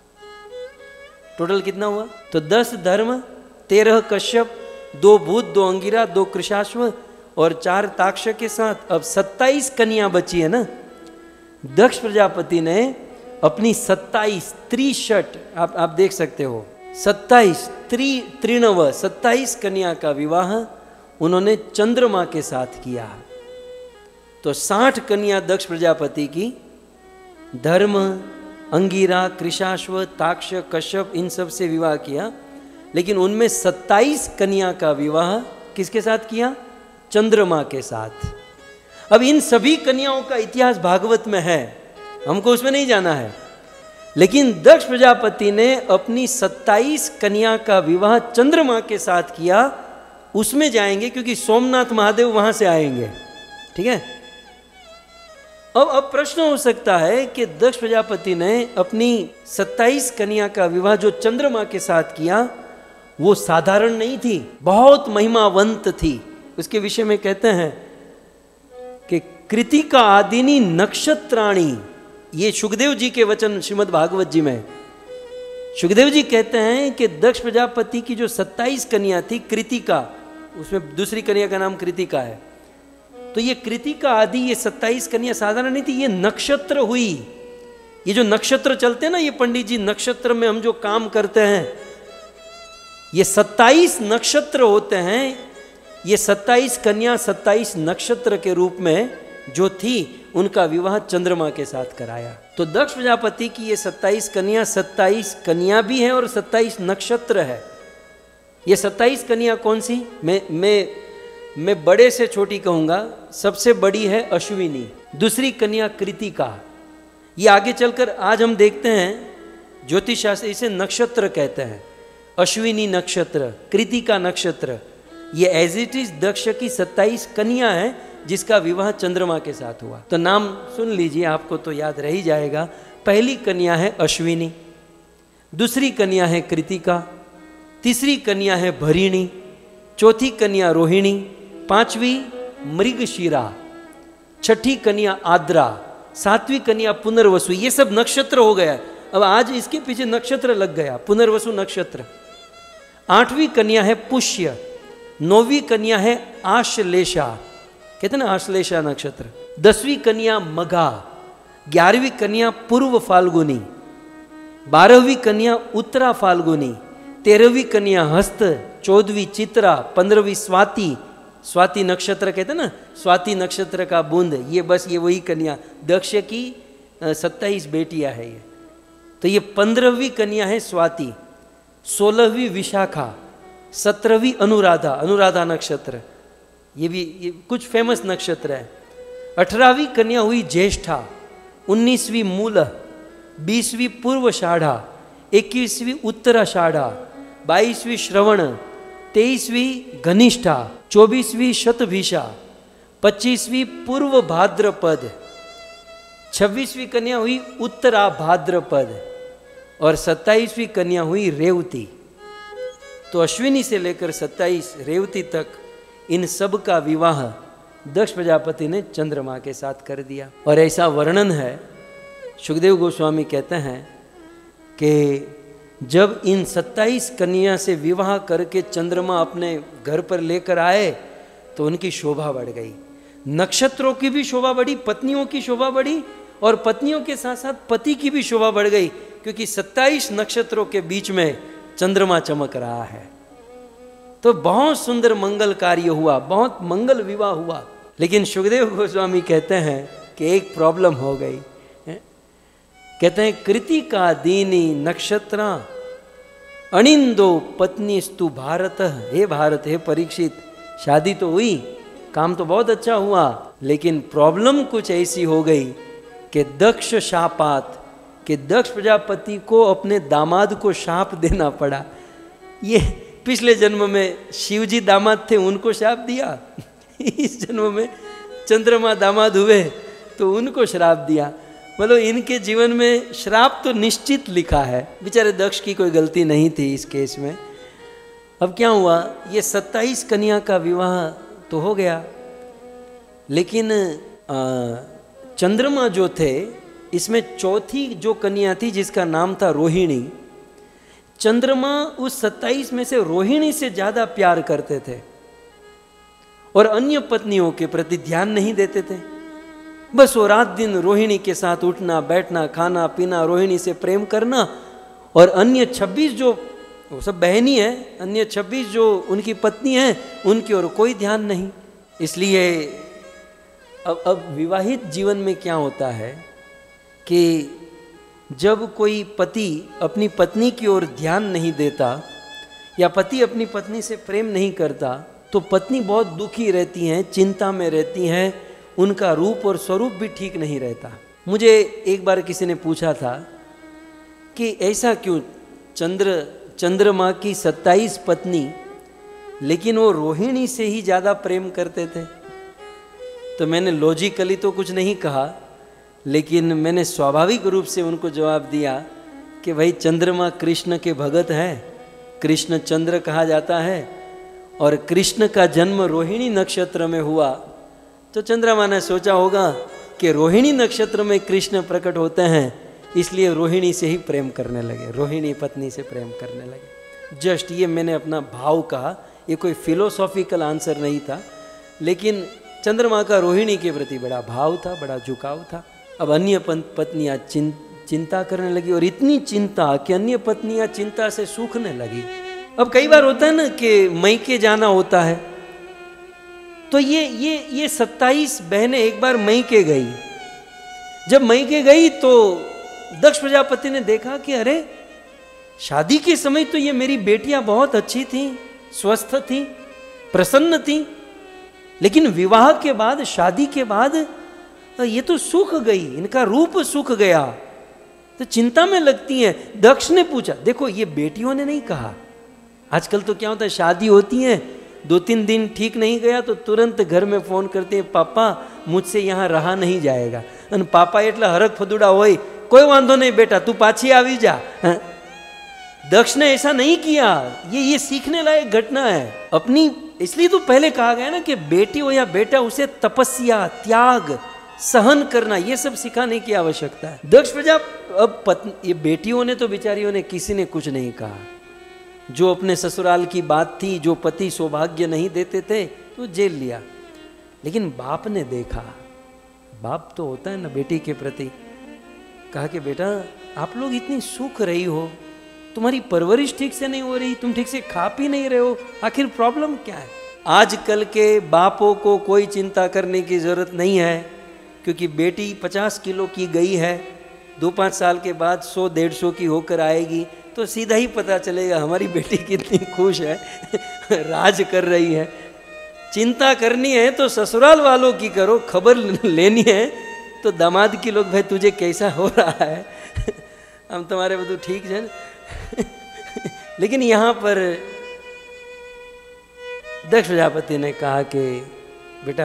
टोटल कितना हुआ, तो दस धर्म, तेरह कश्यप, दो भूत, दो अंगिरा, दो कृशाश्व और चार ताक्ष्य के साथ। अब सत्ताईस कन्या बची है ना। दक्ष प्रजापति ने अपनी सत्ताईस त्रिशट, आप आप देख सकते हो, सत्ताईस त्रि त्रिनव सत्ताईस कन्या का विवाह उन्होंने चंद्रमा के साथ किया। तो साठ कन्या दक्ष प्रजापति की, धर्म, अंगिरा, कृशाश्व, ताक्ष, कश्यप, इन सब से विवाह किया। लेकिन उनमें सत्ताईस कन्या का विवाह किसके साथ किया, चंद्रमा के साथ। अब इन सभी कन्याओं का इतिहास भागवत में है, हमको उसमें नहीं जाना है। लेकिन दक्ष प्रजापति ने अपनी सत्ताईस कन्या का विवाह चंद्रमा के साथ किया, उसमें जाएंगे क्योंकि सोमनाथ महादेव वहां से आएंगे, ठीक है। अब अब प्रश्न हो सकता है कि दक्ष प्रजापति ने अपनी सत्ताईस कन्या का विवाह जो चंद्रमा के साथ किया वो साधारण नहीं थी, बहुत महिमावंत थी। उसके विषय में कहते हैं कि कृतिका आदिनी नक्षत्राणी, ये सुखदेव जी के वचन श्रीमद् भागवत जी में। सुखदेव जी कहते हैं कि दक्ष प्रजापति की जो सत्ताईस कन्या थी कृतिका, उसमें दूसरी कन्या का नाम कृतिका है, तो ये कृतिका आदि ये सत्ताईस कन्या साधारण नहीं थी, ये नक्षत्र हुई। ये जो नक्षत्र चलते हैं ना, ये पंडित जी नक्षत्र में हम जो काम करते हैं, ये सत्ताईस नक्षत्र होते हैं। ये सत्ताईस कन्या सत्ताईस नक्षत्र के रूप में जो थी, उनका विवाह चंद्रमा के साथ कराया। तो दक्ष प्रजापति की ये सत्ताईस कन्या, सत्ताईस कन्या भी है और सत्ताईस नक्षत्र है। ये सत्ताईस कन्या कौन सी? मैं मैं मैं बड़े से छोटी कहूंगा। सबसे बड़ी है अश्विनी, दूसरी कन्या कृतिका। ये आगे चलकर आज हम देखते हैं ज्योतिष शास्त्र इसे नक्षत्र कहते हैं। अश्विनी नक्षत्र, कृतिका नक्षत्र, ये एज इट इज दक्ष की सत्ताईस कन्या है जिसका विवाह चंद्रमा के साथ हुआ। तो नाम सुन लीजिए, आपको तो याद रह ही जाएगा। पहली कन्या है अश्विनी, दूसरी कन्या है कृतिका, तीसरी कन्या है भरिणी, चौथी कन्या रोहिणी, पांचवी मृगशिरा, छठी कन्या आद्रा, सातवीं कन्या पुनर्वसु। ये सब नक्षत्र हो गया। अब आज इसके पीछे नक्षत्र लग गया, पुनर्वसु नक्षत्र। आठवीं कन्या है पुष्य, नौवीं कन्या है आश्लेषा, कहते ना आश्लेषा नक्षत्र। दसवीं कन्या मघा, ग्यारहवीं कन्या पूर्व फाल्गुनी, बारहवीं कन्या उत्तरा फाल्गुनी, तेरहवीं कन्या हस्त, चौदहवीं चित्रा, पंद्रहवीं स्वाति, स्वाति नक्षत्र कहते ना, स्वाति नक्षत्र का बूंद, ये बस ये वही कन्या। दक्ष की सत्ताईस बेटियां है ये। तो ये पंद्रहवीं कन्या है स्वाति, सोलहवीं विशाखा, सत्रहवीं अनुराधा, अनुराधा नक्षत्र, ये भी ये कुछ फेमस नक्षत्र है। अठारहवीं कन्या हुई ज्येष्ठा, उन्नीसवीं मूल, बीसवीं पूर्वषाढ़ा, इक्कीसवीं उत्तराषाढ़ा, बाईसवीं श्रवण, तेईसवीं घनिष्ठा, चौबीसवीं शतभिषा, पच्चीसवीं पूर्व भाद्रपद, छब्बीसवीं कन्या हुई उत्तरा भाद्रपद और सत्ताईसवीं कन्या हुई रेवती। तो अश्विनी से लेकर सत्ताईस रेवती तक इन सब का विवाह दक्ष प्रजापति ने चंद्रमा के साथ कर दिया। और ऐसा वर्णन है, सुखदेव गोस्वामी कहते हैं कि जब इन सत्ताईस कन्या से विवाह करके चंद्रमा अपने घर पर लेकर आए तो उनकी शोभा बढ़ गई। नक्षत्रों की भी शोभा बढ़ी, पत्नियों की शोभा बढ़ी और पत्नियों के साथ साथ पति की भी शोभा बढ़ गई, क्योंकि सत्ताईस नक्षत्रों के बीच में चंद्रमा चमक रहा है। तो बहुत सुंदर मंगल कार्य हुआ, बहुत मंगल विवाह हुआ। लेकिन सुखदेव गोस्वामी कहते हैं कि एक प्रॉब्लम हो गई। कहते हैं कृतिका दीनी नक्षत्रा अनिंदो पत्नीस्तु भारत। हे भारत, हे परीक्षित, शादी तो हुई, काम तो बहुत अच्छा हुआ, लेकिन प्रॉब्लम कुछ ऐसी हो गई कि दक्ष शापात, कि दक्ष प्रजापति को अपने दामाद को शाप देना पड़ा। ये पिछले जन्म में शिव जी दामाद थे, उनको शाप दिया। इस जन्म में चंद्रमा दामाद हुए तो उनको श्राप दिया। मतलब इनके जीवन में श्राप तो निश्चित लिखा है। बेचारे दक्ष की कोई गलती नहीं थी इस केस में। अब क्या हुआ, ये सत्ताईस कन्या का विवाह तो हो गया, लेकिन आ, चंद्रमा जो थे, इसमें चौथी जो कन्या थी जिसका नाम था रोहिणी, चंद्रमा उस सत्ताईस में से रोहिणी से ज्यादा प्यार करते थे और अन्य पत्नियों के प्रति ध्यान नहीं देते थे। बस वो रात दिन रोहिणी के साथ उठना बैठना, खाना पीना, रोहिणी से प्रेम करना, और अन्य छब्बीस जो वो सब बहनी है, अन्य छब्बीस जो उनकी पत्नी हैं, उनकी ओर कोई ध्यान नहीं। इसलिए अब अब विवाहित जीवन में क्या होता है कि जब कोई पति अपनी पत्नी की ओर ध्यान नहीं देता या पति अपनी पत्नी से प्रेम नहीं करता, तो पत्नी बहुत दुखी रहती हैं, चिंता में रहती हैं, उनका रूप और स्वरूप भी ठीक नहीं रहता। मुझे एक बार किसी ने पूछा था कि ऐसा क्यों, चंद्र चंद्रमा की सत्ताईस पत्नी, लेकिन वो रोहिणी से ही ज़्यादा प्रेम करते थे। तो मैंने लॉजिकली तो कुछ नहीं कहा, लेकिन मैंने स्वाभाविक रूप से उनको जवाब दिया कि भाई चंद्रमा कृष्ण के भगत है, कृष्ण चंद्र कहा जाता है, और कृष्ण का जन्म रोहिणी नक्षत्र में हुआ, तो चंद्रमा ने सोचा होगा कि रोहिणी नक्षत्र में कृष्ण प्रकट होते हैं, इसलिए रोहिणी से ही प्रेम करने लगे, रोहिणी पत्नी से प्रेम करने लगे। जस्ट ये मैंने अपना भाव कहा, ये कोई फिलोसॉफिकल आंसर नहीं था, लेकिन चंद्रमा का रोहिणी के प्रति बड़ा भाव था, बड़ा झुकाव था। अब अन्य पत्नियां चिं, चिंता करने लगी, और इतनी चिंता कि अन्य पत्नियां चिंता से सूखने लगी। अब कई बार होता है ना कि मैके जाना होता है, तो ये ये ये सत्ताईस बहनें एक बार मैके गई। जब मैके गई तो दक्ष प्रजापति ने देखा कि अरे शादी के समय तो ये मेरी बेटियां बहुत अच्छी थी, स्वस्थ थी, प्रसन्न थी, लेकिन विवाह के बाद, शादी के बाद ये तो सूख गई, इनका रूप सूख गया, तो चिंता में लगती हैं। दक्ष ने पूछा, देखो ये बेटियों ने नहीं कहा, आजकल तो क्या होता है शादी होती है, दो तीन दिन ठीक नहीं गया तो तुरंत घर में फोन करते हैं, पापा मुझसे यहाँ रहा नहीं जाएगा, અને पापा એટલા હરખ ફદુડા હોય, कोई वांधो नहीं बेटा तू पाछी आवी जा। दक्ष ने ऐसा नहीं किया, ये ये सीखने लायक घटना है अपनी। इसलिए तो पहले कहा गया ना कि बेटी हो या बेटा, उसे तपस्या, त्याग, सहन करना, ये सब सिखाने की आवश्यकता है। दक्ष प्रजा अब पत्नी, ये बेटियों ने तो बेचारियों ने किसी ने कुछ नहीं कहा, जो अपने ससुराल की बात थी, जो पति सौभाग्य नहीं देते थे तो जेल लिया। लेकिन बाप ने देखा, बाप तो होता है ना बेटी के प्रति, कहा कि बेटा आप लोग इतनी सुख रही हो, तुम्हारी परवरिश ठीक से नहीं हो रही, तुम ठीक से खा पी नहीं रहे हो, आखिर प्रॉब्लम क्या है। आजकल के बापों को कोई चिंता करने की जरूरत नहीं है, क्योंकि बेटी पचास किलो की गई है, दो पाँच साल के बाद सौ डेढ़ सौ की होकर आएगी, तो सीधा ही पता चलेगा हमारी बेटी कितनी खुश है, राज कर रही है। चिंता करनी है तो ससुराल वालों की करो, खबर लेनी है तो दामाद की लोग, भाई तुझे कैसा हो रहा है, हम तुम्हारे બધું ठीक है। लेकिन यहाँ पर दक्ष प्रजापति ने कहा कि बेटा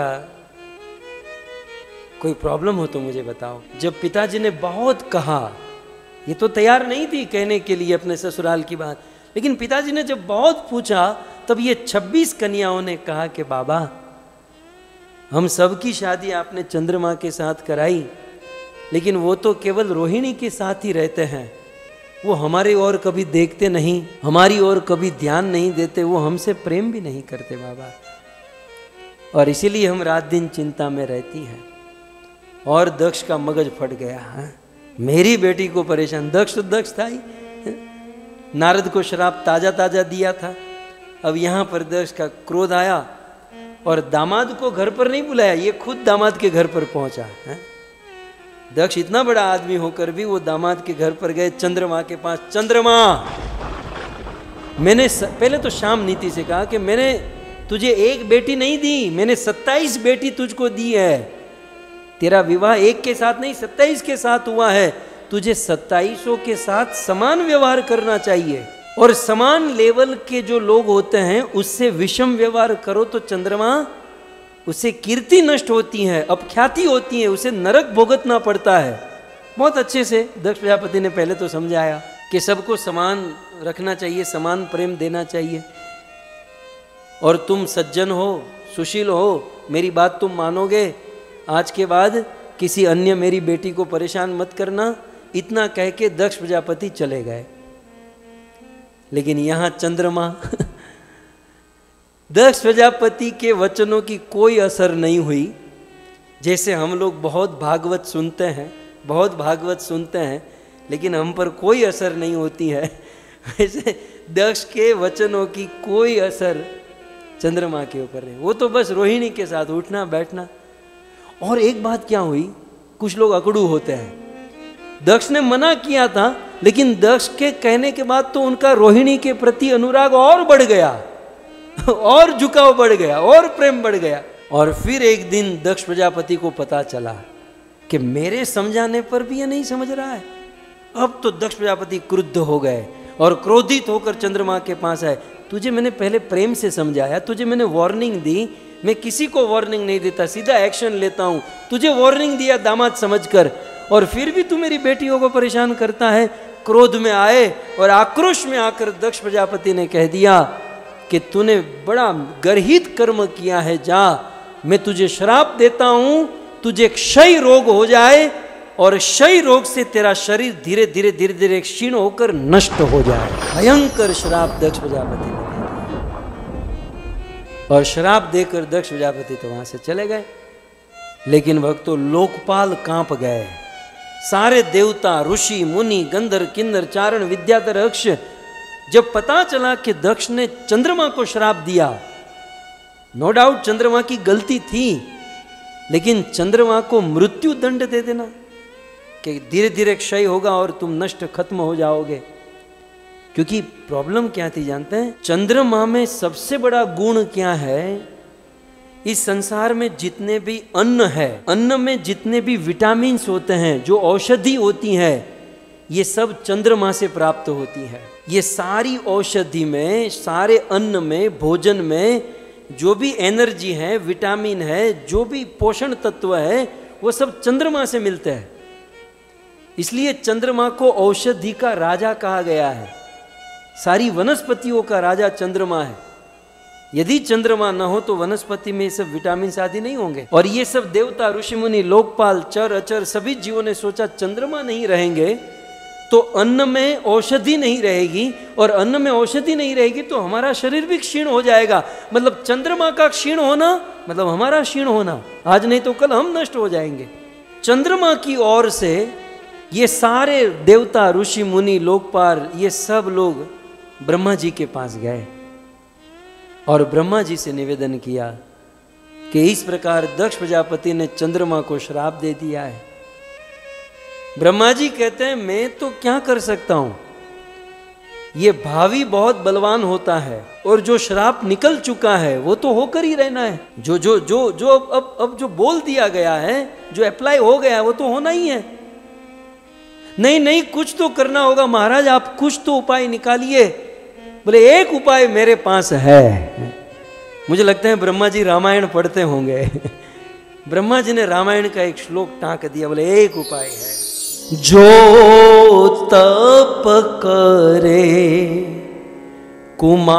कोई प्रॉब्लम हो तो मुझे बताओ। जब पिताजी ने बहुत कहा, ये तो तैयार नहीं थी कहने के लिए अपने ससुराल की बात, लेकिन पिताजी ने जब बहुत पूछा, तब ये छब्बीस कन्याओं ने कहा कि बाबा हम सबकी शादी आपने चंद्रमा के साथ कराई, लेकिन वो तो केवल रोहिणी के साथ ही रहते हैं, वो हमारे और कभी देखते नहीं, हमारी और कभी ध्यान नहीं देते, वो हमसे प्रेम भी नहीं करते बाबा, और इसीलिए हम रात दिन चिंता में रहती हैं। और दक्ष का मगज फट गया, है? मेरी बेटी को परेशान, दक्ष तो दक्ष था ही, नारद को श्राप ताजा ताजा दिया था, अब यहाँ पर दक्ष का क्रोध आया और दामाद को घर पर नहीं बुलाया, ये खुद दामाद के घर पर पहुंचा है। दक्ष इतना बड़ा आदमी होकर भी वो दामाद के घर पर गए, चंद्रमा के पास, चंद्रमा मैंने स... पहले तो शाम नीति से कहा कि मैंने तुझे एक बेटी नहीं दी, मैंने सत्ताईस बेटी तुझको दी है, तेरा विवाह एक के साथ नहीं सत्ताईस के साथ हुआ है, तुझे सत्ताईसों के साथ समान व्यवहार करना चाहिए, और समान लेवल के जो लोग होते हैं उससे विषम व्यवहार करो तो चंद्रमा उससे कीर्ति नष्ट होती है, अपख्याति होती है, उसे नरक भुगतना पड़ता है। बहुत अच्छे से दक्ष प्रजापति ने पहले तो समझाया कि सबको समान रखना चाहिए, समान प्रेम देना चाहिए, और तुम सज्जन हो, सुशील हो, मेरी बात तुम मानोगे, आज के बाद किसी अन्य मेरी बेटी को परेशान मत करना, इतना कह के दक्ष प्रजापति चले गए। लेकिन यहाँ चंद्रमा दक्ष प्रजापति के वचनों की कोई असर नहीं हुई। जैसे हम लोग बहुत भागवत सुनते हैं, बहुत भागवत सुनते हैं, लेकिन हम पर कोई असर नहीं होती है, वैसे दक्ष के वचनों की कोई असर चंद्रमा के ऊपर नहीं। वो तो बस रोहिणी के साथ उठना बैठना। और एक बात क्या हुई, कुछ लोग अकड़ू होते हैं, दक्ष ने मना किया था, लेकिन दक्ष के कहने के बाद तो उनका रोहिणी के प्रति अनुराग और बढ़ गया, और झुकाव बढ़ गया, और प्रेम बढ़ गया। और फिर एक दिन दक्ष प्रजापति को पता चला कि मेरे समझाने पर भी ये नहीं समझ रहा है। अब तो दक्ष प्रजापति क्रुद्ध हो गए और क्रोधित होकर चंद्रमा के पास आए। तुझे मैंने पहले प्रेम से समझाया, तुझे मैंने वार्निंग दी, मैं किसी को वार्निंग नहीं देता, सीधा एक्शन लेता हूं, तुझे वार्निंग दिया दामाद समझकर, और फिर भी तू मेरी बेटियों को परेशान करता है। क्रोध में आए और आक्रोश में आकर दक्ष प्रजापति ने कह दिया कि तूने बड़ा गर्हित कर्म किया है, जा मैं तुझे श्राप देता हूं, तुझे क्षय रोग हो जाए और क्षय रोग से तेरा शरीर धीरे धीरे धीरे धीरे क्षीण होकर नष्ट हो जाए। भयंकर श्राप दक्ष प्रजापति ने दे दिया और श्राप देकर दक्ष प्रजापति तो वहां से चले गए। लेकिन भक्तों, लोकपाल कांप गए। सारे देवता, ऋषि, मुनि, गंधर्व, किन्नर, चारण, विद्याधर, अक्ष, जब पता चला कि दक्ष ने चंद्रमा को श्राप दिया, नो डाउट चंद्रमा की गलती थी, लेकिन चंद्रमा को मृत्यु दंड दे देना कि धीरे धीरे क्षय होगा और तुम नष्ट खत्म हो जाओगे। क्योंकि प्रॉब्लम क्या थी जानते हैं? चंद्रमा में सबसे बड़ा गुण क्या है? इस संसार में जितने भी अन्न है, अन्न में जितने भी विटामिन्स होते हैं, जो औषधि होती है, ये सब चंद्रमा से प्राप्त होती है। ये सारी औषधि में, सारे अन्न में, भोजन में जो भी एनर्जी है, विटामिन है, जो भी पोषण तत्व है, वो सब चंद्रमा से मिलते हैं। इसलिए चंद्रमा को औषधि का राजा कहा गया है। सारी वनस्पतियों का राजा चंद्रमा है। यदि चंद्रमा न हो तो वनस्पति में सब विटामिन आदि नहीं होंगे। और ये सब देवता, ऋषि मुनि, लोकपाल, चर अचर सभी जीवों ने सोचा चंद्रमा नहीं रहेंगे तो अन्न में औषधि नहीं रहेगी, और अन्न में औषधि नहीं रहेगी तो हमारा शरीर भी क्षीण हो जाएगा। मतलब चंद्रमा का क्षीण होना मतलब हमारा क्षीण होना, आज नहीं तो कल हम नष्ट हो जाएंगे। चंद्रमा की ओर से ये सारे देवता, ऋषि मुनि, लोकपाल, ये सब लोग ब्रह्मा जी के पास गए और ब्रह्मा जी से निवेदन किया कि इस प्रकार दक्ष प्रजापति ने चंद्रमा को श्राप दे दिया है। ब्रह्मा जी कहते हैं मैं तो क्या कर सकता हूं, ये भावी बहुत बलवान होता है और जो श्राप निकल चुका है वो तो होकर ही रहना है। जो जो जो जो अब अब अब जो बोल दिया गया है, जो अप्लाई हो गया है, वो तो होना ही है। नहीं नहीं, कुछ तो करना होगा महाराज, आप कुछ तो उपाय निकालिए। बोले एक उपाय मेरे पास है। मुझे लगता है ब्रह्मा जी रामायण पढ़ते होंगे। ब्रह्मा जी ने रामायण का एक श्लोक टाँक दिया, बोले एक उपाय है, जो तप करे कुमारी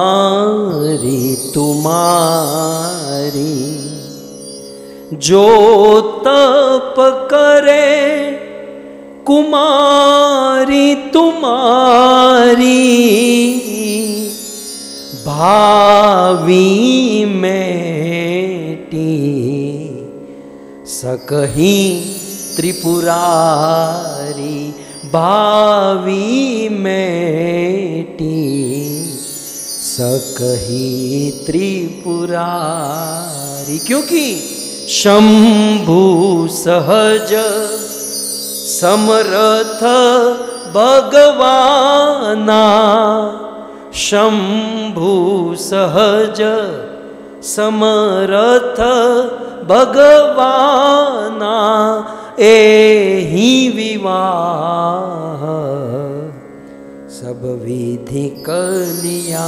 तुम्हारी, जो तप करे कुमारी तुम्हारी, भावी मेटी सकही त्रिपुरारी, भावी मेटी सकही त्रिपुरारी। क्योंकि शंभु सहज समर्थ भगवाना, शंभु सहज समर्थ भगवाना, एहि विवाह सब विधि कल्याण।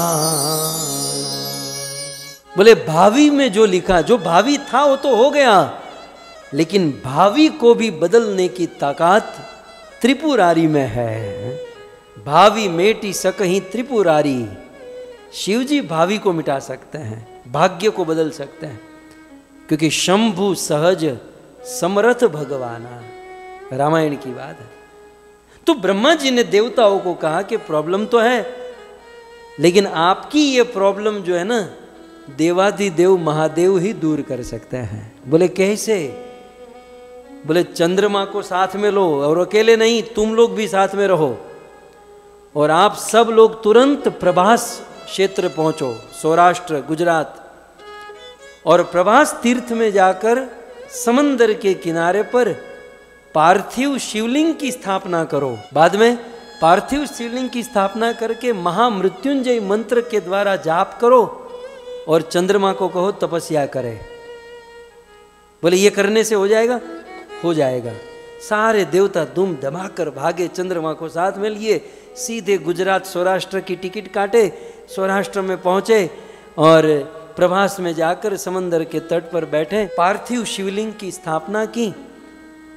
बोले भावी में जो लिखा, जो भावी था वो तो हो गया, लेकिन भावी को भी बदलने की ताकत त्रिपुरारी में है। भावी मेटी सकही त्रिपुरारी। शिव जी भावी को मिटा सकते हैं, भाग्य को बदल सकते हैं, क्योंकि शंभु सहज समर्थ भगवाना, रामायण की बात है। तो ब्रह्मा जी ने देवताओं को कहा कि प्रॉब्लम तो है, लेकिन आपकी ये प्रॉब्लम जो है ना, देवाधिदेव महादेव ही दूर कर सकते हैं। बोले कैसे? बोले चंद्रमा को साथ में लो, और अकेले नहीं, तुम लोग भी साथ में रहो, और आप सब लोग तुरंत प्रभास क्षेत्र पहुंचो, सौराष्ट्र, गुजरात, और प्रभास तीर्थ में जाकर समंदर के किनारे पर पार्थिव शिवलिंग की स्थापना करो। बाद में पार्थिव शिवलिंग की स्थापना करके महामृत्युंजय मंत्र के द्वारा जाप करो और चंद्रमा को कहो तपस्या करे। बोले ये करने से हो जाएगा? हो जाएगा। सारे देवता दुम धमाकर भागे, चंद्रमा को साथ में लिए, सीधे गुजरात सौराष्ट्र की टिकट काटे, सौराष्ट्र में पहुंचे और प्रभास में जाकर समंदर के तट पर बैठे, पार्थिव शिवलिंग की स्थापना की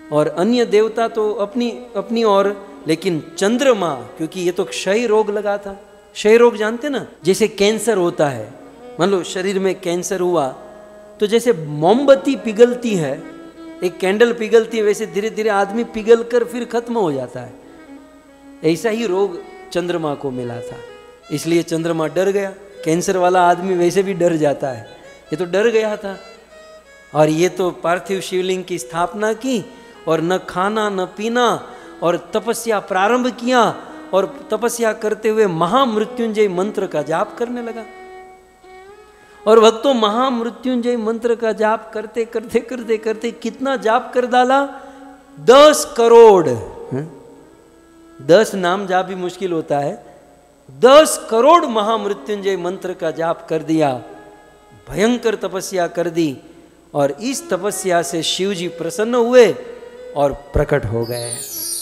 और अन्य देवता तो अपनी अपनी और, लेकिन चंद्रमा, क्योंकि ये तो क्षय रोग लगा था। क्षय रोग जानते ना, जैसे कैंसर होता है, मान लो शरीर में कैंसर हुआ तो जैसे मोमबत्ती पिघलती है, एक कैंडल पिघलती है, वैसे धीरे धीरे आदमी पिघल कर फिर खत्म हो जाता है। ऐसा ही रोग चंद्रमा को मिला था, इसलिए चंद्रमा डर गया। कैंसर वाला आदमी वैसे भी डर जाता है, ये तो डर गया था। और ये तो पार्थिव शिवलिंग की स्थापना की और न खाना न पीना, और तपस्या प्रारंभ किया, और तपस्या करते हुए महामृत्युंजय मंत्र का जाप करने लगा। और भक्तों, महामृत्युंजय मंत्र का जाप करते करते करते करते कितना जाप कर डाला? दस करोड़। है? दस नाम जाप भी मुश्किल होता है, दस करोड़ महामृत्युंजय मंत्र का जाप कर दिया, भयंकर तपस्या कर दी। और इस तपस्या से शिव जी प्रसन्न हुए और प्रकट हो गए।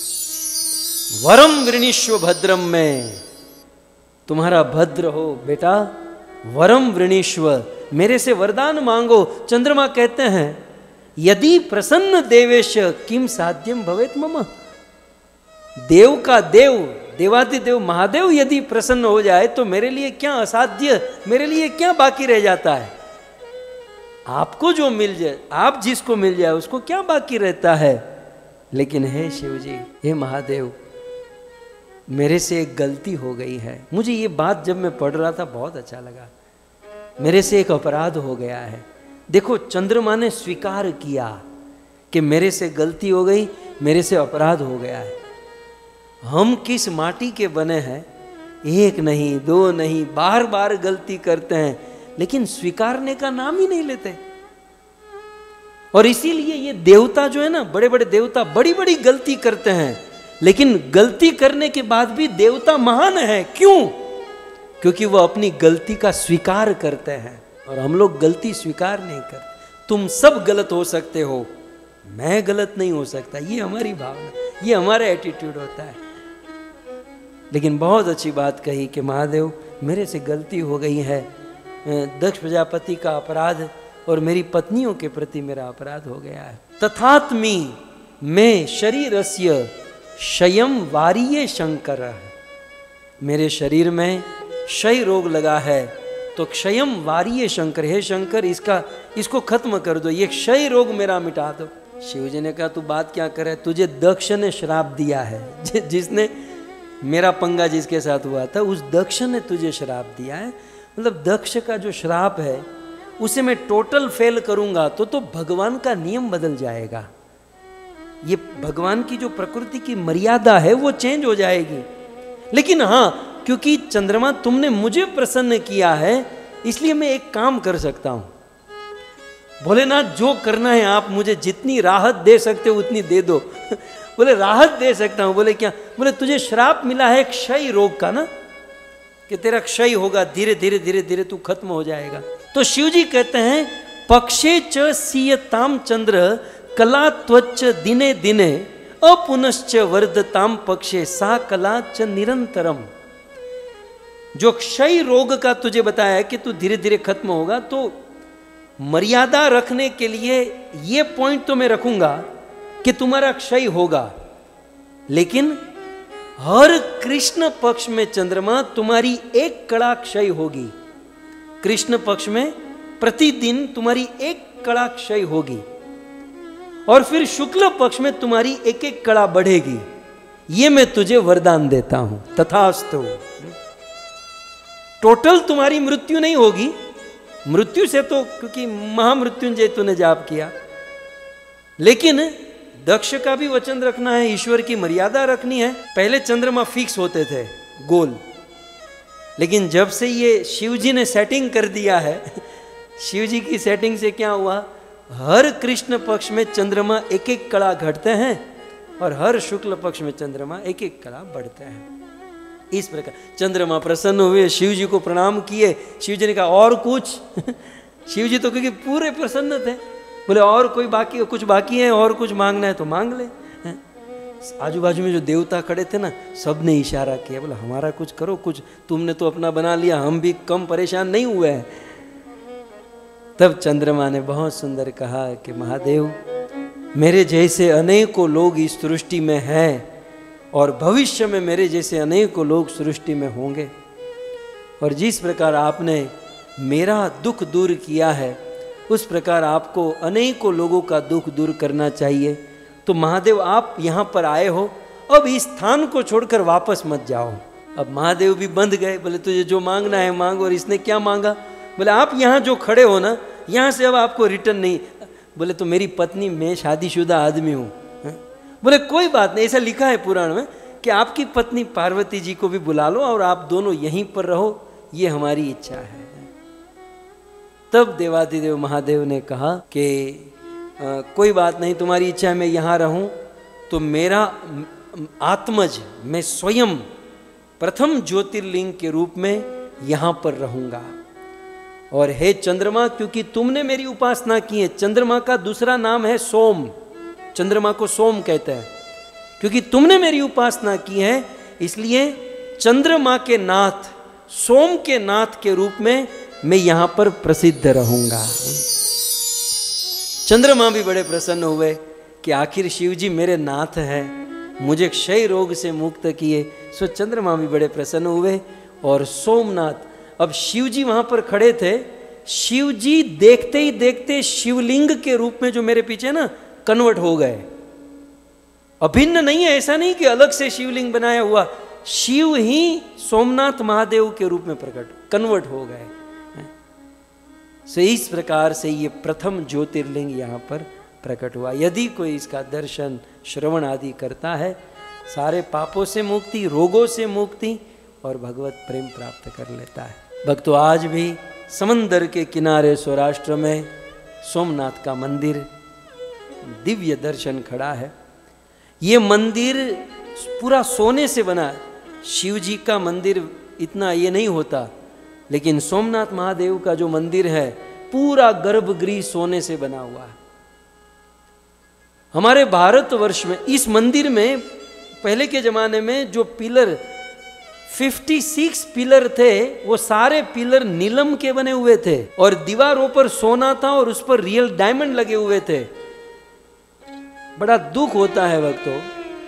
वरम वृणीश्व भद्रम में, तुम्हारा भद्र हो बेटा, वरम वृणीश्व, मेरे से वरदान मांगो। चंद्रमा कहते हैं यदि प्रसन्न देवेश किम साध्यम भवेत मम। देव का देव, देवादिदेव महादेव यदि प्रसन्न हो जाए तो मेरे लिए क्या असाध्य, मेरे लिए क्या बाकी रह जाता है? आपको जो मिल जाए, आप जिसको मिल जाए उसको क्या बाकी रहता है? लेकिन हे शिव जी, हे महादेव, मेरे से एक गलती हो गई है। मुझे ये बात जब मैं पढ़ रहा था बहुत अच्छा लगा। मेरे से एक अपराध हो गया है। देखो, चंद्रमा ने स्वीकार किया कि मेरे से गलती हो गई, मेरे से अपराध हो गया है। हम किस माटी के बने हैं, एक नहीं दो नहीं, बार बार गलती करते हैं, लेकिन स्वीकारने का नाम ही नहीं लेते। और इसीलिए ये देवता जो है ना, बड़े बड़े देवता बड़ी बड़ी गलती करते हैं, लेकिन गलती करने के बाद भी देवता महान है। क्यों? क्योंकि वो अपनी गलती का स्वीकार करते हैं, और हम लोग गलती स्वीकार नहीं करते। तुम सब गलत हो सकते हो, मैं गलत नहीं हो सकता, ये हमारी भावना, ये हमारा एटीट्यूड होता है। लेकिन बहुत अच्छी बात कही कि महादेव, मेरे से गलती हो गई है, दक्ष प्रजापति का अपराध और मेरी पत्नियों के प्रति मेरा अपराध हो गया है। तथात्मी में शरीरस्य क्षयम वारिये शंकर, मेरे शरीर में क्षय रोग लगा है, तो क्षयम वारिये शंकर, हे शंकर, इसका इसको खत्म कर दो, ये क्षय रोग मेरा मिटा दो। शिव जी ने कहा, तू बात क्या करे, तुझे दक्ष ने श्राप दिया है। जि, जिसने मेरा पंगा जिसके साथ हुआ था, उस दक्ष ने तुझे श्राप दिया है। मतलब दक्ष का जो श्राप है उसे मैं टोटल फेल करूंगा तो तो भगवान का नियम बदल जाएगा। ये भगवान की जो प्रकृति की मर्यादा है वो चेंज हो जाएगी। लेकिन हाँ, क्योंकि चंद्रमा तुमने मुझे प्रसन्न किया है, इसलिए मैं एक काम कर सकता हूं। भोलेनाथ, जो करना है आप मुझे जितनी राहत दे सकते हो उतनी दे दो। बोले राहत दे सकता हूं। बोले क्या? बोले तुझे श्राप मिला है क्षय रोग का ना, कि तेरा क्षय होगा, धीरे धीरे धीरे धीरे तू खत्म हो जाएगा। तो शिव जी कहते हैं, पक्षे च सीयताम चंद्र कला त्वच दिने दिने अपुनश्च वर्धताम पक्षे सा कला च निरंतरम। जो क्षय रोग का तुझे बताया कि तू धीरे धीरे खत्म होगा, तो मर्यादा रखने के लिए ये पॉइंट तो मैं रखूंगा कि तुम्हारा क्षय होगा, लेकिन हर कृष्ण पक्ष में चंद्रमा तुम्हारी एक कड़ा क्षय होगी। कृष्ण पक्ष में प्रतिदिन तुम्हारी एक कड़ा क्षय होगी, और फिर शुक्ल पक्ष में तुम्हारी एक एक कड़ा बढ़ेगी। ये मैं तुझे वरदान देता हूं, तथास्तु। टोटल तुम्हारी मृत्यु नहीं होगी, मृत्यु से तो, क्योंकि महामृत्युंजय तूने जाप किया, लेकिन दक्ष का भी वचन रखना है, ईश्वर की मर्यादा रखनी है। पहले चंद्रमा फिक्स होते थे गोल, लेकिन जब से ये शिव जी ने सेटिंग कर दिया है, शिव जी की सेटिंग से क्या हुआ, हर कृष्ण पक्ष में चंद्रमा एक एक कड़ा घटते हैं और हर शुक्ल पक्ष में चंद्रमा एक एक कड़ा बढ़ते हैं। इस प्रकार चंद्रमा प्रसन्न हुए, शिव जी को प्रणाम किए। शिव जी ने कहा और कुछ? शिव जी तो क्योंकि पूरे प्रसन्न थे, बोले और कोई बाकी, कुछ बाकी है, और कुछ मांगना है तो मांग ले। आजू बाजू में जो देवता खड़े थे ना, सब ने इशारा किया, बोले हमारा कुछ करो, कुछ तुमने तो अपना बना लिया, हम भी कम परेशान नहीं हुए हैं। तब चंद्रमा ने बहुत सुंदर कहा कि महादेव, मेरे जैसे अनेकों लोग इस सृष्टि में हैं और भविष्य में मेरे जैसे अनेकों लोग सृष्टि में होंगे। और जिस प्रकार आपने मेरा दुख दूर किया है उस प्रकार आपको अनेकों लोगों का दुख दूर करना चाहिए। तो महादेव आप यहाँ पर आए हो, अब इस स्थान को छोड़कर वापस मत जाओ। अब महादेव भी बंध गए, बोले तुझे जो मांगना है मांग। और इसने क्या मांगा? बोले आप यहाँ जो खड़े हो ना, यहाँ से अब आपको रिटर्न नहीं। बोले तो मेरी पत्नी, मैं शादीशुदा आदमी हूँ। बोले कोई बात नहीं, ऐसा लिखा है पुराण में कि आपकी पत्नी पार्वती जी को भी बुला लो और आप दोनों यहीं पर रहो, ये हमारी इच्छा है। तब देवादिदेव महादेव ने कहा कि आ, कोई बात नहीं, तुम्हारी इच्छा है मैं यहाँ रहूं, तो मेरा आत्मज, मैं स्वयं प्रथम ज्योतिर्लिंग के रूप में यहाँ पर रहूंगा। और हे चंद्रमा, क्योंकि तुमने मेरी उपासना की है, चंद्रमा का दूसरा नाम है सोम, चंद्रमा को सोम कहते हैं, क्योंकि तुमने मेरी उपासना की है, इसलिए चंद्रमा के नाथ, सोम के नाथ के रूप में मैं यहां पर प्रसिद्ध रहूंगा। चंद्रमा भी बड़े प्रसन्न हुए कि आखिर शिव जी मेरे नाथ हैं, मुझे क्षय रोग से मुक्त किए। सो चंद्रमा भी बड़े प्रसन्न हुए और सोमनाथ, अब शिव जी वहां पर खड़े थे। शिव जी देखते ही देखते शिवलिंग के रूप में जो मेरे पीछे ना कन्वर्ट हो गए। अभिन्न नहीं है, ऐसा नहीं कि अलग से शिवलिंग बनाया हुआ, शिव ही सोमनाथ महादेव के रूप में प्रकट कन्वर्ट हो गए। सो इस प्रकार से ये प्रथम ज्योतिर्लिंग यहाँ पर प्रकट हुआ। यदि कोई इसका दर्शन श्रवण आदि करता है, सारे पापों से मुक्ति, रोगों से मुक्ति और भगवत प्रेम प्राप्त कर लेता है। भक्तों, आज भी समंदर के किनारे सौराष्ट्र में सोमनाथ का मंदिर दिव्य दर्शन खड़ा है। ये मंदिर पूरा सोने से बना है। शिव जी का मंदिर इतना ये नहीं होता, लेकिन सोमनाथ महादेव का जो मंदिर है पूरा गर्भगृह सोने से बना हुआ है। हमारे भारतवर्ष में इस मंदिर में पहले के जमाने में जो पिलर छप्पन पिलर थे, वो सारे पिलर नीलम के बने हुए थे और दीवारों पर सोना था और उस पर रियल डायमंड लगे हुए थे। बड़ा दुख होता है भक्तों,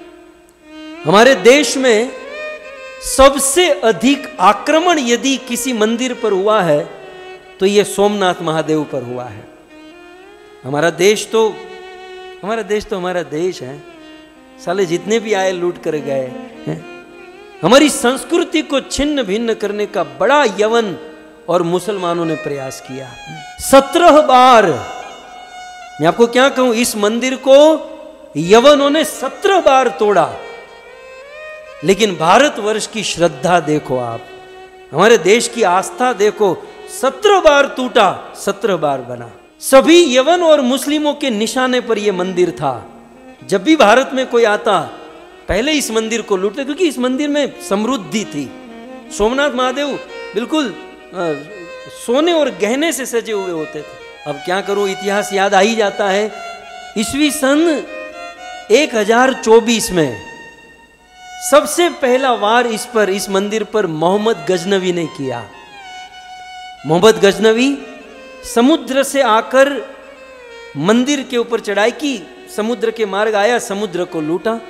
हमारे देश में सबसे अधिक आक्रमण यदि किसी मंदिर पर हुआ है तो यह सोमनाथ महादेव पर हुआ है। हमारा देश तो हमारा देश तो हमारा देश है, साले जितने भी आए लूट कर गए हैं। हमारी संस्कृति को छिन्न भिन्न करने का बड़ा यवन और मुसलमानों ने प्रयास किया। सत्रह बार, मैं आपको क्या कहूं, इस मंदिर को यवनों ने सत्रह बार तोड़ा। लेकिन भारतवर्ष की श्रद्धा देखो आप, हमारे देश की आस्था देखो, सत्रह बार टूटा, सत्रह बार बना। सभी यवन और मुस्लिमों के निशाने पर यह मंदिर था। जब भी भारत में कोई आता पहले इस मंदिर को लूटते, क्योंकि इस मंदिर में समृद्धि थी। सोमनाथ महादेव बिल्कुल आ, सोने और गहने से सजे हुए होते थे। अब क्या करूं, इतिहास याद आ ही जाता है। ईस्वी सन एक हजार चौबीस में सबसे पहला वार इस पर इस मंदिर पर मोहम्मद गजनवी ने किया। मोहम्मद गजनवी समुद्र से आकर मंदिर के ऊपर चढ़ाई की, समुद्र के मार्ग आया, समुद्र को लूटा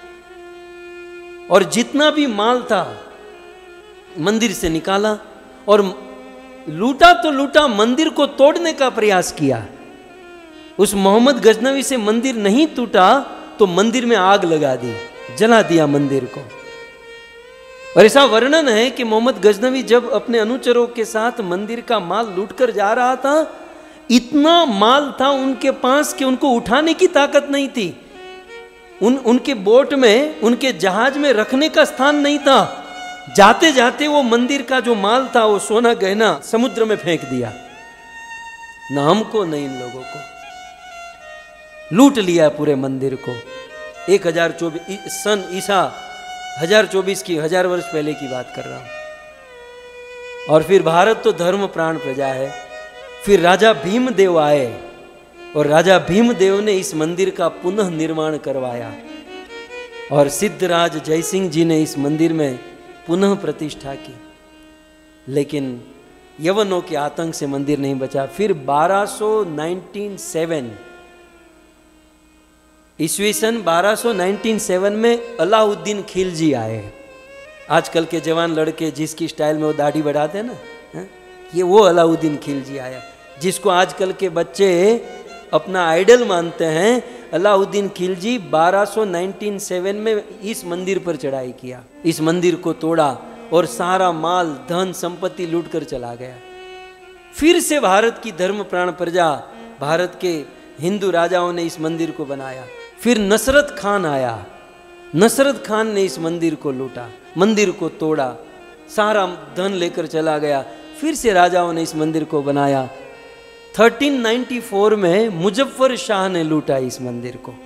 और जितना भी माल था मंदिर से निकाला और लूटा तो लूटा, मंदिर को तोड़ने का प्रयास किया। उस मोहम्मद गजनवी से मंदिर नहीं टूटा तो मंदिर में आग लगा दी, जला दिया मंदिर को। और ऐसा वर्णन है कि मोहम्मद गजनवी जब अपने अनुचरों के साथ मंदिर का माल लूटकर जा रहा था, इतना माल था उनके पास कि उनको उठाने की ताकत नहीं थी। उन उनके बोट में, उनके जहाज में रखने का स्थान नहीं था। जाते जाते वो मंदिर का जो माल था, वो सोना गहना समुद्र में फेंक दिया। न हमको न इन लोगों को, लूट लिया पूरे मंदिर को। एक हजार चौबीस सन ईसा हजार चौबीस की, हजार वर्ष पहले की बात कर रहा हूं। और फिर भारत तो धर्म प्राण प्रजा है। फिर राजा भीमदेव आए और राजा भीमदेव ने इस मंदिर का पुनः निर्माण करवाया और सिद्धराज जयसिंह जी ने इस मंदिर में पुनः प्रतिष्ठा की। लेकिन यवनों के आतंक से मंदिर नहीं बचा। फिर बारह सौ सत्तानवे ईस्वी सन बारह सौ सत्तानवे में अलाउद्दीन खिलजी आए। आजकल के जवान लड़के जिसकी स्टाइल में वो दाढ़ी बढ़ाते हैं ना, है? ये वो अलाउद्दीन खिलजी आया, जिसको आजकल के बच्चे अपना आइडल मानते हैं। अलाउद्दीन खिलजी बारह सौ सत्तानवे में इस मंदिर पर चढ़ाई किया, इस मंदिर को तोड़ा और सारा माल धन संपत्ति लूट कर चला गया। फिर से भारत की धर्म प्राण प्रजा, भारत के हिंदू राजाओं ने इस मंदिर को बनाया। फिर नसरत खान आया, नसरत खान ने इस मंदिर को लूटा, मंदिर को तोड़ा, सारा धन लेकर चला गया। फिर से राजाओं ने इस मंदिर को बनाया। तेरह सौ चौरानवे में मुजफ्फर शाह ने लूटा इस मंदिर को।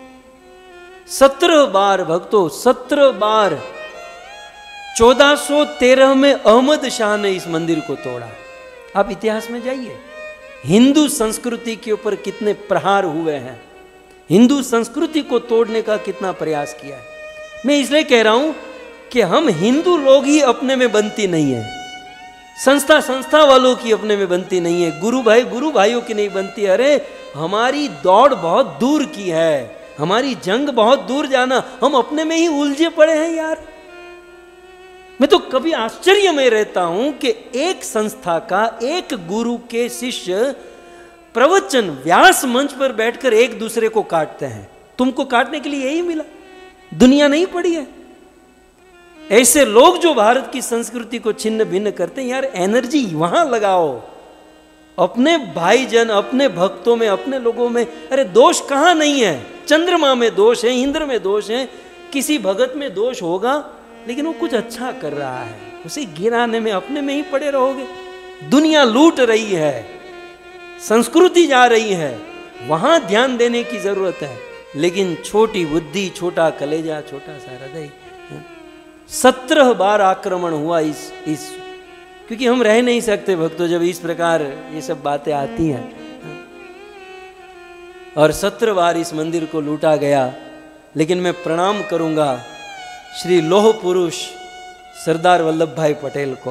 सत्रह बार भक्तों, सत्रह बार। चौदह सौ तेरह में अहमद शाह ने इस मंदिर को तोड़ा। आप इतिहास में जाइए, हिंदू संस्कृति के ऊपर कितने प्रहार हुए हैं, हिंदू संस्कृति को तोड़ने का कितना प्रयास किया है। मैं इसलिए कह रहा हूं कि हम हिंदू लोग ही अपने में बनती नहीं है, संस्था संस्था वालों की अपने में बनती नहीं है, गुरु भाई गुरु भाइयों की नहीं बनती। अरे हमारी दौड़ बहुत दूर की है, हमारी जंग बहुत दूर जाना, हम अपने में ही उलझे पड़े हैं यार। मैं तो कभी आश्चर्य में रहता हूं कि एक संस्था का एक गुरु के शिष्य प्रवचन व्यास मंच पर बैठकर एक दूसरे को काटते हैं। तुमको काटने के लिए यही मिला, दुनिया नहीं पड़ी है। ऐसे लोग जो भारत की संस्कृति को छिन्न भिन्न करते हैं, यार एनर्जी वहां लगाओ, अपने भाईजन, अपने भक्तों में, अपने लोगों में। अरे दोष कहां नहीं है, चंद्रमा में दोष है, इंद्र में दोष है, किसी भगत में दोष होगा, लेकिन वो कुछ अच्छा कर रहा है, उसे गिराने में अपने में ही पड़े रहोगे। दुनिया लूट रही है, संस्कृति जा रही है, वहां ध्यान देने की जरूरत है। लेकिन छोटी बुद्धि, छोटा कलेजा, छोटा सा हृदय। सत्रह बार आक्रमण हुआ इस इस क्योंकि हम रह नहीं सकते भक्तों जब इस प्रकार ये सब बातें आती हैं। और सत्रह बार इस मंदिर को लूटा गया। लेकिन मैं प्रणाम करूंगा श्री लोह पुरुष सरदार वल्लभ भाई पटेल को।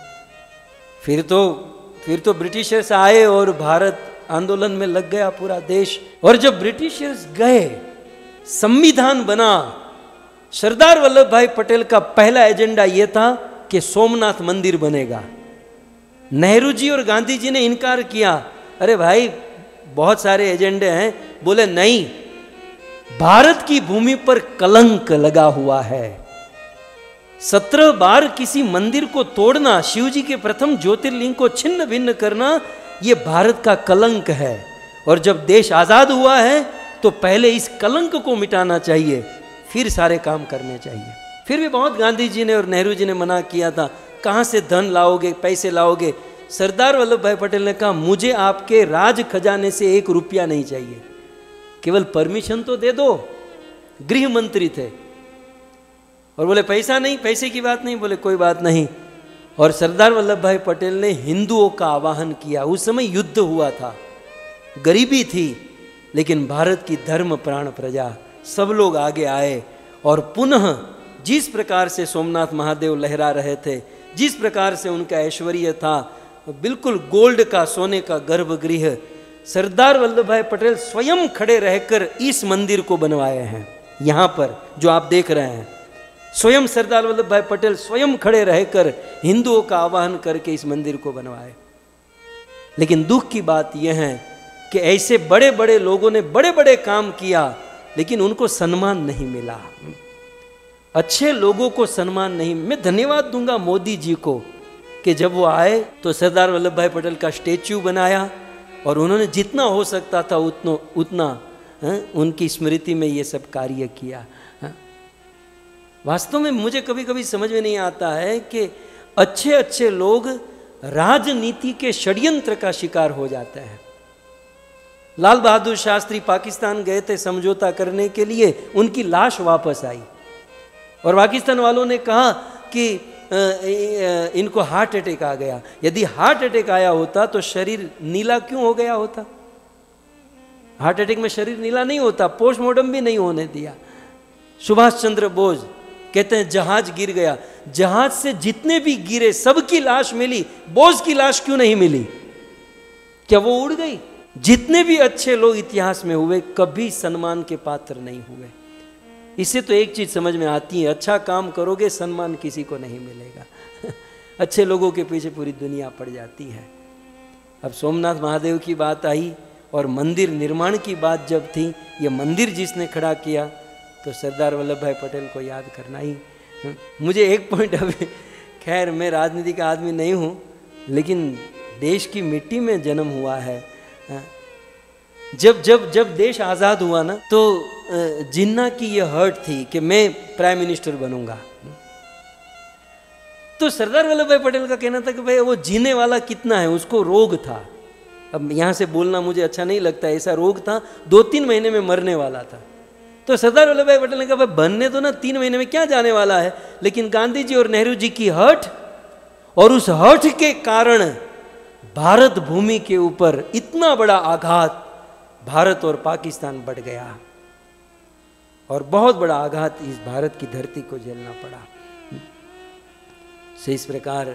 फिर तो फिर तो ब्रिटिशर्स आए और भारत आंदोलन में लग गया पूरा देश। और जब ब्रिटिशर्स गए, संविधान बना, सरदार वल्लभ भाई पटेल का पहला एजेंडा यह था कि सोमनाथ मंदिर बनेगा। नेहरू जी और गांधी जी ने इनकार किया, अरे भाई बहुत सारे एजेंडे हैं। बोले नहीं, भारत की भूमि पर कलंक लगा हुआ है। सत्रह बार किसी मंदिर को तोड़ना, शिव जी के प्रथम ज्योतिर्लिंग को छिन्न भिन्न करना, यह भारत का कलंक है। और जब देश आजाद हुआ है तो पहले इस कलंक को मिटाना चाहिए, फिर सारे काम करने चाहिए। फिर भी बहुत गांधी जी ने और नेहरू जी ने मना किया था, कहां से धन लाओगे, पैसे लाओगे। सरदार वल्लभ भाई पटेल ने कहा, मुझे आपके राज खजाने से एक रुपया नहीं चाहिए, केवल परमिशन तो दे दो। गृह मंत्री थे और बोले पैसा नहीं, पैसे की बात नहीं। बोले कोई बात नहीं। और सरदार वल्लभ भाई पटेल ने हिंदुओं का आवाहन किया। उस समय युद्ध हुआ था, गरीबी थी, लेकिन भारत की धर्म प्राण प्रजा सब लोग आगे आए। और पुनः जिस प्रकार से सोमनाथ महादेव लहरा रहे थे, जिस प्रकार से उनका ऐश्वर्य था, बिल्कुल गोल्ड का, सोने का गर्भगृह, सरदार वल्लभ भाई पटेल स्वयं खड़े रहकर इस मंदिर को बनवाए हैं। यहाँ पर जो आप देख रहे हैं, स्वयं सरदार वल्लभ भाई पटेल स्वयं खड़े रहकर हिंदुओं का आह्वान करके इस मंदिर को बनवाए। लेकिन दुख की बात यह है कि ऐसे बड़े बड़े लोगों ने बड़े बड़े काम किया, लेकिन उनको सम्मान नहीं मिला। अच्छे लोगों को सम्मान नहीं। मैं धन्यवाद दूंगा मोदी जी को कि जब वो आए तो सरदार वल्लभ भाई पटेल का स्टेच्यू बनाया और उन्होंने जितना हो सकता था उतना उतना है, उनकी स्मृति में ये सब कार्य किया। है। वास्तव में मुझे कभी कभी समझ में नहीं आता है कि अच्छे अच्छे लोग राजनीति के षड्यंत्र का शिकार हो जाते हैं। लाल बहादुर शास्त्री पाकिस्तान गए थे समझौता करने के लिए, उनकी लाश वापस आई और पाकिस्तान वालों ने कहा कि इनको हार्ट अटैक आ गया। यदि हार्ट अटैक आया होता तो शरीर नीला क्यों हो गया होता? हार्ट अटैक में शरीर नीला नहीं होता, पोस्टमार्टम भी नहीं होने दिया। सुभाष चंद्र बोस कहते हैं जहाज गिर गया, जहाज से जितने भी गिरे सबकी लाश मिली, बोस की लाश क्यों नहीं मिली? क्या वो उड़ गई? जितने भी अच्छे लोग इतिहास में हुए कभी सम्मान के पात्र नहीं हुए। इससे तो एक चीज समझ में आती है, अच्छा काम करोगे सम्मान किसी को नहीं मिलेगा। अच्छे लोगों के पीछे पूरी दुनिया पड़ जाती है। अब सोमनाथ महादेव की बात आई और मंदिर निर्माण की बात जब थी, ये मंदिर जिसने खड़ा किया तो सरदार वल्लभ भाई पटेल को याद करना ही। मुझे एक पॉइंट, अभी खैर मैं राजनीति का आदमी नहीं हूँ, लेकिन देश की मिट्टी में जन्म हुआ है। जब जब जब देश आज़ाद हुआ ना, तो जिन्ना की ये हर्ट थी कि मैं प्राइम मिनिस्टर बनूंगा। तो सरदार वल्लभ भाई पटेल का कहना था कि भाई वो जीने वाला कितना है, उसको रोग था। अब यहाँ से बोलना मुझे अच्छा नहीं लगता, ऐसा रोग था, दो तीन महीने में मरने वाला था। तो सरदार वल्लभ भाई पटेल ने कहा भाई बनने तो ना तीन महीने में क्या जाने वाला है, लेकिन गांधी जी और नेहरू जी की हर्ट और उस हर्ट के कारण भारत भूमि के ऊपर इतना बड़ा आघात, भारत और पाकिस्तान बढ़ गया और बहुत बड़ा आघात इस भारत की धरती को झेलना पड़ा। से इस प्रकार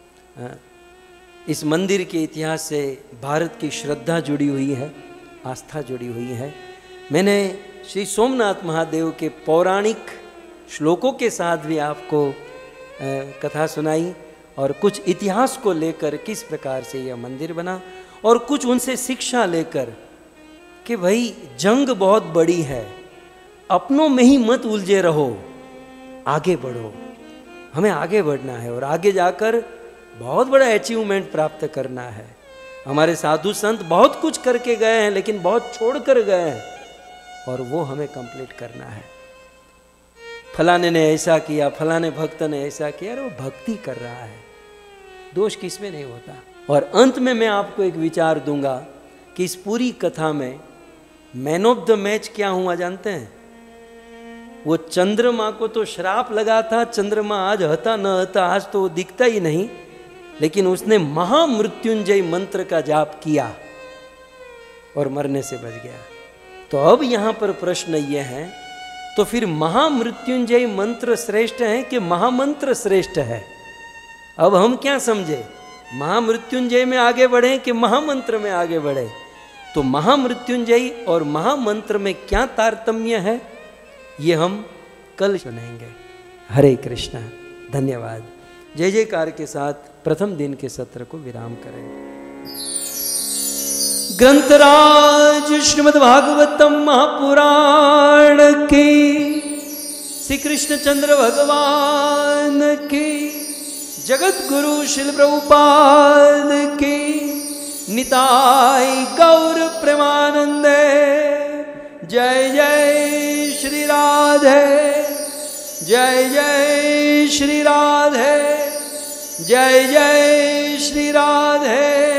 इस मंदिर के इतिहास से भारत की श्रद्धा जुड़ी हुई है, आस्था जुड़ी हुई है। मैंने श्री सोमनाथ महादेव के पौराणिक श्लोकों के साथ भी आपको कथा सुनाई और कुछ इतिहास को लेकर किस प्रकार से यह मंदिर बना और कुछ उनसे शिक्षा लेकर कि भाई जंग बहुत बड़ी है, अपनों में ही मत उलझे रहो, आगे बढ़ो। हमें आगे बढ़ना है और आगे जाकर बहुत बड़ा अचीवमेंट प्राप्त करना है। हमारे साधु संत बहुत कुछ करके गए हैं, लेकिन बहुत छोड़ कर गए हैं और वो हमें कंप्लीट करना है। फलाने ने ऐसा किया, फलाने भक्त ने ऐसा किया, अरे वो भक्ति कर रहा है, दोष किसमें नहीं होता। और अंत में मैं आपको एक विचार दूंगा कि इस पूरी कथा में मैन ऑफ द मैच क्या हुआ जानते हैं? वो चंद्रमा को तो श्राप लगा था, चंद्रमा आज हता न हता, आज तो वो दिखता ही नहीं, लेकिन उसने महामृत्युंजय मंत्र का जाप किया और मरने से बच गया। तो अब यहां पर प्रश्न ये है, तो फिर महामृत्युंजय मंत्र श्रेष्ठ है कि महामंत्र श्रेष्ठ है? अब हम क्या समझे, महामृत्युंजय में आगे बढ़े कि महामंत्र में आगे बढ़े? तो महामृत्युंजय और महामंत्र में क्या तारतम्य है, ये हम कल सुनेंगे। हरे कृष्णा, धन्यवाद। जय जयकार के साथ प्रथम दिन के सत्र को विराम करें। ग्रंथराज श्रीमद् भागवतम महापुराण की, श्री कृष्ण चंद्र भगवान की, जगत गुरु श्रील प्रभुपाद की, निताय गौर प्रेमानंदे। जय जय श्री राधे, जय जय श्री राधे, जय जय श्री राधे।